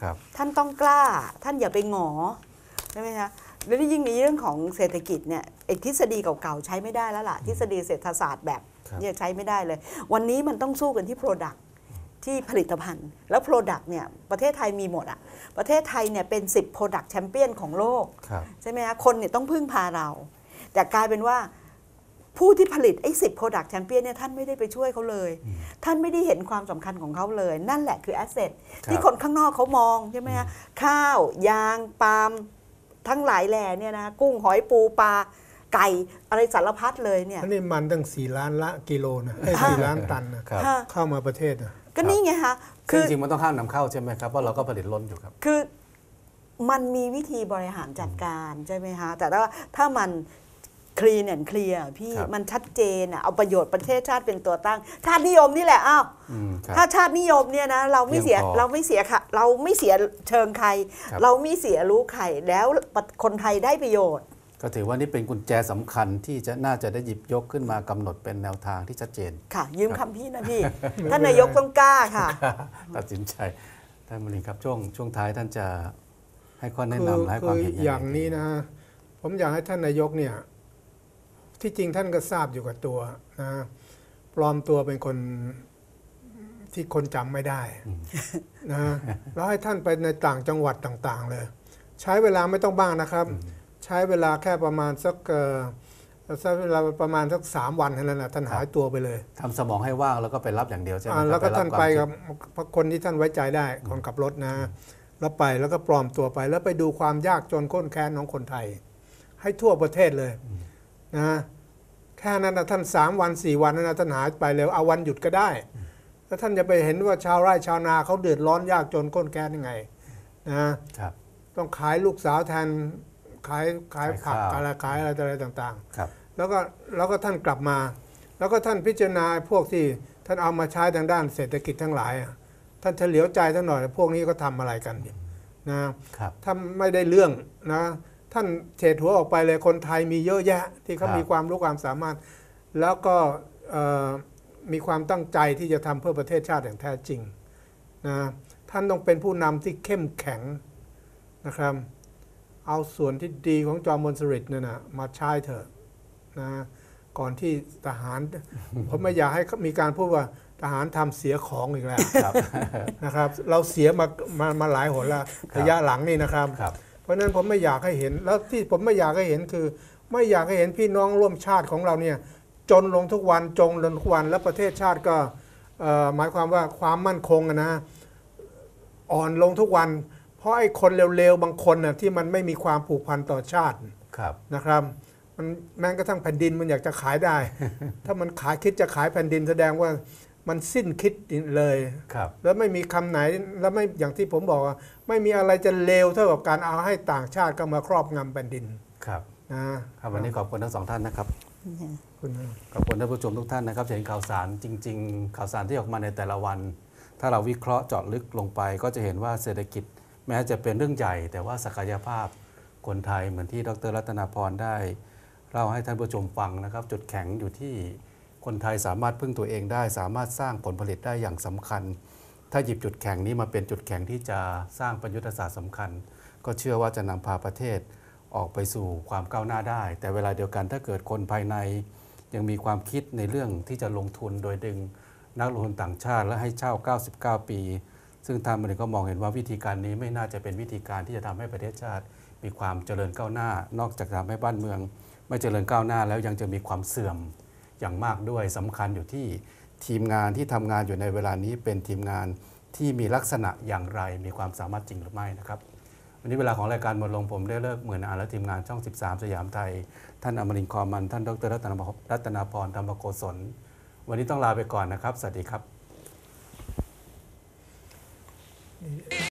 ครับท่านต้องกล้าท่านอย่าไปหงอใช่ไหมคะแล้วยิ่งในเรื่องของเศรษฐกิจเนี่ยไอ้ทฤษฎีเก่าๆใช้ไม่ได้แล้วล่ะทฤษฎีเศรษฐศาสตร์แบบเนี่ยใช้ไม่ได้เลยวันนี้มันต้องสู้กันที่ Product ที่ผลิตภัณฑ์ แล้ว Product เนี่ยประเทศไทยมีหมดอ่ะประเทศไทยเนี่ยเป็นสิบ Product Champion ของโลกใช่ไหมคะคนเนี่ยต้องพึ่งพาเราแต่กลายเป็นว่าผู้ที่ผลิตไอ้สิบ Product Champion เนี่ยท่านไม่ได้ไปช่วยเขาเลย ท่านไม่ได้เห็นความสำคัญของเขาเลยนั่นแหละคือ Asset ที่คนข้างนอกเขามองใช่ไหมคะข้าวยางปาล์มทั้งหลายแหล่เนี่ยนะกุ้งหอยปูปลาไก่อะไรสารพัดเลยเนี่ยนี่มันตั้งสี่ล้านละกิโลนะไอ้สี่ล้านตันนะเข้ามาประเทศนะก็นี่ไงคะคือจริงๆมันต้องห้ามนำเข้าใช่ไหมครับเพราะเราก็ผลิตล้นอยู่ครับคือมันมีวิธีบริหารจัดการใช่ไหมคะแต่ว่าถ้ามันคลีนแอนด์เคลียร์พี่มันชัดเจนอ่ะเอาประโยชน์ประเทศชาติเป็นตัวตั้งชาตินิยมนี่แหละอ้าวถ้าชาตินิยมเนี่ยนะเราไม่เสียเราไม่เสียค่ะเราไม่เสียเชิงใครเราไม่เสียรู้ใครแล้วคนไทยได้ประโยชน์ก็ถือว่านี่เป็นกุญแจสำคัญที่จะน่าจะได้หยิบยกขึ้นมากำหนดเป็นแนวทางที่ชัดเจนค่ะยืมคำพี่นะพี่ ท่านนายกต้องกล้าค่ะตัดสินใจท่านมรินครับช่วงช่วงท้ายท่านจะให้ข้อแนะนำให้ความเห็นอย่างนี้นะผมอยากให้ท่านนายกเนี่ยที่จริงท่านก็ทราบอยู่กับตัวนะปลอมตัวเป็นคนที่คนจำไม่ได้นะแล้วให้ท่านไปในต่างจังหวัดต่างๆเลยใช้เวลาไม่ต้องบ้างนะครับใช้เวลาแค่ประมาณสักใช้เวลาประมาณสักสามวันเท่านั้นนะท่านหายตัวไปเลยทำสมองให้ว่างแล้วก็ไปรับอย่างเดียวใช่ไหมแล้วก็ท่านไปกับคนที่ท่านไว้ใจได้คนขับรถนะแล้วไปแล้วก็ปลอมตัวไปแล้วไปดูความยากจนข้นแค้นของคนไทยให้ทั่วประเทศเลยนะแค่นั้นนะท่านสามวันสี่วันนั้นนะท่านหายไปเลยเอาวันหยุดก็ได้แล้วท่านจะไปเห็นว่าชาวไร่ชาวนาเขาเดือดร้อนยากจนข้นแค้นยังไงนะต้องขายลูกสาวแทนขายขายผักอะไรขายอะไรต่างๆแล้วก็แล้วก็ท่านกลับมาแล้วก็ท่านพิจารณาพวกที่ท่านเอามาใช้ทางด้านเศรษฐกิจทั้งหลายท่านเฉลียวใจท่านหน่อยพวกนี้ก็ทำอะไรกันนะถ้าไม่ได้เรื่องนะท่านเฉดหัวออกไปเลยคนไทยมีเยอะแยะที่เขามีความรู้ความสามารถแล้วก็มีความตั้งใจที่จะทำเพื่อประเทศชาติอย่างแท้จริงนะท่านต้องเป็นผู้นำที่เข้มแข็งนะครับเอาส่วนที่ดีของจอมพลสฤษดิ์นั่นนะมาใช้เถอะนะก่อนที่ทหาร ผมไม่อยากให้มีการพูดว่าทหารทำเสียของอีกแล้วนะครับเราเสียมามามาหลายหนแล้วระยะหลังนี่นะครับเพราะนั้นผมไม่อยากให้เห็นแล้วที่ผมไม่อยากให้เห็นคือไม่อยากให้เห็นพี่น้องร่วมชาติของเราเนี่ยจนลงทุกวันจงลงทุกวันแล้วประเทศชาติก็หมายความว่าความมั่นคงนะอ่อนลงทุกวันเพราะไอ้คนเร็วๆบางคนน่ะที่มันไม่มีความผูกพันต่อชาตินะครับมันแม้กระทั่งแผ่นดินมันอยากจะขายได้ ถ้ามันขายคิดจะขายแผ่นดินแสดงว่ามันสิ้นคิดเลยแล้วไม่มีคำไหนแล้วไม่อย่างที่ผมบอกว่าไม่มีอะไรจะเลวเท่ากับการเอาให้ต่างชาติเข้ามาครอบงำแผ่นดินครับนะครับวันนี้ขอบคุณทั้งสองท่านนะครับขอบคุณท่านผู้ชมทุกท่านนะครับเห็นข่าวสารจริงๆข่าวสารที่ออกมาในแต่ละวันถ้าเราวิเคราะห์เจาะลึกลงไปก็จะเห็นว่าเศรษฐกิจแม้จะเป็นเรื่องใหญ่แต่ว่าศักยภาพคนไทยเหมือนที่ดร.รัตนาพรได้เล่าให้ท่านผู้ชมฟังนะครับจุดแข็งอยู่ที่คนไทยสามารถพึ่งตัวเองได้สามารถสร้างผลผลิตได้อย่างสำคัญถ้าหยิบจุดแข็งนี้มาเป็นจุดแข็งที่จะสร้างประยุทธศาสตร์สำคัญก็เชื่อว่าจะนำพาประเทศออกไปสู่ความก้าวหน้าได้แต่เวลาเดียวกันถ้าเกิดคนภายในยังมีความคิดในเรื่องที่จะลงทุนโดยดึงนักลงทุนต่างชาติและให้เช่าเก้าสิบเก้าปีซึ่งทางบริษัทก็มองเห็นว่าวิธีการนี้ไม่น่าจะเป็นวิธีการที่จะทำให้ประเทศชาติมีความเจริญก้าวหน้านอกจากทำให้บ้านเมืองไม่เจริญก้าวหน้าแล้วยังจะมีความเสื่อมอย่างมากด้วยสำคัญอยู่ที่ทีมงานที่ทำงานอยู่ในเวลานี้เป็นทีมงานที่มีลักษณะอย่างไรมีความสามารถจริงหรือไม่นะครับวันนี้เวลาของรายการหมดลงผมได้เลิกเหมือนอ่านและทีมงานช่องสิบสามสยามไทยท่านอมรินทร์ คอมันท่านดร.รัตนาพรธรรมโกศลวันนี้ต้องลาไปก่อนนะครับสวัสดีครับ